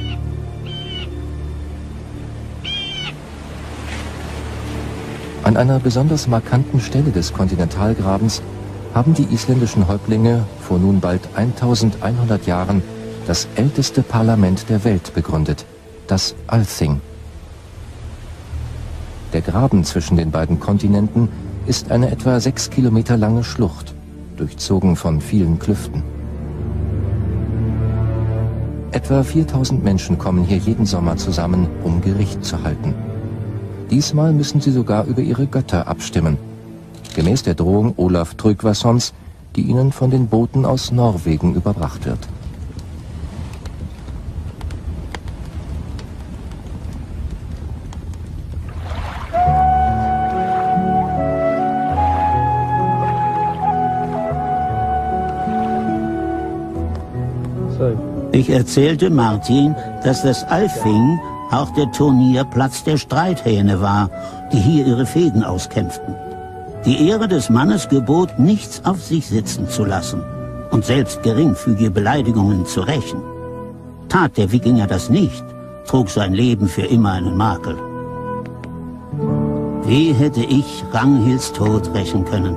An einer besonders markanten Stelle des Kontinentalgrabens haben die isländischen Häuptlinge vor nun bald eintausendeinhundert Jahren das älteste Parlament der Welt begründet, das Althing. Der Graben zwischen den beiden Kontinenten ist eine etwa sechs Kilometer lange Schlucht, durchzogen von vielen Klüften. Etwa viertausend Menschen kommen hier jeden Sommer zusammen, um Gericht zu halten. Diesmal müssen sie sogar über ihre Götter abstimmen, gemäß der Drohung Olaf Tryggvasons, die ihnen von den Boten aus Norwegen überbracht wird. Ich erzählte Martin, dass das Althing auch der Turnierplatz der Streithähne war, die hier ihre Fehden auskämpften. Die Ehre des Mannes gebot, nichts auf sich sitzen zu lassen und selbst geringfügige Beleidigungen zu rächen. Tat der Wikinger das nicht, trug sein Leben für immer einen Makel. Wie hätte ich Ragnhilds Tod rächen können?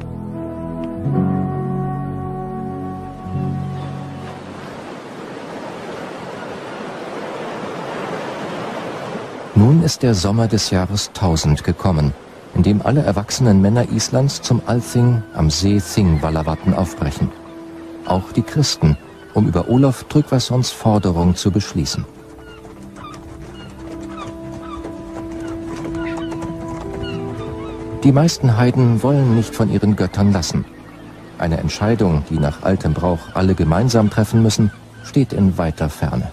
Nun ist der Sommer des Jahres tausend gekommen, in dem alle erwachsenen Männer Islands zum Althing am See Thingvallavatn aufbrechen. Auch die Christen, um über Olaf Tryggvasons Forderung zu beschließen. Die meisten Heiden wollen nicht von ihren Göttern lassen. Eine Entscheidung, die nach altem Brauch alle gemeinsam treffen müssen, steht in weiter Ferne.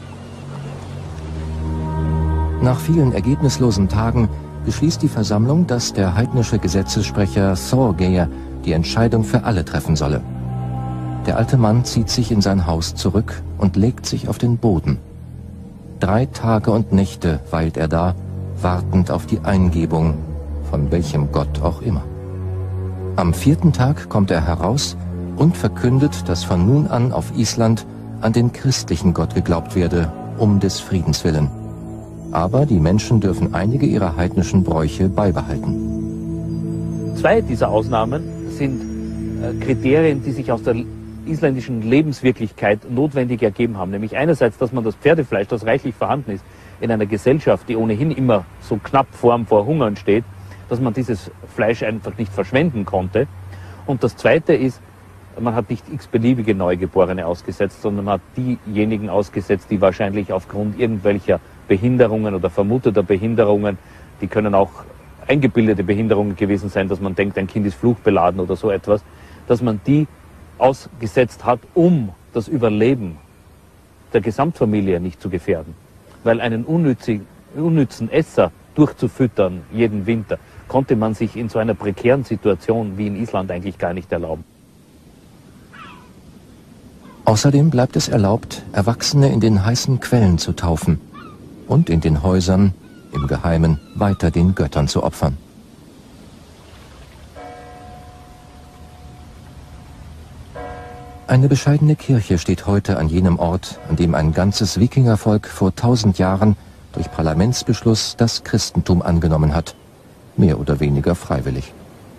Nach vielen ergebnislosen Tagen beschließt die Versammlung, dass der heidnische Gesetzessprecher Thorgeir die Entscheidung für alle treffen solle. Der alte Mann zieht sich in sein Haus zurück und legt sich auf den Boden. Drei Tage und Nächte weilt er da, wartend auf die Eingebung, von welchem Gott auch immer. Am vierten Tag kommt er heraus und verkündet, dass von nun an auf Island an den christlichen Gott geglaubt werde, um des Friedens willen. Aber die Menschen dürfen einige ihrer heidnischen Bräuche beibehalten. Zwei dieser Ausnahmen sind äh, Kriterien, die sich aus der isländischen Lebenswirklichkeit notwendig ergeben haben. Nämlich einerseits, dass man das Pferdefleisch, das reichlich vorhanden ist, in einer Gesellschaft, die ohnehin immer so knapp vorm vor Hungern steht, dass man dieses Fleisch einfach nicht verschwenden konnte. Und das Zweite ist, man hat nicht x-beliebige Neugeborene ausgesetzt, sondern man hat diejenigen ausgesetzt, die wahrscheinlich aufgrund irgendwelcher Behinderungen oder vermuteter Behinderungen, die können auch eingebildete Behinderungen gewesen sein, dass man denkt, ein Kind ist fluchbeladen oder so etwas, dass man die ausgesetzt hat, um das Überleben der Gesamtfamilie nicht zu gefährden. Weil einen unnützen, unnützen Esser durchzufüttern jeden Winter, konnte man sich in so einer prekären Situation wie in Island eigentlich gar nicht erlauben. Außerdem bleibt es erlaubt, Erwachsene in den heißen Quellen zu taufen und in den Häusern im Geheimen weiter den Göttern zu opfern. Eine bescheidene Kirche steht heute an jenem Ort, an dem ein ganzes Wikingervolk vor tausend Jahren durch Parlamentsbeschluss das Christentum angenommen hat, mehr oder weniger freiwillig.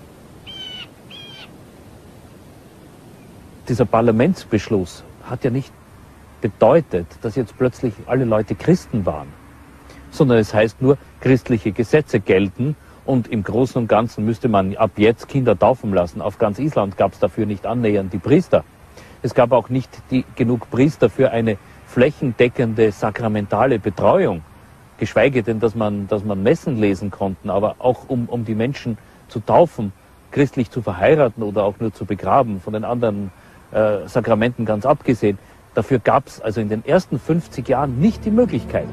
Dieser Parlamentsbeschluss hat ja nicht bedeutet, dass jetzt plötzlich alle Leute Christen waren, sondern es heißt nur, christliche Gesetze gelten und im Großen und Ganzen müsste man ab jetzt Kinder taufen lassen. Auf ganz Island gab es dafür nicht annähernd die Priester. Es gab auch nicht die, genug Priester für eine flächendeckende sakramentale Betreuung, geschweige denn, dass man, dass man Messen lesen konnte, aber auch um, um die Menschen zu taufen, christlich zu verheiraten oder auch nur zu begraben, von den anderen äh, Sakramenten ganz abgesehen. Dafür gab es also in den ersten fünfzig Jahren nicht die Möglichkeit.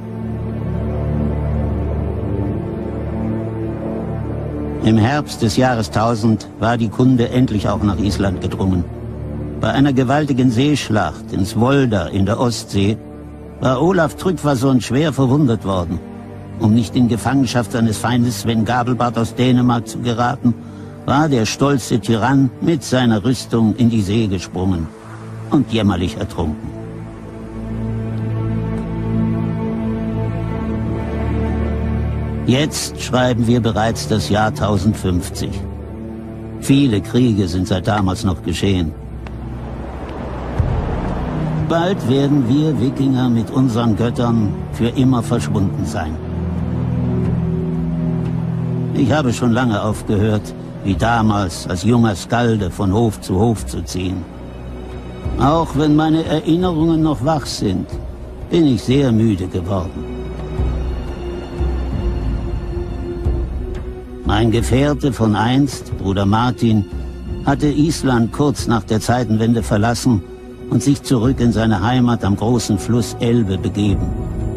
Im Herbst des Jahres tausend war die Kunde endlich auch nach Island gedrungen. Bei einer gewaltigen Seeschlacht in Svolda in der Ostsee war Olaf Tryggvason schwer verwundet worden. Um nicht in Gefangenschaft seines Feindes Sven Gabelbart aus Dänemark zu geraten, war der stolze Tyrann mit seiner Rüstung in die See gesprungen und jämmerlich ertrunken. Jetzt schreiben wir bereits das Jahr tausendfünfzig. Viele Kriege sind seit damals noch geschehen. Bald werden wir Wikinger mit unseren Göttern für immer verschwunden sein. Ich habe schon lange aufgehört, wie damals als junger Skalde von Hof zu Hof zu ziehen. Auch wenn meine Erinnerungen noch wach sind, bin ich sehr müde geworden. Mein Gefährte von einst, Bruder Martin, hatte Island kurz nach der Zeitenwende verlassen und sich zurück in seine Heimat am großen Fluss Elbe begeben.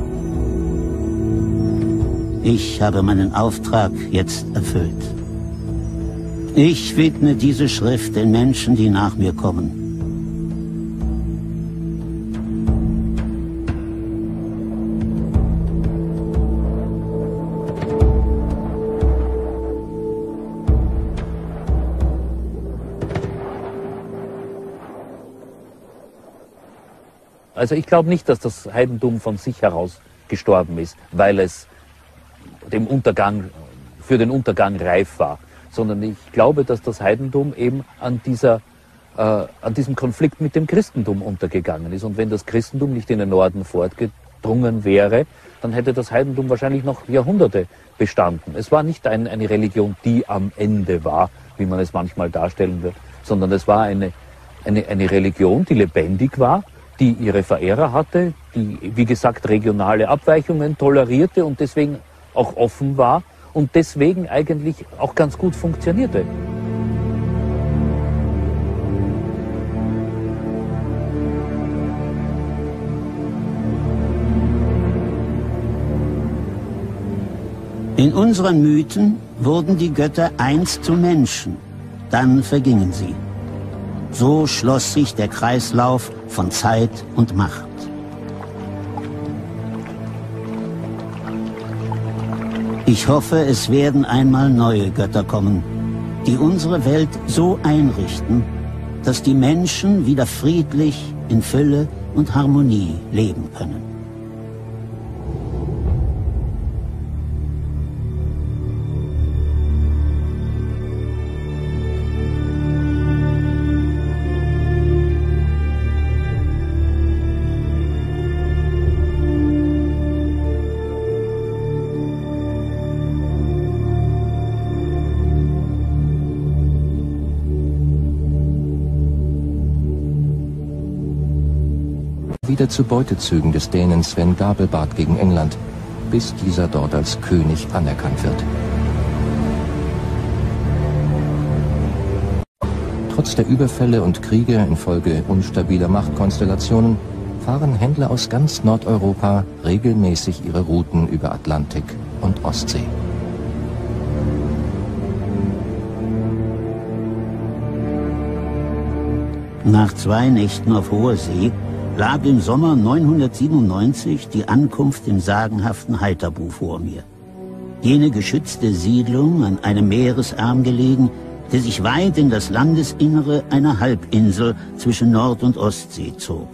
Ich habe meinen Auftrag jetzt erfüllt. Ich widme diese Schrift den Menschen, die nach mir kommen. Also ich glaube nicht, dass das Heidentum von sich heraus gestorben ist, weil es dem Untergang, für den Untergang reif war, sondern ich glaube, dass das Heidentum eben an, dieser, äh, an diesem Konflikt mit dem Christentum untergegangen ist. Und wenn das Christentum nicht in den Norden fortgedrungen wäre, dann hätte das Heidentum wahrscheinlich noch Jahrhunderte bestanden. Es war nicht ein, eine Religion, die am Ende war, wie man es manchmal darstellen wird, sondern es war eine, eine, eine Religion, die lebendig war, die ihre Verehrer hatte, die, wie gesagt, regionale Abweichungen tolerierte und deswegen auch offen war und deswegen eigentlich auch ganz gut funktionierte. In unseren Mythen wurden die Götter einst zu Menschen, dann vergingen sie. So schloss sich der Kreislauf von Zeit und Macht. Ich hoffe, es werden einmal neue Götter kommen, die unsere Welt so einrichten, dass die Menschen wieder friedlich in Fülle und Harmonie leben können. Wieder zu Beutezügen des Dänen Sven Gabelbart gegen England, bis dieser dort als König anerkannt wird. Trotz der Überfälle und Kriege infolge unstabiler Machtkonstellationen fahren Händler aus ganz Nordeuropa regelmäßig ihre Routen über Atlantik und Ostsee. Nach zwei Nächten auf hoher See lag im Sommer neunhundertsiebenundneunzig die Ankunft im sagenhaften Haithabu vor mir. Jene geschützte Siedlung an einem Meeresarm gelegen, der sich weit in das Landesinnere einer Halbinsel zwischen Nord- und Ostsee zog.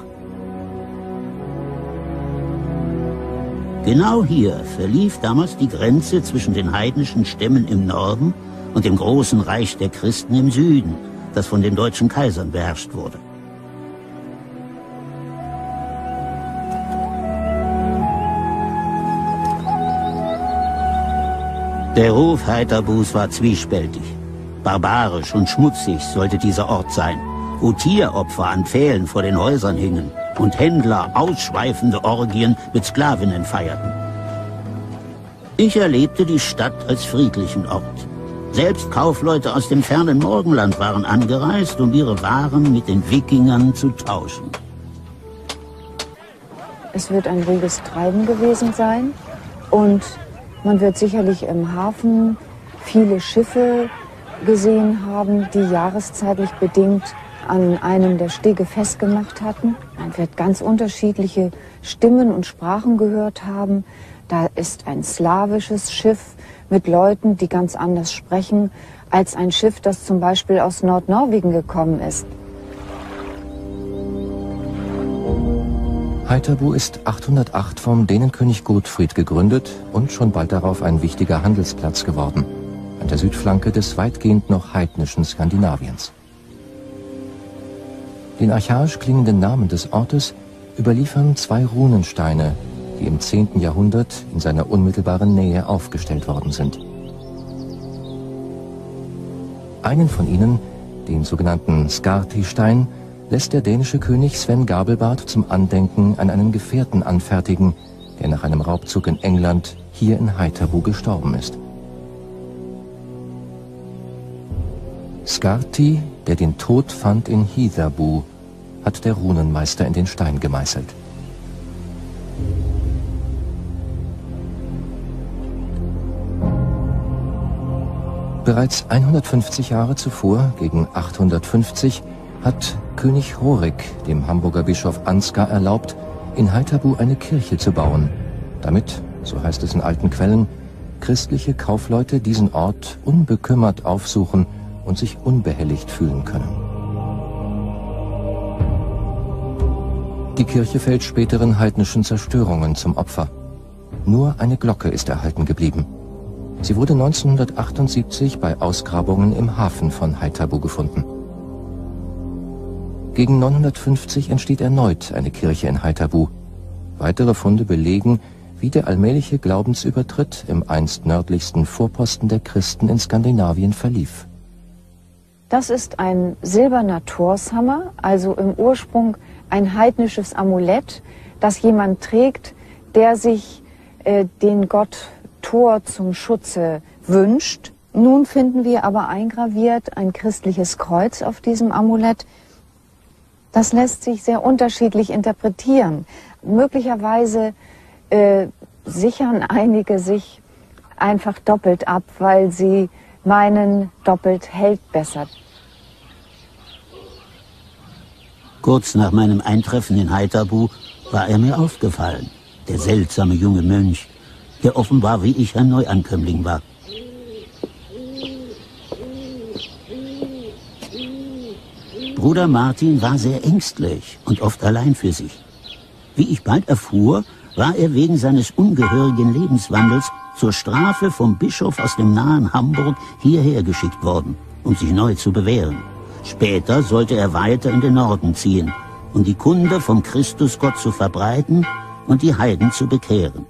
Genau hier verlief damals die Grenze zwischen den heidnischen Stämmen im Norden und dem großen Reich der Christen im Süden, das von den deutschen Kaisern beherrscht wurde. Der Ruf Haithabus war zwiespältig. Barbarisch und schmutzig sollte dieser Ort sein, wo Tieropfer an Pfählen vor den Häusern hingen und Händler ausschweifende Orgien mit Sklavinnen feierten. Ich erlebte die Stadt als friedlichen Ort. Selbst Kaufleute aus dem fernen Morgenland waren angereist, um ihre Waren mit den Wikingern zu tauschen. Es wird ein reges Treiben gewesen sein und man wird sicherlich im Hafen viele Schiffe gesehen haben, die jahreszeitlich bedingt an einem der Stege festgemacht hatten. Man wird ganz unterschiedliche Stimmen und Sprachen gehört haben. Da ist ein slawisches Schiff mit Leuten, die ganz anders sprechen, als ein Schiff, das zum Beispiel aus Nordnorwegen gekommen ist. Haithabu ist achthundertacht vom Dänenkönig Godfried gegründet und schon bald darauf ein wichtiger Handelsplatz geworden, an der Südflanke des weitgehend noch heidnischen Skandinaviens. Den archaisch klingenden Namen des Ortes überliefern zwei Runensteine, die im zehnten Jahrhundert in seiner unmittelbaren Nähe aufgestellt worden sind. Einen von ihnen, den sogenannten Skarti-Stein, lässt der dänische König Sven Gabelbart zum Andenken an einen Gefährten anfertigen, der nach einem Raubzug in England hier in Haithabu gestorben ist. Skarti, der den Tod fand in Hithabu, hat der Runenmeister in den Stein gemeißelt. Bereits hundertfünfzig Jahre zuvor, gegen achthundertfünfzig, hat König Horik dem Hamburger Bischof Ansgar erlaubt, in Haithabu eine Kirche zu bauen, damit, so heißt es in alten Quellen, christliche Kaufleute diesen Ort unbekümmert aufsuchen und sich unbehelligt fühlen können. Die Kirche fällt späteren heidnischen Zerstörungen zum Opfer. Nur eine Glocke ist erhalten geblieben. Sie wurde neunzehnhundertachtundsiebzig bei Ausgrabungen im Hafen von Haithabu gefunden. Gegen neunhundertfünfzig entsteht erneut eine Kirche in Haithabu. Weitere Funde belegen, wie der allmähliche Glaubensübertritt im einst nördlichsten Vorposten der Christen in Skandinavien verlief. Das ist ein silberner Thorshammer, also im Ursprung ein heidnisches Amulett, das jemand trägt, der sich äh, den Gott Thor zum Schutze wünscht. Nun finden wir aber eingraviert ein christliches Kreuz auf diesem Amulett. Das lässt sich sehr unterschiedlich interpretieren. Möglicherweise äh, sichern einige sich einfach doppelt ab, weil sie meinen, doppelt hält besser. Kurz nach meinem Eintreffen in Haithabu war er mir aufgefallen, der seltsame junge Mönch, der offenbar wie ich ein Neuankömmling war. Bruder Martin war sehr ängstlich und oft allein für sich. Wie ich bald erfuhr, war er wegen seines ungehörigen Lebenswandels zur Strafe vom Bischof aus dem nahen Hamburg hierher geschickt worden, um sich neu zu bewähren. Später sollte er weiter in den Norden ziehen, um die Kunde vom Christusgott zu verbreiten und die Heiden zu bekehren.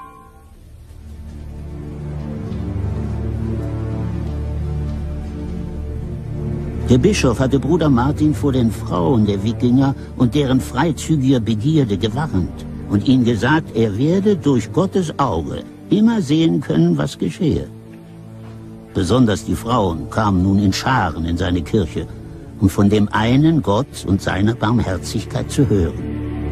Der Bischof hatte Bruder Martin vor den Frauen der Wikinger und deren freizügiger Begierde gewarnt und ihm gesagt, er werde durch Gottes Auge immer sehen können, was geschehe. Besonders die Frauen kamen nun in Scharen in seine Kirche, um von dem einen Gott und seiner Barmherzigkeit zu hören.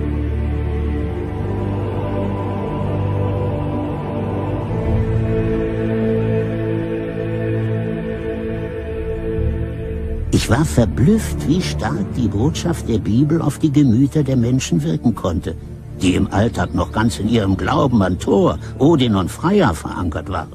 Ich war verblüfft, wie stark die Botschaft der Bibel auf die Gemüter der Menschen wirken konnte, die im Alltag noch ganz in ihrem Glauben an Thor, Odin und Freya verankert waren.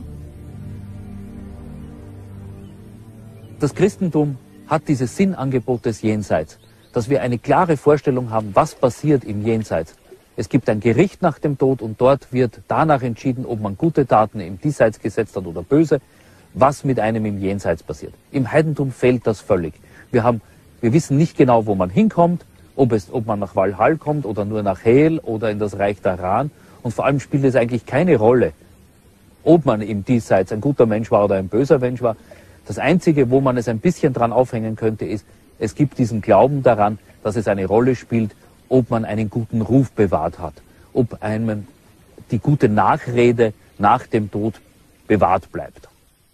Das Christentum hat dieses Sinnangebot des Jenseits, dass wir eine klare Vorstellung haben, was passiert im Jenseits. Es gibt ein Gericht nach dem Tod und dort wird danach entschieden, ob man gute Taten im Diesseits gesetzt hat oder böse, was mit einem im Jenseits passiert. Im Heidentum fehlt das völlig. Wir, haben, wir wissen nicht genau, wo man hinkommt, ob, es, ob man nach Valhall kommt oder nur nach Hel oder in das Reich der Ran. Und vor allem spielt es eigentlich keine Rolle, ob man im Diesseits ein guter Mensch war oder ein böser Mensch war. Das Einzige, wo man es ein bisschen dran aufhängen könnte, ist, es gibt diesen Glauben daran, dass es eine Rolle spielt, ob man einen guten Ruf bewahrt hat, ob einem die gute Nachrede nach dem Tod bewahrt bleibt.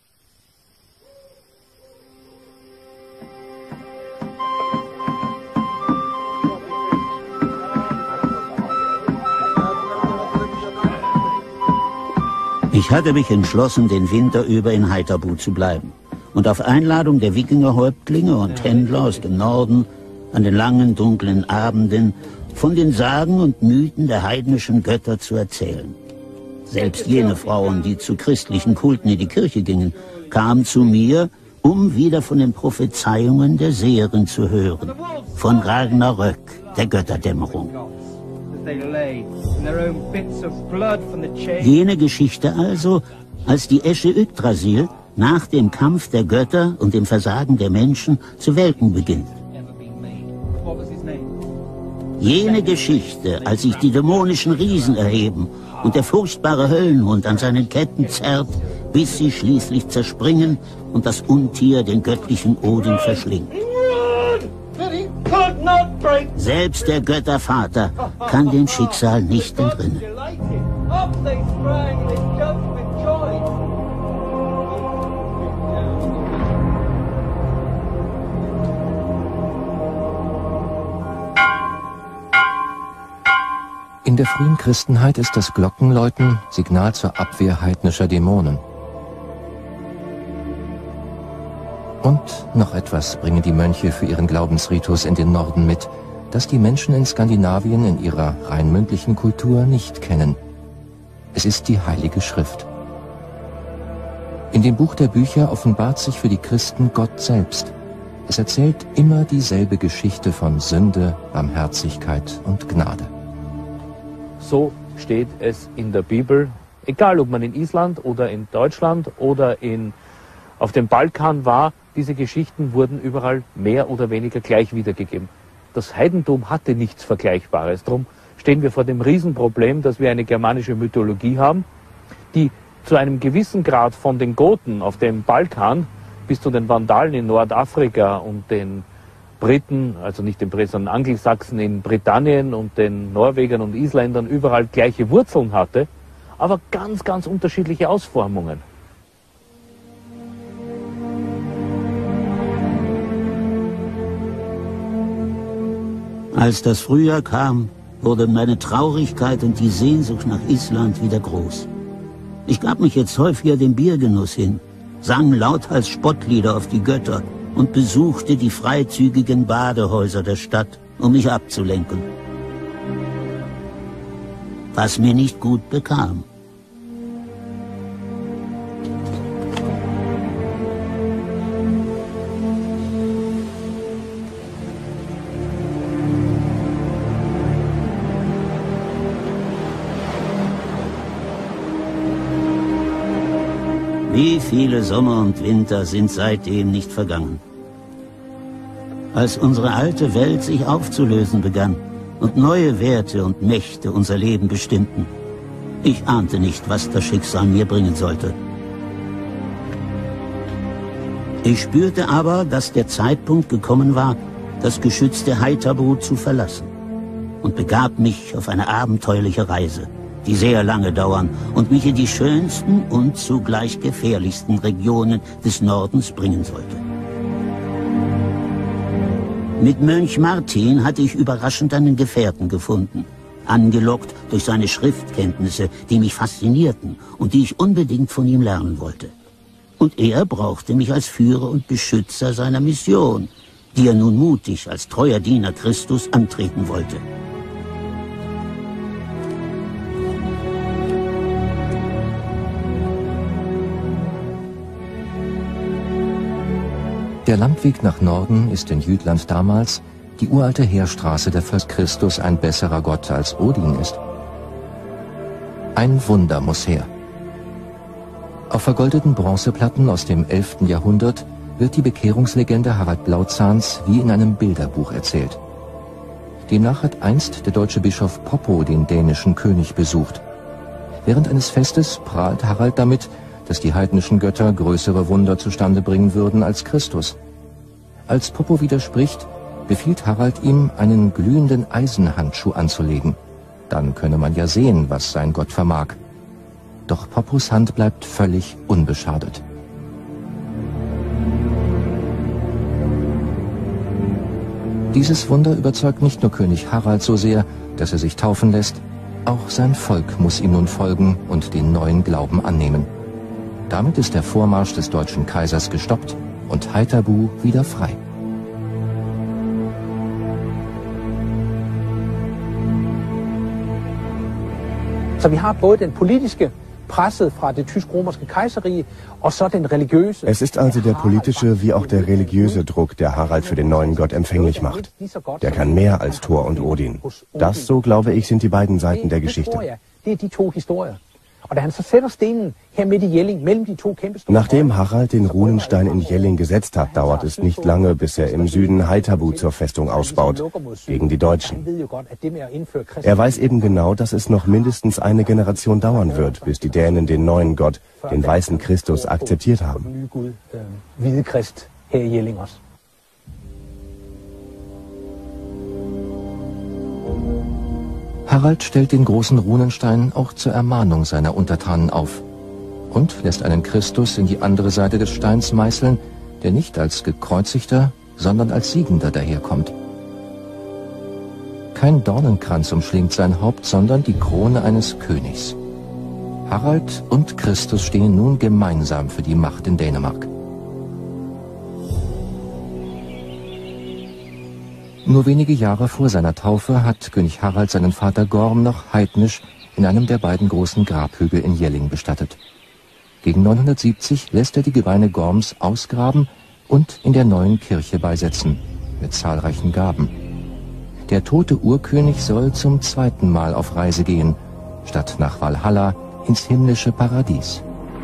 Ich hatte mich entschlossen, den Winter über in Haithabu zu bleiben und auf Einladung der Wikingerhäuptlinge und Händler aus dem Norden an den langen, dunklen Abenden von den Sagen und Mythen der heidnischen Götter zu erzählen. Selbst jene Frauen, die zu christlichen Kulten in die Kirche gingen, kamen zu mir, um wieder von den Prophezeiungen der Seherin zu hören, von Ragnarök, der Götterdämmerung. Jene Geschichte also, als die Esche Yggdrasil nach dem Kampf der Götter und dem Versagen der Menschen zu welken beginnt. Jene Geschichte, als sich die dämonischen Riesen erheben und der furchtbare Höllenhund an seinen Ketten zerrt, bis sie schließlich zerspringen und das Untier den göttlichen Odin verschlingt. Selbst der Göttervater kann dem Schicksal nicht entrinnen. In der frühen Christenheit ist das Glockenläuten Signal zur Abwehr heidnischer Dämonen. Und noch etwas bringen die Mönche für ihren Glaubensritus in den Norden mit, das die Menschen in Skandinavien in ihrer rein mündlichen Kultur nicht kennen. Es ist die Heilige Schrift. In dem Buch der Bücher offenbart sich für die Christen Gott selbst. Es erzählt immer dieselbe Geschichte von Sünde, Barmherzigkeit und Gnade. So steht es in der Bibel, egal ob man in Island oder in Deutschland oder in, auf dem Balkan war, diese Geschichten wurden überall mehr oder weniger gleich wiedergegeben. Das Heidentum hatte nichts Vergleichbares. Darum stehen wir vor dem Riesenproblem, dass wir eine germanische Mythologie haben, die zu einem gewissen Grad von den Goten auf dem Balkan bis zu den Vandalen in Nordafrika und den Briten, also nicht den Briten, sondern Angelsachsen in Britannien und den Norwegern und Isländern überall gleiche Wurzeln hatte, aber ganz, ganz unterschiedliche Ausformungen. Als das Frühjahr kam, wurden meine Traurigkeit und die Sehnsucht nach Island wieder groß. Ich gab mich jetzt häufiger dem Biergenuss hin, sang lauthals Spottlieder auf die Götter und besuchte die freizügigen Badehäuser der Stadt, um mich abzulenken. Was mir nicht gut bekam. Wie viele Sommer und Winter sind seitdem nicht vergangen. Als unsere alte Welt sich aufzulösen begann und neue Werte und Mächte unser Leben bestimmten, ich ahnte nicht, was das Schicksal mir bringen sollte. Ich spürte aber, dass der Zeitpunkt gekommen war, das geschützte Haithabu zu verlassen, und begab mich auf eine abenteuerliche Reise, die sehr lange dauern und mich in die schönsten und zugleich gefährlichsten Regionen des Nordens bringen sollte. Mit Mönch Martin hatte ich überraschend einen Gefährten gefunden, angelockt durch seine Schriftkenntnisse, die mich faszinierten und die ich unbedingt von ihm lernen wollte. Und er brauchte mich als Führer und Beschützer seiner Mission, die er nun mutig als treuer Diener Christus antreten wollte. Der Landweg nach Norden ist in Jütland damals die uralte Heerstraße, der für Christus ein besserer Gott als Odin ist. Ein Wunder muss her. Auf vergoldeten Bronzeplatten aus dem elften Jahrhundert wird die Bekehrungslegende Harald Blauzahns wie in einem Bilderbuch erzählt. Demnach hat einst der deutsche Bischof Poppo den dänischen König besucht. Während eines Festes prahlt Harald damit, dass die heidnischen Götter größere Wunder zustande bringen würden als Christus. Als Poppo widerspricht, befiehlt Harald ihm, einen glühenden Eisenhandschuh anzulegen. Dann könne man ja sehen, was sein Gott vermag. Doch Poppos Hand bleibt völlig unbeschadet. Dieses Wunder überzeugt nicht nur König Harald so sehr, dass er sich taufen lässt, auch sein Volk muss ihm nun folgen und den neuen Glauben annehmen. Damit ist der Vormarsch des deutschen Kaisers gestoppt und Haithabu wieder frei. Så vi har både den politiske presset fra det tysk-romerske kejserrige og så den religiøse. Es ist also der politische wie auch der religiöse Druck, der Harald für den neuen Gott empfänglich macht. Der kann mehr als Thor und Odin. Das, so glaube ich, sind die beiden Seiten der Geschichte. Nachdem Harald den Runenstein in Jelling gesetzt hat, dauert es nicht lange, bis er im Süden Haithabu zur Festung ausbaut, gegen die Deutschen. Er weiß eben genau, dass es noch mindestens eine Generation dauern wird, bis die Dänen den neuen Gott, den weißen Christus, akzeptiert haben. Harald stellt den großen Runenstein auch zur Ermahnung seiner Untertanen auf und lässt einen Christus in die andere Seite des Steins meißeln, der nicht als gekreuzigter, sondern als Siegender daherkommt. Kein Dornenkranz umschlingt sein Haupt, sondern die Krone eines Königs. Harald und Christus stehen nun gemeinsam für die Macht in Dänemark. Nur wenige Jahre vor seiner Taufe hat König Harald seinen Vater Gorm noch heidnisch in einem der beiden großen Grabhügel in Jelling bestattet. Gegen neunhundertsiebzig lässt er die Gebeine Gorms ausgraben und in der neuen Kirche beisetzen, mit zahlreichen Gaben. Der tote Urkönig soll zum zweiten Mal auf Reise gehen, statt nach Valhalla ins himmlische Paradies.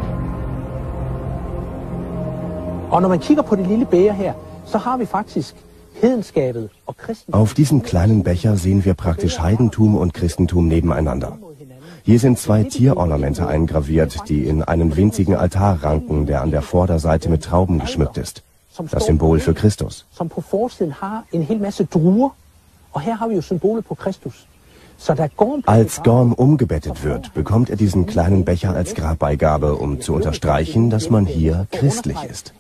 Og når man kigger på det lille bæger her, så har vi faktisk Auf diesem kleinen Becher sehen wir praktisch Heidentum und Christentum nebeneinander. Hier sind zwei Tierornamente eingraviert, die in einen winzigen Altar ranken, der an der Vorderseite mit Trauben geschmückt ist. Das Symbol für Christus. Als Gorm umgebettet wird, bekommt er diesen kleinen Becher als Grabbeigabe, um zu unterstreichen, dass man hier christlich ist.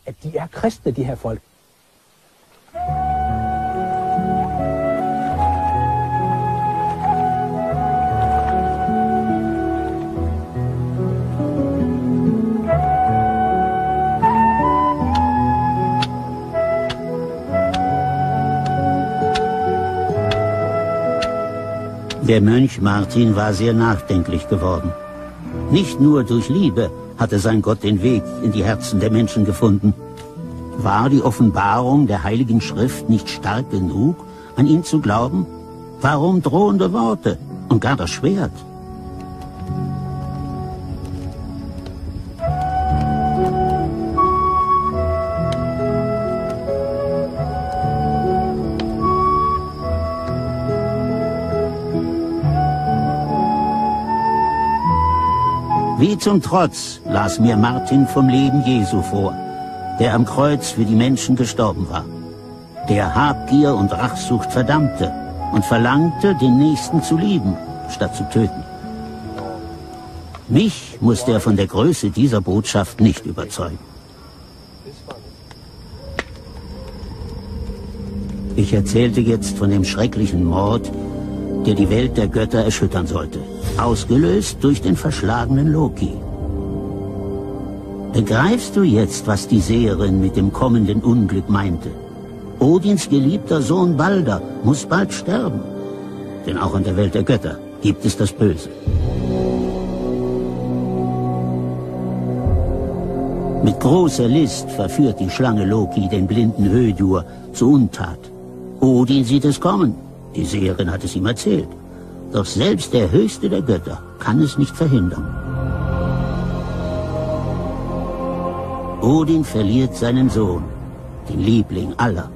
Der Mönch Martin war sehr nachdenklich geworden. Nicht nur durch Liebe hatte sein Gott den Weg in die Herzen der Menschen gefunden. War die Offenbarung der Heiligen Schrift nicht stark genug, an ihn zu glauben? Warum drohende Worte und gar das Schwert? Wie zum Trotz las mir Martin vom Leben Jesu vor, der am Kreuz für die Menschen gestorben war, der Habgier und Rachsucht verdammte und verlangte, den Nächsten zu lieben, statt zu töten. Mich musste er von der Größe dieser Botschaft nicht überzeugen. Ich erzählte jetzt von dem schrecklichen Mord, der die Welt der Götter erschüttern sollte, ausgelöst durch den verschlagenen Loki. Begreifst du jetzt, was die Seherin mit dem kommenden Unglück meinte? Odins geliebter Sohn Balder muss bald sterben, denn auch in der Welt der Götter gibt es das Böse. Mit großer List verführt die Schlange Loki den blinden Hödur zur Untat. Odin sieht es kommen, die Seherin hat es ihm erzählt. Doch selbst der höchste der Götter kann es nicht verhindern. Odin verliert seinen Sohn, den Liebling aller.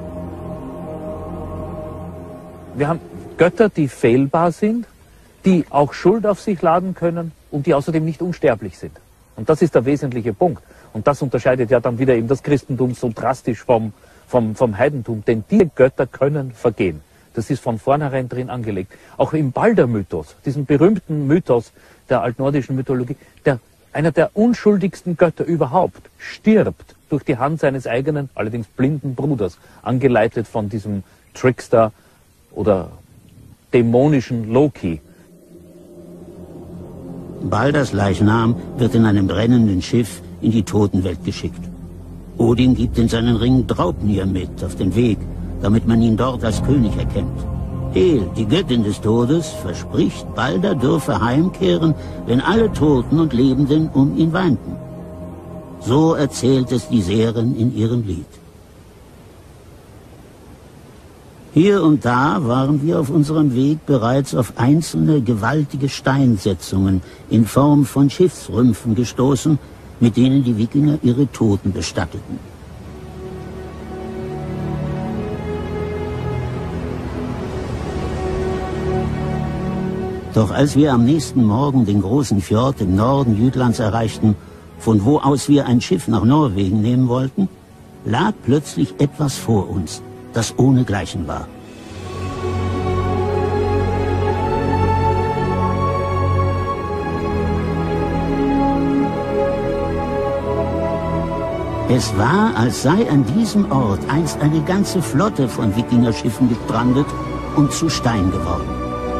Wir haben Götter, die fehlbar sind, die auch Schuld auf sich laden können und die außerdem nicht unsterblich sind. Und das ist der wesentliche Punkt. Und das unterscheidet ja dann wieder eben das Christentum so drastisch vom, vom, vom Heidentum. Denn diese Götter können vergehen. Das ist von vornherein drin angelegt. Auch im Balder-Mythos, diesem berühmten Mythos der altnordischen Mythologie, der, einer der unschuldigsten Götter überhaupt, stirbt durch die Hand seines eigenen, allerdings blinden Bruders, angeleitet von diesem Trickster oder dämonischen Loki. Balders Leichnam wird in einem brennenden Schiff in die Totenwelt geschickt. Odin gibt in seinen Ring Draupnir mit auf den Weg, damit man ihn dort als König erkennt. Hel, die Göttin des Todes, verspricht, Balder dürfe heimkehren, wenn alle Toten und Lebenden um ihn weinten. So erzählt es die Seherin in ihrem Lied. Hier und da waren wir auf unserem Weg bereits auf einzelne gewaltige Steinsetzungen in Form von Schiffsrümpfen gestoßen, mit denen die Wikinger ihre Toten bestatteten. Doch als wir am nächsten Morgen den großen Fjord im Norden Jütlands erreichten, von wo aus wir ein Schiff nach Norwegen nehmen wollten, lag plötzlich etwas vor uns, das ohnegleichen war. Es war, als sei an diesem Ort einst eine ganze Flotte von Wikingerschiffen gestrandet und zu Stein geworden.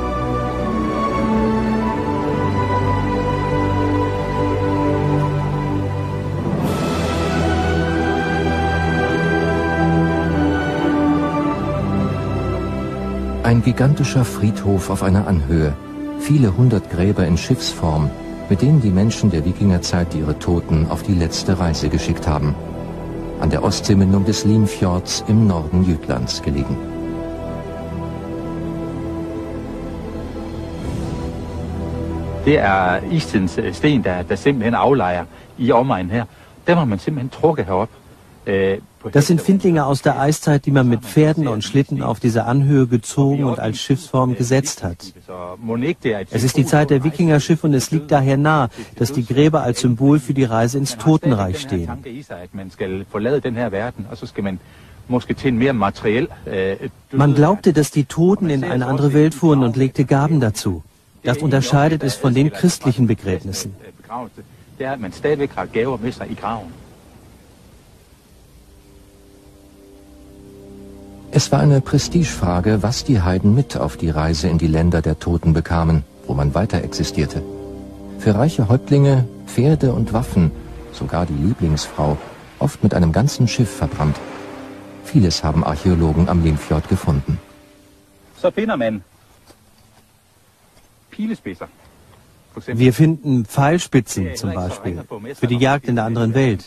Ein gigantischer Friedhof auf einer Anhöhe, viele hundert Gräber in Schiffsform, mit denen die Menschen der Wikingerzeit ihre Toten auf die letzte Reise geschickt haben. An der Ostseemündung des Limfjords im Norden Jütlands gelegen. Det er istidens sten, der, der simpelthen aflejer i omegnen her. Dem har man simpelthen trukket herop. Das sind Findlinge aus der Eiszeit, die man mit Pferden und Schlitten auf diese Anhöhe gezogen und als Schiffsform gesetzt hat. Es ist die Zeit der Wikingerschiffe und es liegt daher nahe, dass die Gräber als Symbol für die Reise ins Totenreich stehen. Man glaubte, dass die Toten in eine andere Welt fuhren und legte Gaben dazu. Das unterscheidet es von den christlichen Begräbnissen. Es war eine Prestigefrage, was die Heiden mit auf die Reise in die Länder der Toten bekamen, wo man weiter existierte. Für reiche Häuptlinge Pferde und Waffen, sogar die Lieblingsfrau, oft mit einem ganzen Schiff verbrannt. Vieles haben Archäologen am Limfjord gefunden. Wir finden Pfeilspitzen zum Beispiel, für die Jagd in der anderen Welt.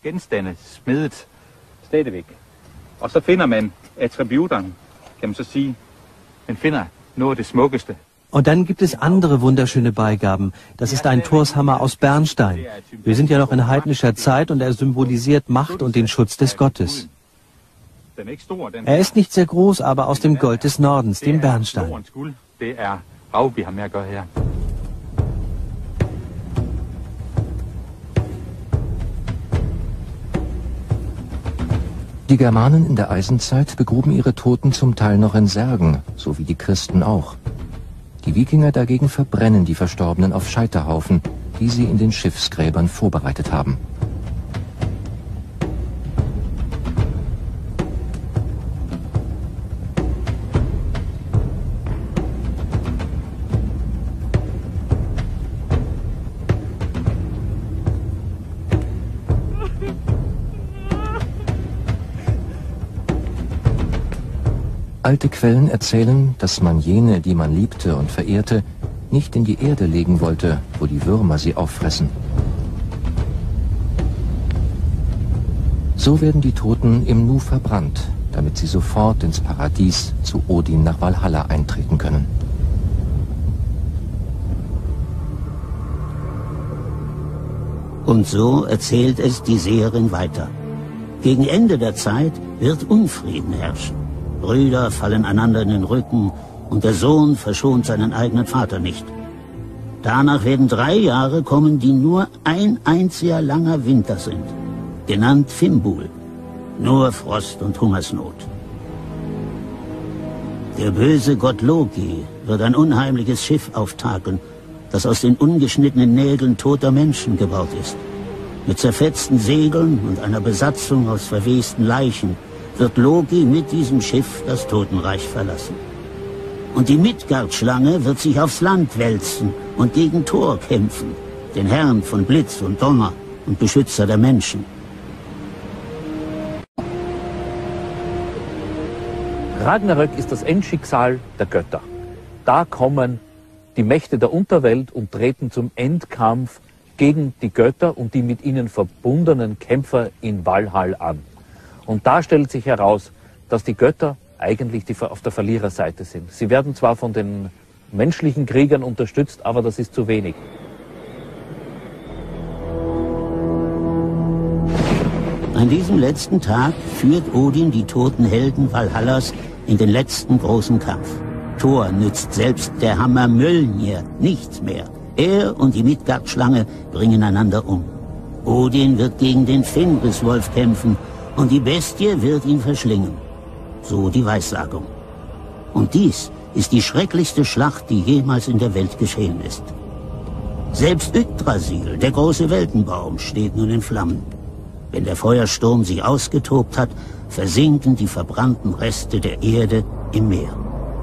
Og så finder man attributerne, kan man så sige. Man finder noget af det smukkeste. Und dann gibt es andere wunderschöne Beigaben. Das ist ein Torshammer aus Bernstein. Wir sind ja noch in heidnischer Zeit und er symbolisiert Macht und den Schutz des Gottes. Er ist nicht sehr groß, aber aus dem Gold des Nordens, dem Bernstein. Die Germanen in der Eisenzeit begruben ihre Toten zum Teil noch in Särgen, so wie die Christen auch. Die Wikinger dagegen verbrennen die Verstorbenen auf Scheiterhaufen, die sie in den Schiffsgräbern vorbereitet haben. Alte Quellen erzählen, dass man jene, die man liebte und verehrte, nicht in die Erde legen wollte, wo die Würmer sie auffressen. So werden die Toten im Nu verbrannt, damit sie sofort ins Paradies zu Odin nach Valhalla eintreten können. Und so erzählt es die Seherin weiter. Gegen Ende der Zeit wird Unfrieden herrschen. Brüder fallen einander in den Rücken und der Sohn verschont seinen eigenen Vater nicht. Danach werden drei Jahre kommen, die nur ein einziger langer Winter sind, genannt Fimbul, nur Frost und Hungersnot. Der böse Gott Loki wird ein unheimliches Schiff auftakeln, das aus den ungeschnittenen Nägeln toter Menschen gebaut ist. Mit zerfetzten Segeln und einer Besatzung aus verwesten Leichen wird Loki mit diesem Schiff das Totenreich verlassen. Und die Midgard-Schlange wird sich aufs Land wälzen und gegen Thor kämpfen, den Herrn von Blitz und Donner und Beschützer der Menschen. Ragnarök ist das Endschicksal der Götter. Da kommen die Mächte der Unterwelt und treten zum Endkampf gegen die Götter und die mit ihnen verbundenen Kämpfer in Valhall an. Und da stellt sich heraus, dass die Götter eigentlich die auf der Verliererseite sind. Sie werden zwar von den menschlichen Kriegern unterstützt, aber das ist zu wenig. An diesem letzten Tag führt Odin die toten Helden Valhallas in den letzten großen Kampf. Thor nützt selbst der Hammer Mjölnir nichts mehr. Er und die Midgard-Schlange bringen einander um. Odin wird gegen den Fenriswolf kämpfen und die Bestie wird ihn verschlingen. So die Weissagung. Und dies ist die schrecklichste Schlacht, die jemals in der Welt geschehen ist. Selbst Yggdrasil, der große Weltenbaum, steht nun in Flammen. Wenn der Feuersturm sich ausgetobt hat, versinken die verbrannten Reste der Erde im Meer.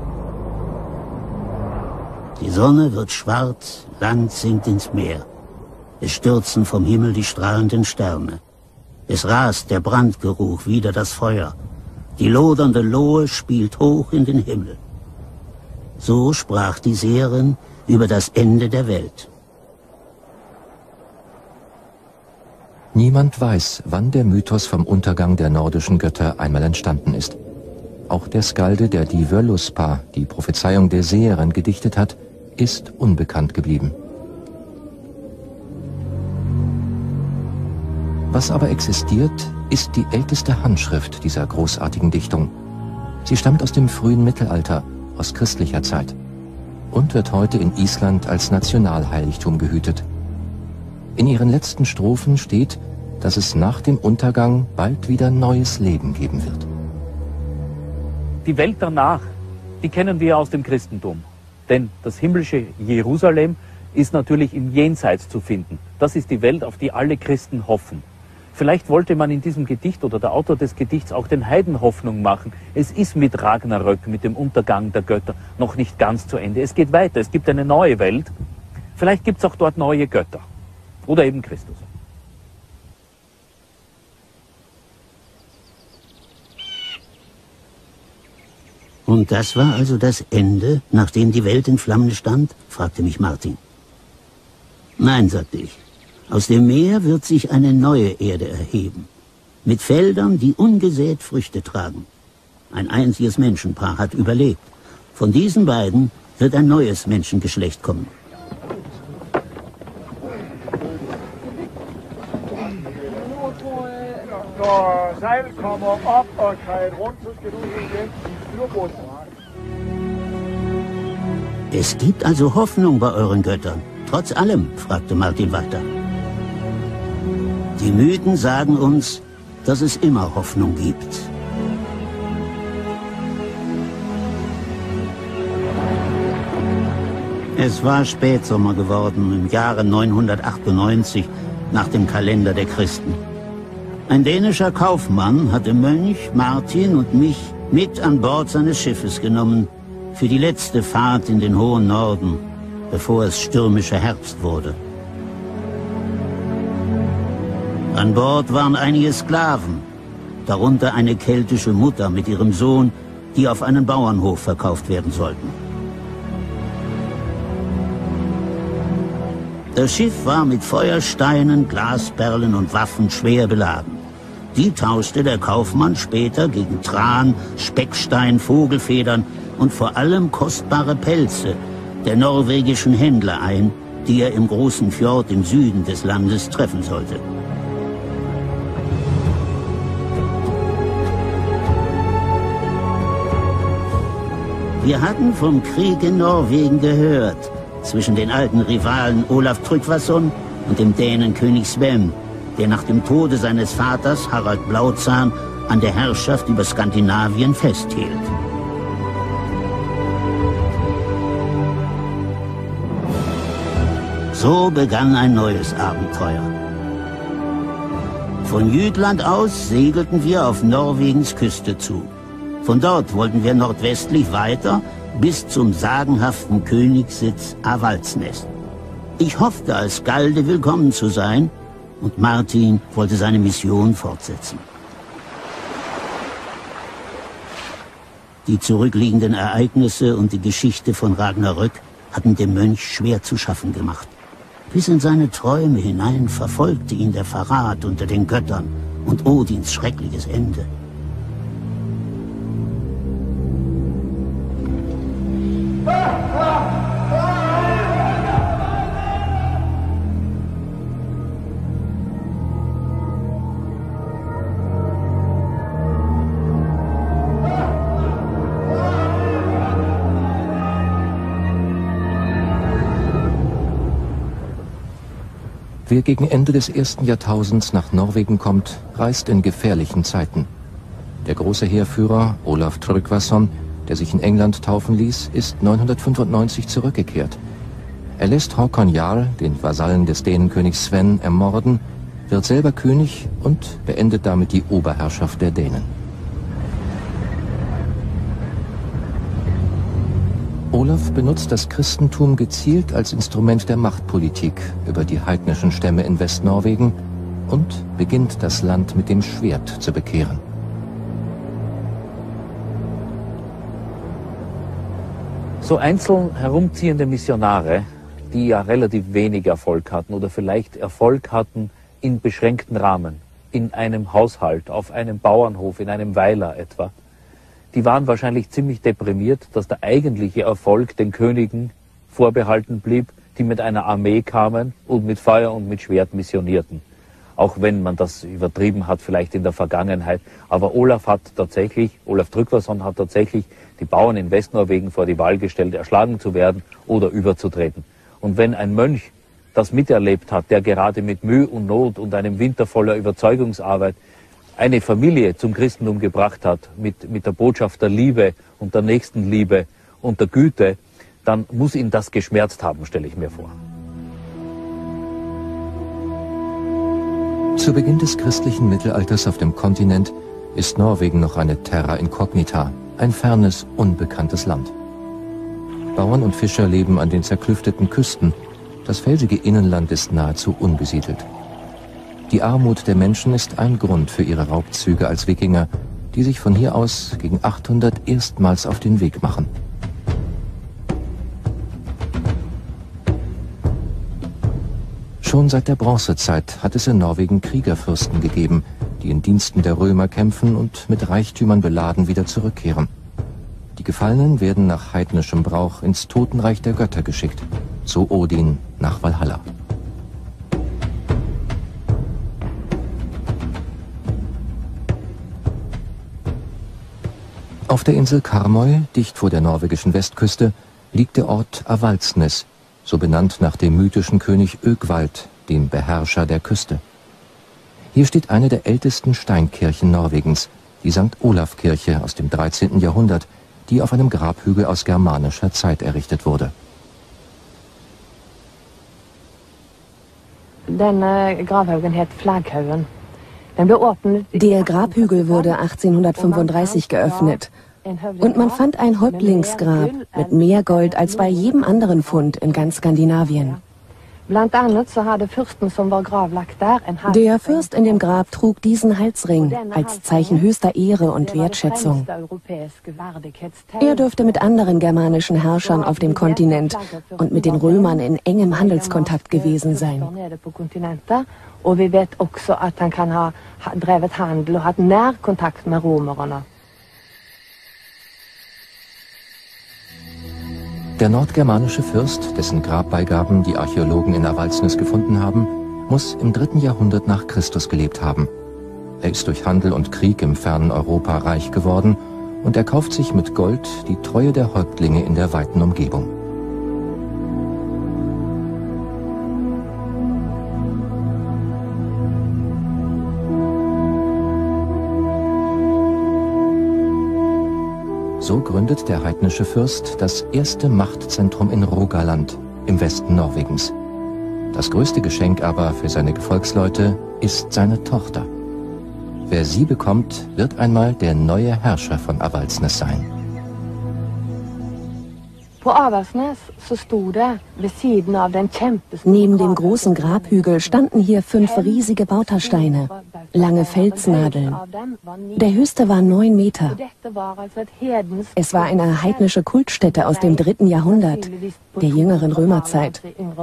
Die Sonne wird schwarz, Land sinkt ins Meer. Es stürzen vom Himmel die strahlenden Sterne. Es rast der Brandgeruch wider das Feuer. Die lodernde Lohe spielt hoch in den Himmel. So sprach die Seherin über das Ende der Welt. Niemand weiß, wann der Mythos vom Untergang der nordischen Götter einmal entstanden ist. Auch der Skalde, der die Völuspa, die Prophezeiung der Seherin, gedichtet hat, ist unbekannt geblieben. Was aber existiert, ist die älteste Handschrift dieser großartigen Dichtung. Sie stammt aus dem frühen Mittelalter, aus christlicher Zeit, und wird heute in Island als Nationalheiligtum gehütet. In ihren letzten Strophen steht, dass es nach dem Untergang bald wieder neues Leben geben wird. Die Welt danach, die kennen wir aus dem Christentum. Denn das himmlische Jerusalem ist natürlich im Jenseits zu finden. Das ist die Welt, auf die alle Christen hoffen. Vielleicht wollte man in diesem Gedicht oder der Autor des Gedichts auch den Heiden Hoffnung machen. Es ist mit Ragnarök, mit dem Untergang der Götter, noch nicht ganz zu Ende. Es geht weiter, es gibt eine neue Welt. Vielleicht gibt es auch dort neue Götter. Oder eben Christus. Und das war also das Ende, nachdem die Welt in Flammen stand? Fragte mich Martin. Nein, sagte ich. Aus dem Meer wird sich eine neue Erde erheben. Mit Feldern, die ungesät Früchte tragen. Ein einziges Menschenpaar hat überlebt. Von diesen beiden wird ein neues Menschengeschlecht kommen. Når sejlet kommer op og drejer rundt, så skal du igen i Styrbordstragen. Es gibt also Hoffnung bei euren Göttern. Trotz allem, fragte Martin weiter. Die Mythen sagen uns, dass es immer Hoffnung gibt. Es war Spätsommer geworden, im Jahre neunhundertachtundneunzig, nach dem Kalender der Christen. Ein dänischer Kaufmann hatte Mönch, Martin und mich mit an Bord seines Schiffes genommen, für die letzte Fahrt in den hohen Norden, bevor es stürmischer Herbst wurde. An Bord waren einige Sklaven, darunter eine keltische Mutter mit ihrem Sohn, die auf einen Bauernhof verkauft werden sollten. Das Schiff war mit Feuersteinen, Glasperlen und Waffen schwer beladen. Die tauschte der Kaufmann später gegen Tran, Speckstein, Vogelfedern und vor allem kostbare Pelze der norwegischen Händler ein, die er im großen Fjord im Süden des Landes treffen sollte. Wir hatten vom Krieg in Norwegen gehört, zwischen den alten Rivalen Olaf Tryggvason und dem Dänen König Sven, der nach dem Tode seines Vaters Harald Blauzahn an der Herrschaft über Skandinavien festhielt. So begann ein neues Abenteuer. Von Jütland aus segelten wir auf Norwegens Küste zu. Von dort wollten wir nordwestlich weiter bis zum sagenhaften Königssitz Avaldsnes. Ich hoffte, als Galde willkommen zu sein, und Martin wollte seine Mission fortsetzen. Die zurückliegenden Ereignisse und die Geschichte von Ragnarök hatten dem Mönch schwer zu schaffen gemacht. Bis in seine Träume hinein verfolgte ihn der Verrat unter den Göttern und Odins schreckliches Ende. Wer gegen Ende des ersten Jahrtausends nach Norwegen kommt, reist in gefährlichen Zeiten. Der große Heerführer Olaf Tryggvason, der sich in England taufen ließ, ist neunhundertfünfundneunzig zurückgekehrt. Er lässt Håkon Jarl, den Vasallen des Dänenkönigs Sven, ermorden, wird selber König und beendet damit die Oberherrschaft der Dänen. Olaf benutzt das Christentum gezielt als Instrument der Machtpolitik über die heidnischen Stämme in Westnorwegen und beginnt das Land mit dem Schwert zu bekehren. So einzeln herumziehende Missionare, die ja relativ wenig Erfolg hatten oder vielleicht Erfolg hatten in beschränkten Rahmen, in einem Haushalt, auf einem Bauernhof, in einem Weiler etwa, die waren wahrscheinlich ziemlich deprimiert, dass der eigentliche Erfolg den Königen vorbehalten blieb, die mit einer Armee kamen und mit Feuer und mit Schwert missionierten. Auch wenn man das übertrieben hat, vielleicht in der Vergangenheit. Aber Olaf hat tatsächlich, Olaf Tryggvason hat tatsächlich die Bauern in Westnorwegen vor die Wahl gestellt, erschlagen zu werden oder überzutreten. Und wenn ein Mönch das miterlebt hat, der gerade mit Mühe und Not und einem Winter voller Überzeugungsarbeit eine Familie zum Christentum gebracht hat, mit, mit der Botschaft der Liebe und der Nächstenliebe und der Güte, dann muss ihn das geschmerzt haben, stelle ich mir vor. Zu Beginn des christlichen Mittelalters auf dem Kontinent ist Norwegen noch eine Terra Incognita, ein fernes, unbekanntes Land. Bauern und Fischer leben an den zerklüfteten Küsten, das felsige Innenland ist nahezu unbesiedelt. Die Armut der Menschen ist ein Grund für ihre Raubzüge als Wikinger, die sich von hier aus gegen achthundert erstmals auf den Weg machen. Schon seit der Bronzezeit hat es in Norwegen Kriegerfürsten gegeben, die in Diensten der Römer kämpfen und mit Reichtümern beladen wieder zurückkehren. Die Gefallenen werden nach heidnischem Brauch ins Totenreich der Götter geschickt, zu Odin nach Valhalla. Auf der Insel Karmøy, dicht vor der norwegischen Westküste, liegt der Ort Avaldsnes, so benannt nach dem mythischen König Ögvald, dem Beherrscher der Küste. Hier steht eine der ältesten Steinkirchen Norwegens, die Sankt Olaf-Kirche aus dem dreizehnten Jahrhundert, die auf einem Grabhügel aus germanischer Zeit errichtet wurde. Der Grabhügel wurde achtzehnhundertfünfunddreißig geöffnet. Und man fand ein Häuptlingsgrab mit mehr Gold als bei jedem anderen Fund in ganz Skandinavien. Der Fürst in dem Grab trug diesen Halsring als Zeichen höchster Ehre und Wertschätzung. Er dürfte mit anderen germanischen Herrschern auf dem Kontinent und mit den Römern in engem Handelskontakt gewesen sein. Und wir vet också att han kan ha drevet handel och haft närkontakt med romerna. Der nordgermanische Fürst, dessen Grabbeigaben die Archäologen in Avaldsnes gefunden haben, muss im dritten Jahrhundert nach Christus gelebt haben. Er ist durch Handel und Krieg im fernen Europa reich geworden und erkauft sich mit Gold die Treue der Häuptlinge in der weiten Umgebung. So gründet der heidnische Fürst das erste Machtzentrum in Rogaland im Westen Norwegens. Das größte Geschenk aber für seine Gefolgsleute ist seine Tochter. Wer sie bekommt, wird einmal der neue Herrscher von Avaldsnes sein. Neben dem großen Grabhügel standen hier fünf riesige Bautersteine, lange Felsnadeln. Der höchste war neun Meter. Es war eine heidnische Kultstätte aus dem dritten Jahrhundert, der jüngeren Römerzeit.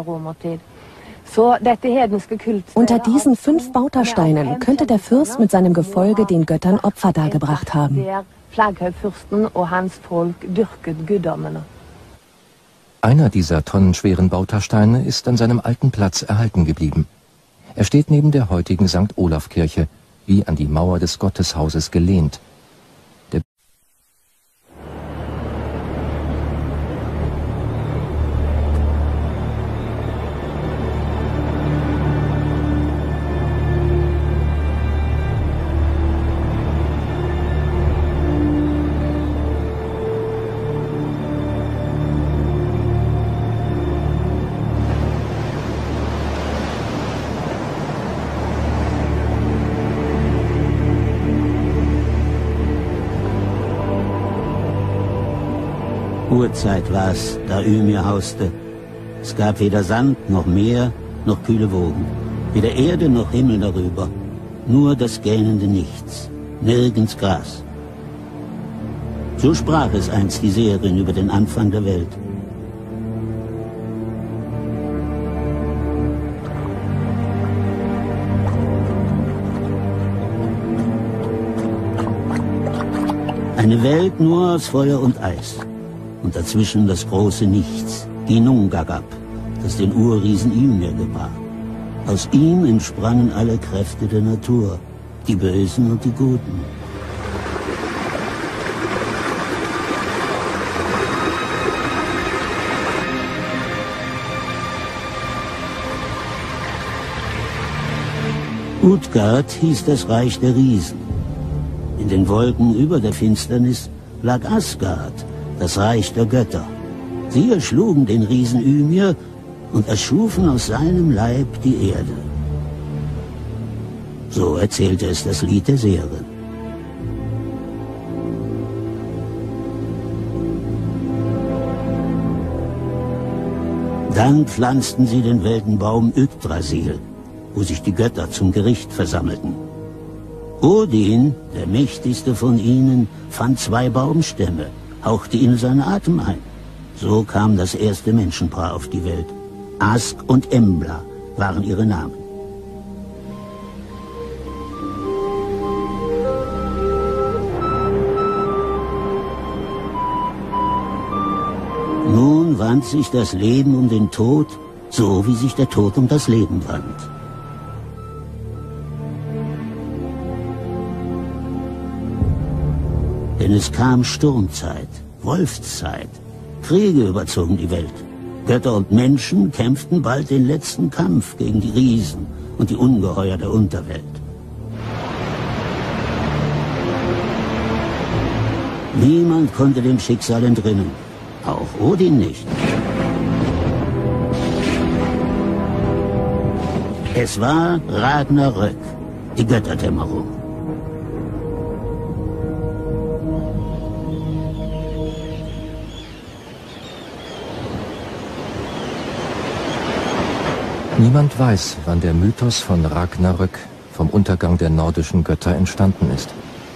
Unter diesen fünf Bautersteinen könnte der Fürst mit seinem Gefolge den Göttern Opfer dargebracht haben. Einer dieser tonnenschweren Bautersteine ist an seinem alten Platz erhalten geblieben. Er steht neben der heutigen Sankt Olaf-Kirche, wie an die Mauer des Gotteshauses gelehnt. Der Urzeit war's, da Ymir hauste. Es gab weder Sand noch Meer noch kühle Wogen, weder Erde noch Himmel darüber, nur das gähnende Nichts, nirgends Gras. So sprach es einst die Seherin über den Anfang der Welt. Eine Welt nur aus Feuer und Eis. Und dazwischen das große Nichts, Ginnungagap, das den Urriesen Ymir gebar. Aus ihm entsprangen alle Kräfte der Natur, die Bösen und die Guten. Utgard hieß das Reich der Riesen. In den Wolken über der Finsternis lag Asgard, das Reich der Götter. Sie erschlugen den Riesen Ymir und erschufen aus seinem Leib die Erde. So erzählte es das Lied der Seherin. Dann pflanzten sie den Weltenbaum Yggdrasil, wo sich die Götter zum Gericht versammelten. Odin, der mächtigste von ihnen, fand zwei Baumstämme, hauchte ihnen seinen Atem ein. So kam das erste Menschenpaar auf die Welt. Ask und Embla waren ihre Namen. Nun wand sich das Leben um den Tod, so wie sich der Tod um das Leben wand. Denn es kam Sturmzeit, Wolfszeit, Kriege überzogen die Welt. Götter und Menschen kämpften bald den letzten Kampf gegen die Riesen und die Ungeheuer der Unterwelt. Niemand konnte dem Schicksal entrinnen, auch Odin nicht. Es war Ragnarök, die Götterdämmerung. Niemand weiß, wann der Mythos von Ragnarök, vom Untergang der nordischen Götter, entstanden ist.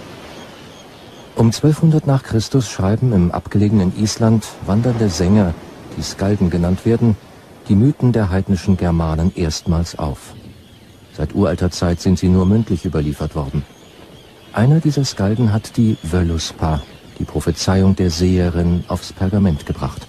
Um zwölfhundert nach Christus schreiben im abgelegenen Island wandernde Sänger, die Skalden genannt werden, die Mythen der heidnischen Germanen erstmals auf. Seit uralter Zeit sind sie nur mündlich überliefert worden. Einer dieser Skalden hat die Völuspa, die Prophezeiung der Seherin, aufs Pergament gebracht.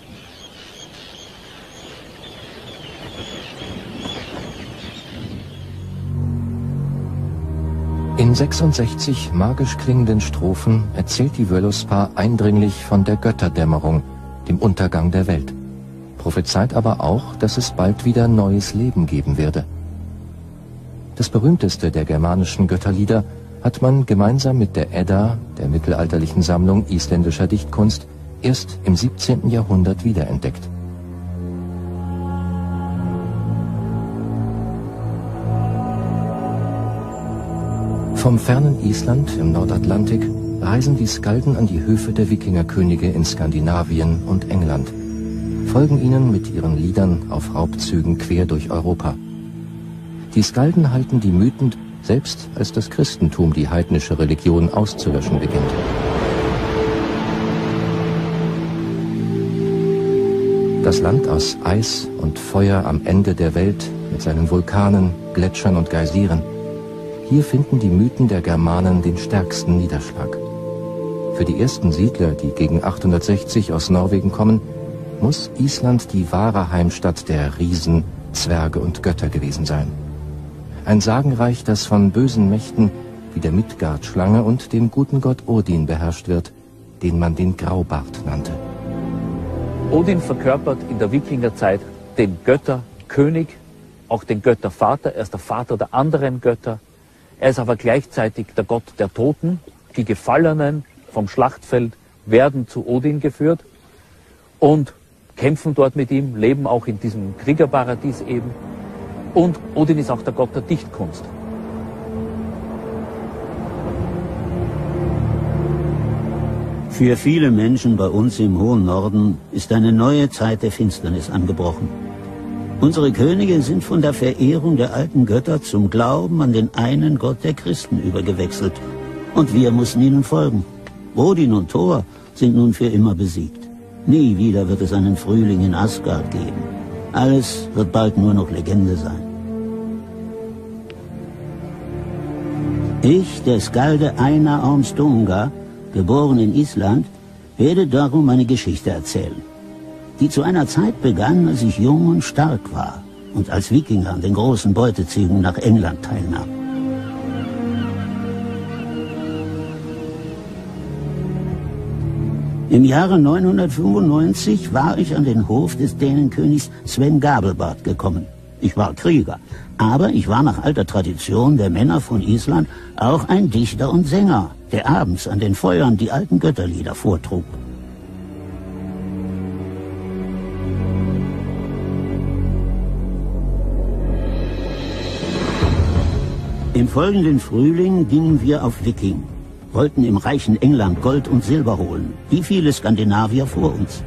In sechsundsechzig magisch klingenden Strophen erzählt die Völuspa eindringlich von der Götterdämmerung, dem Untergang der Welt. Prophezeit aber auch, dass es bald wieder neues Leben geben werde. Das berühmteste der germanischen Götterlieder hat man gemeinsam mit der Edda, der mittelalterlichen Sammlung isländischer Dichtkunst, erst im siebzehnten Jahrhundert wiederentdeckt. Vom fernen Island im Nordatlantik reisen die Skalden an die Höfe der Wikingerkönige in Skandinavien und England, folgen ihnen mit ihren Liedern auf Raubzügen quer durch Europa. Die Skalden halten die Mythen, selbst als das Christentum die heidnische Religion auszulöschen beginnt. Das Land aus Eis und Feuer am Ende der Welt mit seinen Vulkanen, Gletschern und Geysiren. Hier finden die Mythen der Germanen den stärksten Niederschlag. Für die ersten Siedler, die gegen achthundertsechzig aus Norwegen kommen, muss Island die wahre Heimstatt der Riesen, Zwerge und Götter gewesen sein. Ein Sagenreich, das von bösen Mächten wie der Midgard-Schlange und dem guten Gott Odin beherrscht wird, den man den Graubart nannte. Odin verkörpert in der Wikingerzeit den Götterkönig, auch den Göttervater. Er ist der Vater der anderen Götter. Er ist aber gleichzeitig der Gott der Toten. Die Gefallenen vom Schlachtfeld werden zu Odin geführt und kämpfen dort mit ihm, leben auch in diesem Kriegerparadies eben. Und Odin ist auch der Gott der Dichtkunst. Für viele Menschen bei uns im hohen Norden ist eine neue Zeit der Finsternis angebrochen. Unsere Könige sind von der Verehrung der alten Götter zum Glauben an den einen Gott der Christen übergewechselt. Und wir mussten ihnen folgen. Odin und Thor sind nun für immer besiegt. Nie wieder wird es einen Frühling in Asgard geben. Alles wird bald nur noch Legende sein. Ich, der Skalde Einar Ormstunga, geboren in Island, werde darum eine Geschichte erzählen, die zu einer Zeit begann, als ich jung und stark war und als Wikinger an den großen Beutezügen nach England teilnahm. Im Jahre neunhundertfünfundneunzig war ich an den Hof des Dänenkönigs Sven Gabelbart gekommen. Ich war Krieger, aber ich war nach alter Tradition der Männer von Island auch ein Dichter und Sänger, der abends an den Feuern die alten Götterlieder vortrug. Im folgenden Frühling gingen wir auf Wiking, wollten im reichen England Gold und Silber holen, wie viele Skandinavier vor uns.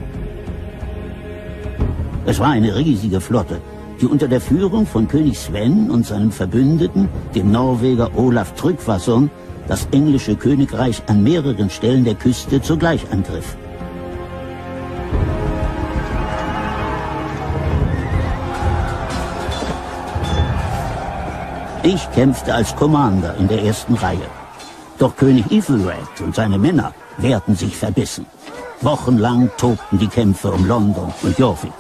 Es war eine riesige Flotte, die unter der Führung von König Sven und seinem Verbündeten, dem Norweger Olaf Tryggvason, das englische Königreich an mehreren Stellen der Küste zugleich angriff. Ich kämpfte als Commander in der ersten Reihe. Doch König Ethelred und seine Männer wehrten sich verbissen. Wochenlang tobten die Kämpfe um London und Jorvik.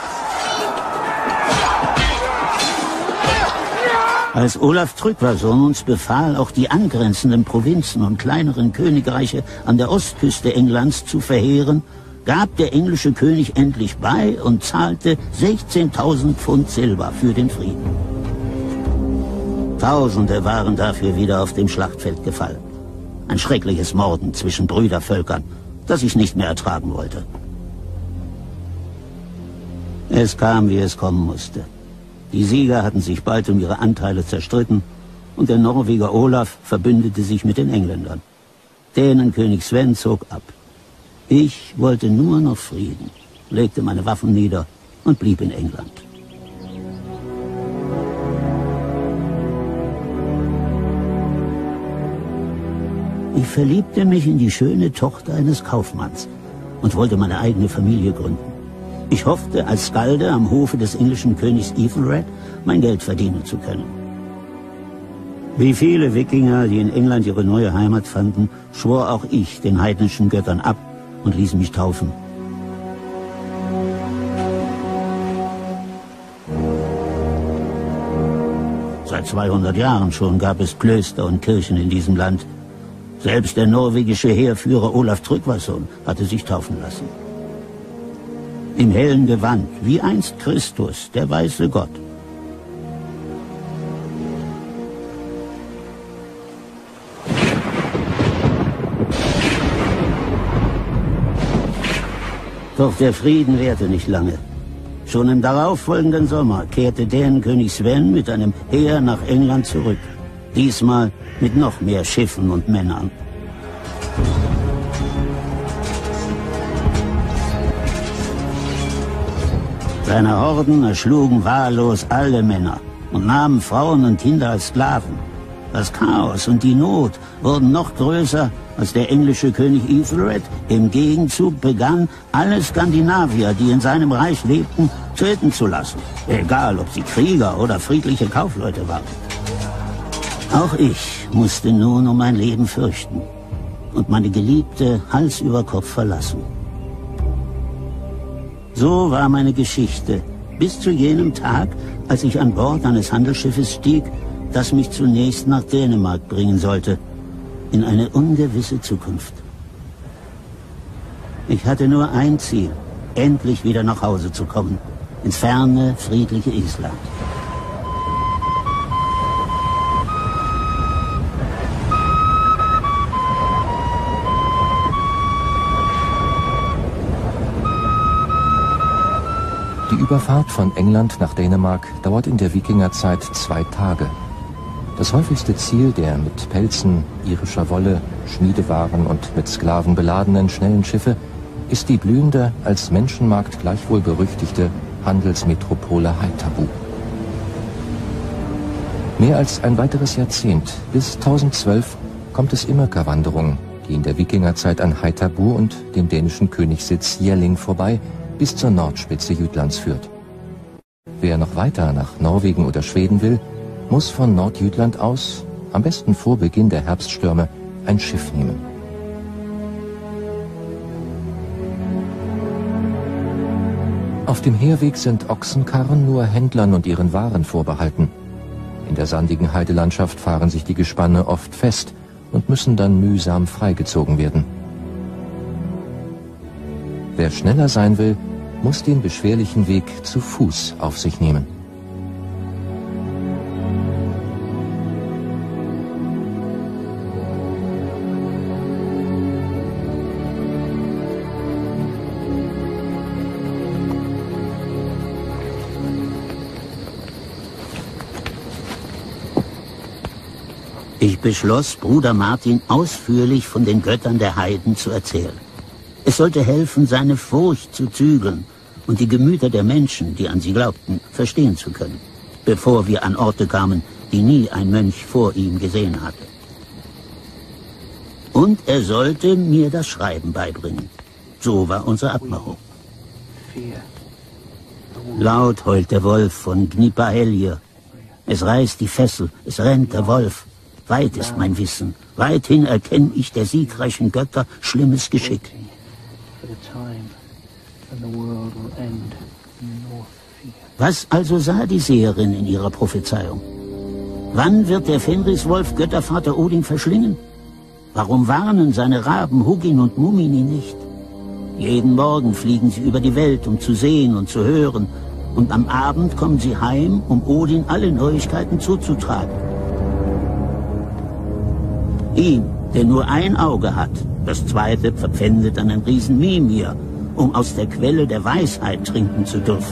Als Olaf Tryggvason uns befahl, auch die angrenzenden Provinzen und kleineren Königreiche an der Ostküste Englands zu verheeren, gab der englische König endlich bei und zahlte sechzehntausend Pfund Silber für den Frieden. Tausende waren dafür wieder auf dem Schlachtfeld gefallen. Ein schreckliches Morden zwischen Brüdervölkern, das ich nicht mehr ertragen wollte. Es kam, wie es kommen musste. Die Sieger hatten sich bald um ihre Anteile zerstritten und der Norweger Olaf verbündete sich mit den Engländern. Dänenkönig Sven zog ab. Ich wollte nur noch Frieden, legte meine Waffen nieder und blieb in England. Ich verliebte mich in die schöne Tochter eines Kaufmanns und wollte meine eigene Familie gründen. Ich hoffte, als Skalde am Hofe des englischen Königs Ethelred mein Geld verdienen zu können. Wie viele Wikinger, die in England ihre neue Heimat fanden, schwor auch ich den heidnischen Göttern ab und ließ mich taufen. Seit zweihundert Jahren schon gab es Klöster und Kirchen in diesem Land. Selbst der norwegische Heerführer Olaf Tryggvason hatte sich taufen lassen. Im hellen Gewand, wie einst Christus, der weiße Gott. Doch der Frieden währte nicht lange. Schon im darauffolgenden Sommer kehrte Dänenkönig Sven mit einem Heer nach England zurück. Diesmal mit noch mehr Schiffen und Männern. Seine Horden erschlugen wahllos alle Männer und nahmen Frauen und Kinder als Sklaven. Das Chaos und die Not wurden noch größer, als der englische König Ethelred im Gegenzug begann, alle Skandinavier, die in seinem Reich lebten, töten zu lassen. Egal, ob sie Krieger oder friedliche Kaufleute waren. Auch ich musste nun um mein Leben fürchten und meine Geliebte Hals über Kopf verlassen. So war meine Geschichte bis zu jenem Tag, als ich an Bord eines Handelsschiffes stieg, das mich zunächst nach Dänemark bringen sollte, in eine ungewisse Zukunft. Ich hatte nur ein Ziel, endlich wieder nach Hause zu kommen, ins ferne, friedliche Island. Die Überfahrt von England nach Dänemark dauert in der Wikingerzeit zwei Tage. Das häufigste Ziel der mit Pelzen, irischer Wolle, Schmiedewaren und mit Sklaven beladenen schnellen Schiffe ist die blühende, als Menschenmarkt gleichwohl berüchtigte Handelsmetropole Haithabu. Mehr als ein weiteres Jahrzehnt, bis tausendzwölf, kommt es Immerkerwanderungen, die in der Wikingerzeit an Haithabu und dem dänischen Königssitz Jelling vorbei bis zur Nordspitze Jütlands führt. Wer noch weiter nach Norwegen oder Schweden will, muss von Nordjütland aus, am besten vor Beginn der Herbststürme, ein Schiff nehmen. Auf dem Herweg sind Ochsenkarren nur Händlern und ihren Waren vorbehalten. In der sandigen Heidelandschaft fahren sich die Gespanne oft fest und müssen dann mühsam freigezogen werden. Wer schneller sein will, muss den beschwerlichen Weg zu Fuß auf sich nehmen. Ich beschloss, Bruder Martin ausführlich von den Göttern der Heiden zu erzählen. Es sollte helfen, seine Furcht zu zügeln und die Gemüter der Menschen, die an sie glaubten, verstehen zu können, bevor wir an Orte kamen, die nie ein Mönch vor ihm gesehen hatte. Und er sollte mir das Schreiben beibringen. So war unsere Abmachung. Laut heult der Wolf von Gnipahellir. Es reißt die Fessel, es rennt der Wolf. Weit ist mein Wissen, weithin erkenne ich der siegreichen Götter schlimmes Geschick. Was also sah die Seherin in ihrer Prophezeiung? Wann wird der Fenriswolf Göttervater Odin verschlingen? Warum warnen seine Raben Hugin und Mumini nicht? Jeden Morgen fliegen sie über die Welt, um zu sehen und zu hören, und am Abend kommen sie heim, um Odin alle Neuigkeiten zuzutragen. Ihm, der nur ein Auge hat. Das zweite verpfändet an den Riesen Mimir, um aus der Quelle der Weisheit trinken zu dürfen.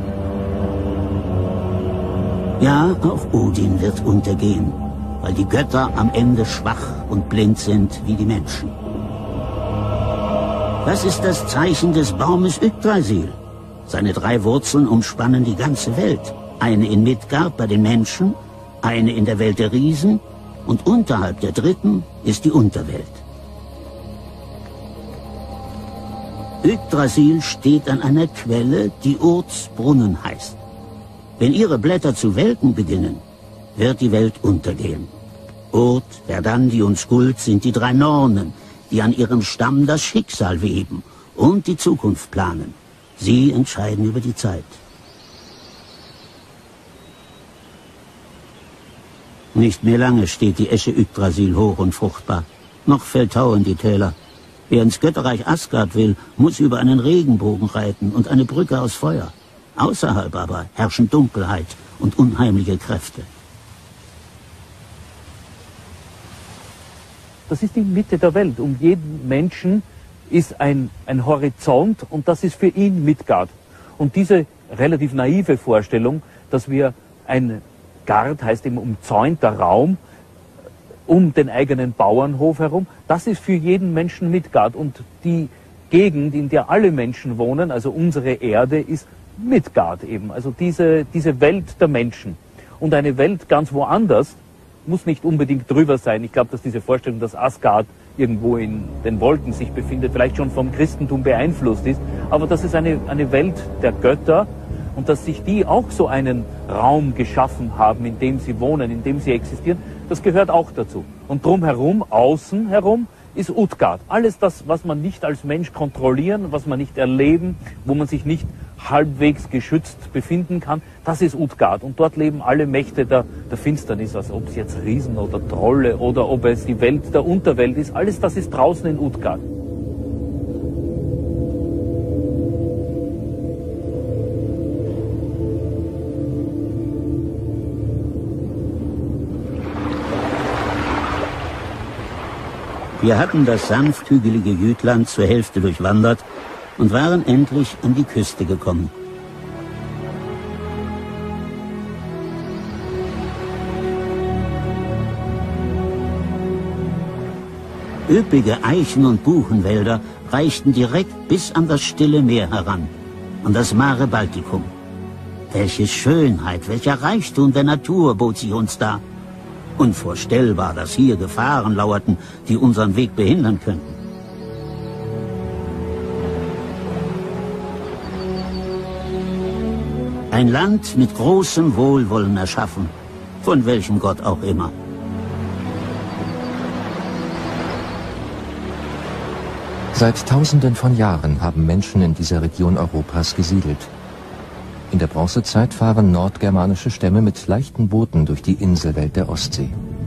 Ja, auch Odin wird untergehen, weil die Götter am Ende schwach und blind sind wie die Menschen. Das ist das Zeichen des Baumes Yggdrasil. Seine drei Wurzeln umspannen die ganze Welt. Eine in Midgard bei den Menschen, eine in der Welt der Riesen und unterhalb der dritten ist die Unterwelt. Yggdrasil steht an einer Quelle, die Urds Brunnen heißt. Wenn ihre Blätter zu welken beginnen, wird die Welt untergehen. Urd, Verdandi und Skuld sind die drei Nornen, die an ihrem Stamm das Schicksal weben und die Zukunft planen. Sie entscheiden über die Zeit. Nicht mehr lange steht die Esche Yggdrasil hoch und fruchtbar. Noch fällt Tau in die Täler. Wer ins Götterreich Asgard will, muss über einen Regenbogen reiten und eine Brücke aus Feuer. Außerhalb aber herrschen Dunkelheit und unheimliche Kräfte. Das ist die Mitte der Welt. Um jeden Menschen ist ein, ein Horizont und das ist für ihn Midgard. Und diese relativ naive Vorstellung, dass wir ein Gard, heißt eben umzäunter Raum, um den eigenen Bauernhof herum, das ist für jeden Menschen Midgard. Und die Gegend, in der alle Menschen wohnen, also unsere Erde, ist Midgard eben. Also diese, diese Welt der Menschen. Und eine Welt ganz woanders muss nicht unbedingt drüber sein. Ich glaube, dass diese Vorstellung, dass Asgard irgendwo in den Wolken sich befindet, vielleicht schon vom Christentum beeinflusst ist, aber das ist eine, eine Welt der Götter und dass sich die auch so einen Raum geschaffen haben, in dem sie wohnen, in dem sie existieren, das gehört auch dazu. Und drumherum, außen herum, ist Utgard. Alles das, was man nicht als Mensch kontrollieren, was man nicht erleben, wo man sich nicht halbwegs geschützt befinden kann, das ist Utgard. Und dort leben alle Mächte der, der Finsternis, also ob es jetzt Riesen oder Trolle oder ob es die Welt der Unterwelt ist, alles das ist draußen in Utgard. Wir hatten das sanft hügelige Jütland zur Hälfte durchwandert und waren endlich an die Küste gekommen. Üppige Eichen- und Buchenwälder reichten direkt bis an das Stille Meer heran, an das Mare Balticum. Welche Schönheit, welcher Reichtum der Natur bot sich uns da. Unvorstellbar, dass hier Gefahren lauerten, die unseren Weg behindern könnten. Ein Land mit großem Wohlwollen erschaffen, von welchem Gott auch immer. Seit Tausenden von Jahren haben Menschen in dieser Region Europas gesiedelt. In der Bronzezeit fahren nordgermanische Stämme mit leichten Booten durch die Inselwelt der Ostsee.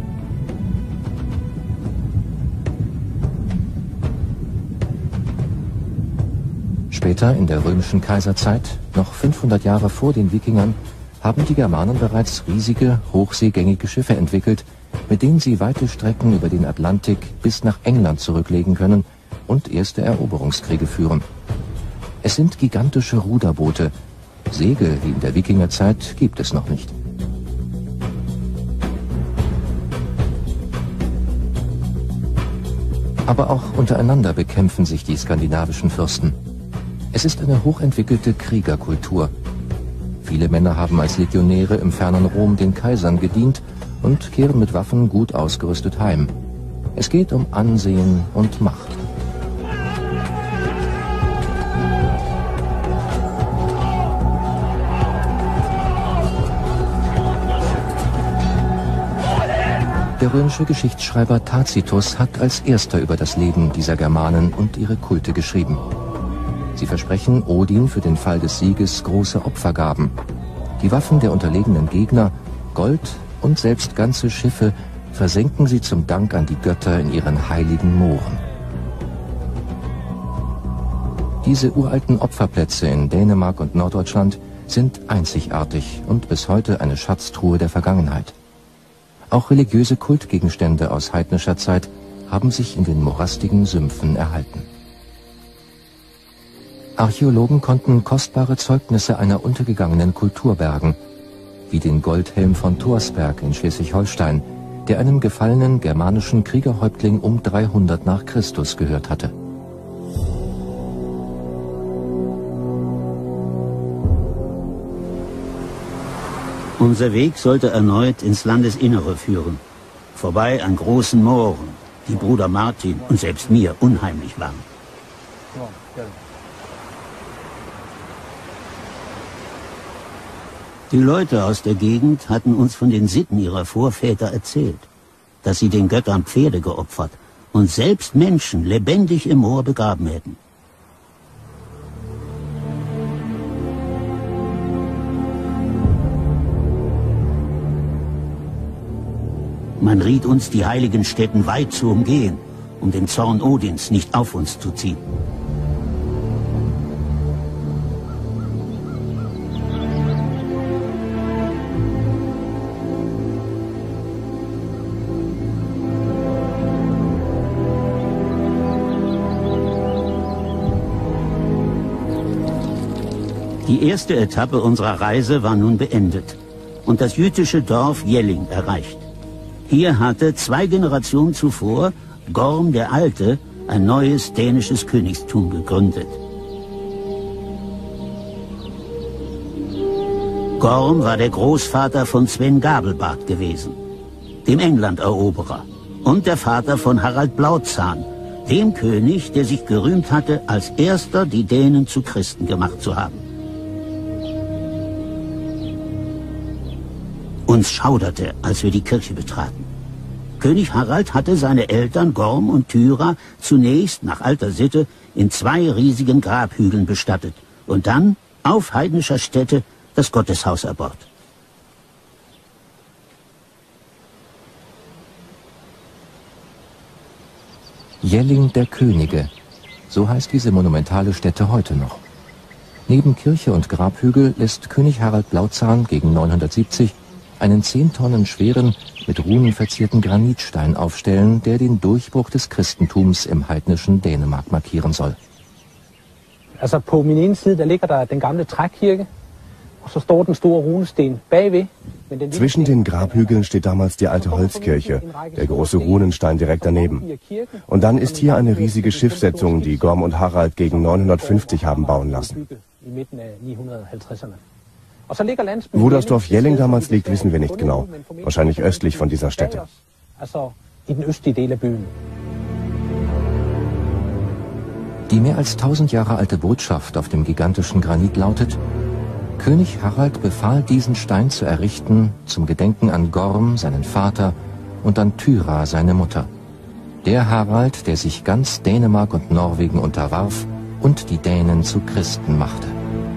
Später, in der römischen Kaiserzeit, noch fünfhundert Jahre vor den Wikingern, haben die Germanen bereits riesige, hochseegängige Schiffe entwickelt, mit denen sie weite Strecken über den Atlantik bis nach England zurücklegen können und erste Eroberungskriege führen. Es sind gigantische Ruderboote. Segel wie in der Wikingerzeit gibt es noch nicht. Aber auch untereinander bekämpfen sich die skandinavischen Fürsten. Es ist eine hochentwickelte Kriegerkultur. Viele Männer haben als Legionäre im fernen Rom den Kaisern gedient und kehren mit Waffen gut ausgerüstet heim. Es geht um Ansehen und Macht. Der römische Geschichtsschreiber Tacitus hat als erster über das Leben dieser Germanen und ihre Kulte geschrieben. Sie versprechen Odin für den Fall des Sieges große Opfergaben. Die Waffen der unterlegenen Gegner, Gold und selbst ganze Schiffe versenken sie zum Dank an die Götter in ihren heiligen Mooren. Diese uralten Opferplätze in Dänemark und Norddeutschland sind einzigartig und bis heute eine Schatztruhe der Vergangenheit. Auch religiöse Kultgegenstände aus heidnischer Zeit haben sich in den morastigen Sümpfen erhalten. Archäologen konnten kostbare Zeugnisse einer untergegangenen Kultur bergen, wie den Goldhelm von Thorsberg in Schleswig-Holstein, der einem gefallenen germanischen Kriegerhäuptling um dreihundert nach Christus gehört hatte. Unser Weg sollte erneut ins Landesinnere führen, vorbei an großen Mooren, die Bruder Martin und selbst mir unheimlich waren. Die Leute aus der Gegend hatten uns von den Sitten ihrer Vorväter erzählt, dass sie den Göttern Pferde geopfert und selbst Menschen lebendig im Moor begraben hätten. Man riet uns, die heiligen Stätten weit zu umgehen, um den Zorn Odins nicht auf uns zu ziehen. Die erste Etappe unserer Reise war nun beendet und das jütische Dorf Jelling erreicht. Hier hatte zwei Generationen zuvor Gorm der Alte ein neues dänisches Königstum gegründet. Gorm war der Großvater von Sven Gabelbart gewesen, dem Englanderoberer, und der Vater von Harald Blauzahn, dem König, der sich gerühmt hatte, als erster die Dänen zu Christen gemacht zu haben. Uns schauderte, als wir die Kirche betraten. König Harald hatte seine Eltern Gorm und Thyra zunächst nach alter Sitte in zwei riesigen Grabhügeln bestattet und dann auf heidnischer Stätte das Gotteshaus erbaut. Jelling der Könige, so heißt diese monumentale Stätte heute noch. Neben Kirche und Grabhügel lässt König Harald Blauzahn gegen neunhundertsiebzig einen zehn Tonnen schweren, mit Runen verzierten Granitstein aufstellen, der den Durchbruch des Christentums im heidnischen Dänemark markieren soll. Altså på min ene side, der ligger der den gamle trækirke, og så står den store runesten bagved. Zwischen den Grabhügeln steht damals die alte Holzkirche, der große Runenstein direkt daneben. Und dann ist hier eine riesige Schiffssetzung, die Gorm und Harald gegen neunhundertfünfzig haben bauen lassen. Wo das Dorf Jelling damals liegt, wissen wir nicht genau. Wahrscheinlich östlich von dieser Stätte. Die mehr als tausend Jahre alte Botschaft auf dem gigantischen Granit lautet: König Harald befahl, diesen Stein zu errichten zum Gedenken an Gorm, seinen Vater, und an Thyra, seine Mutter. Der Harald, der sich ganz Dänemark und Norwegen unterwarf und die Dänen zu Christen machte.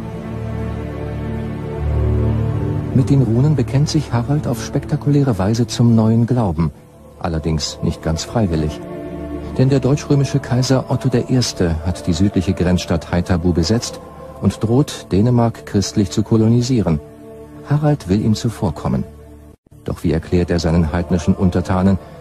Mit den Runen bekennt sich Harald auf spektakuläre Weise zum neuen Glauben, allerdings nicht ganz freiwillig. Denn der deutsch-römische Kaiser Otto der Erste hat die südliche Grenzstadt Haithabu besetzt und droht, Dänemark christlich zu kolonisieren. Harald will ihm zuvorkommen. Doch wie erklärt er seinen heidnischen Untertanen,